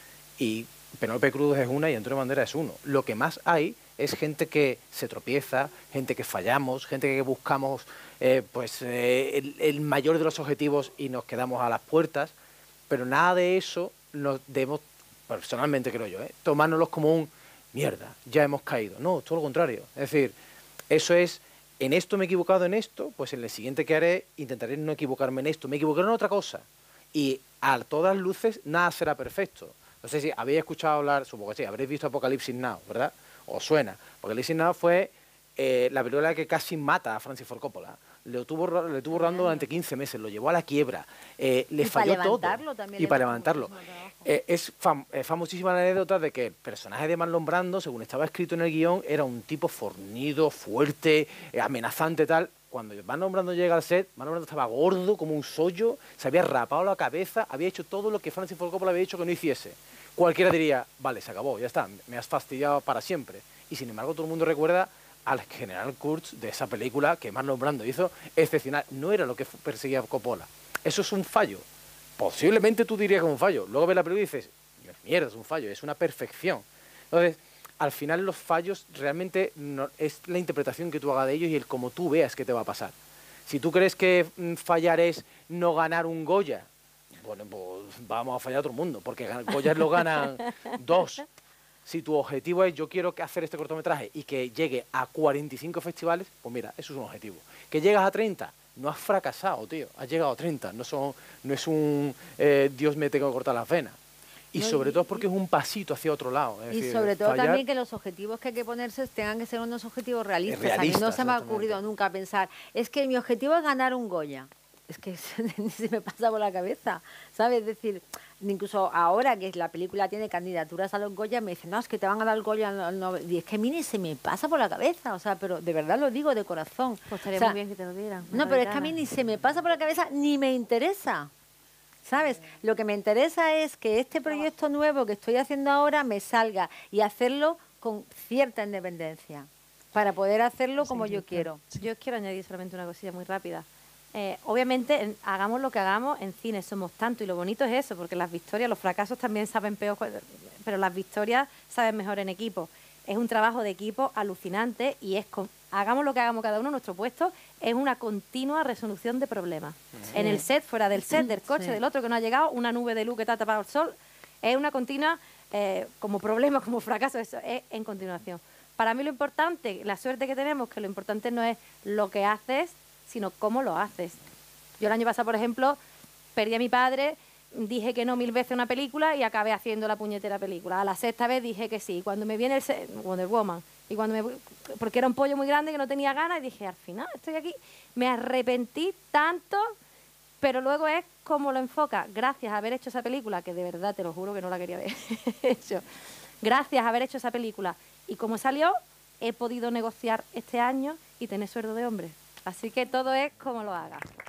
y Penélope Cruz es una y Antonio Banderas es uno. Lo que más hay es gente que se tropieza, gente que fallamos, gente que buscamos eh, pues eh, el, el mayor de los objetivos y nos quedamos a las puertas, pero nada de eso nos debemos, personalmente creo yo, ¿eh? tomárnoslos como un mierda, ya hemos caído. No, todo lo contrario. Es decir, eso es, en esto me he equivocado en esto, pues en el siguiente que haré intentaré no equivocarme en esto, me equivocaré en otra cosa. Y a todas luces nada será perfecto. No sé si habéis escuchado hablar, supongo que sí, habréis visto Apocalipsis Now, ¿verdad? ¿Os suena? Apocalipsis Now fue eh, la película que casi mata a Francis Ford Coppola. Le tuvo, ro- le tuvo rodando durante quince meses, lo llevó a la quiebra, eh, le Y para falló todo. levantarlo también Y le para costó levantarlo. Eh, es fam- eh, famosísima la anécdota de que el personaje de Marlon Brando, según estaba escrito en el guión, era un tipo fornido, fuerte, eh, amenazante, tal. Cuando Marlon Brando llega al set, Marlon Brando estaba gordo como un sollo, se había rapado la cabeza, había hecho todo lo que Francis Ford Coppola había dicho que no hiciese. Cualquiera diría, vale, se acabó, ya está, me has fastidiado para siempre. Y sin embargo todo el mundo recuerda al general Kurtz de esa película que Marlon Brando hizo excepcional. No era lo que fu- perseguía Coppola. Eso es un fallo. Posiblemente tú dirías que es un fallo. Luego ves la película y dices, mierda, es un fallo, es una perfección. Entonces, al final los fallos realmente no, es la interpretación que tú hagas de ellos y el cómo tú veas que te va a pasar. Si tú crees que mm, fallar es no ganar un Goya, bueno, pues vamos a fallar a otro mundo, porque gan- Goyas lo ganan dos. Si tu objetivo es yo quiero que hacer este cortometraje y que llegue a cuarenta y cinco festivales, pues mira, eso es un objetivo. Que llegas a treinta, no has fracasado, tío, has llegado a treinta, no, son, no es un eh, Dios me tengo que cortar las venas. Y No, sobre y- todo porque es un pasito hacia otro lado. es Y decir, sobre todo fallar- también que los objetivos que hay que ponerse tengan que ser unos objetivos realistas. a mí no Realistas, se me ha exactamente. ocurrido nunca pensar, es que mi objetivo es ganar un Goya. Es que ni se me pasa por la cabeza, ¿sabes? Es decir, incluso ahora que la película tiene candidaturas a los Goya, me dicen, no, es que te van a dar el Goya. No, no". Y es que a mí ni se me pasa por la cabeza, o sea, pero de verdad lo digo de corazón. Pues estaría O sea, muy bien que te lo dieran. No, pero es que a mí ni se me pasa por la cabeza, ni me interesa. ¿Sabes? Lo que me interesa es que este proyecto nuevo que estoy haciendo ahora me salga y hacerlo con cierta independencia, para poder hacerlo como yo quiero. Yo quiero añadir solamente una cosilla muy rápida. Eh, obviamente, en- hagamos lo que hagamos, en cine somos tanto y lo bonito es eso, porque las victorias, los fracasos también saben peor, cu- pero las victorias saben mejor en equipo. Es un trabajo de equipo alucinante y es con, hagamos lo que hagamos cada uno, nuestro puesto es una continua resolución de problemas. Sí. En el set, fuera del set, del coche, Sí. del otro que no ha llegado, una nube de luz que te ha tapado el sol, es una continua, eh, como problema, como fracaso, eso es en continuación. Para mí lo importante, la suerte que tenemos, que lo importante no es lo que haces, sino cómo lo haces. Yo el año pasado, por ejemplo, perdí a mi padre, dije que no mil veces a una película y acabé haciendo la puñetera película. A la sexta vez dije que sí. Cuando me viene el se- Wonder Woman, y cuando me, porque era un pollo muy grande que no tenía ganas, y dije, al final estoy aquí. Me arrepentí tanto, pero luego es como lo enfoca. Gracias a haber hecho esa película, que de verdad te lo juro que no la quería haber hecho. Gracias a haber hecho esa película. Y como salió, he podido negociar este año y tener sueldo de hombre. Así que todo es como lo hagas.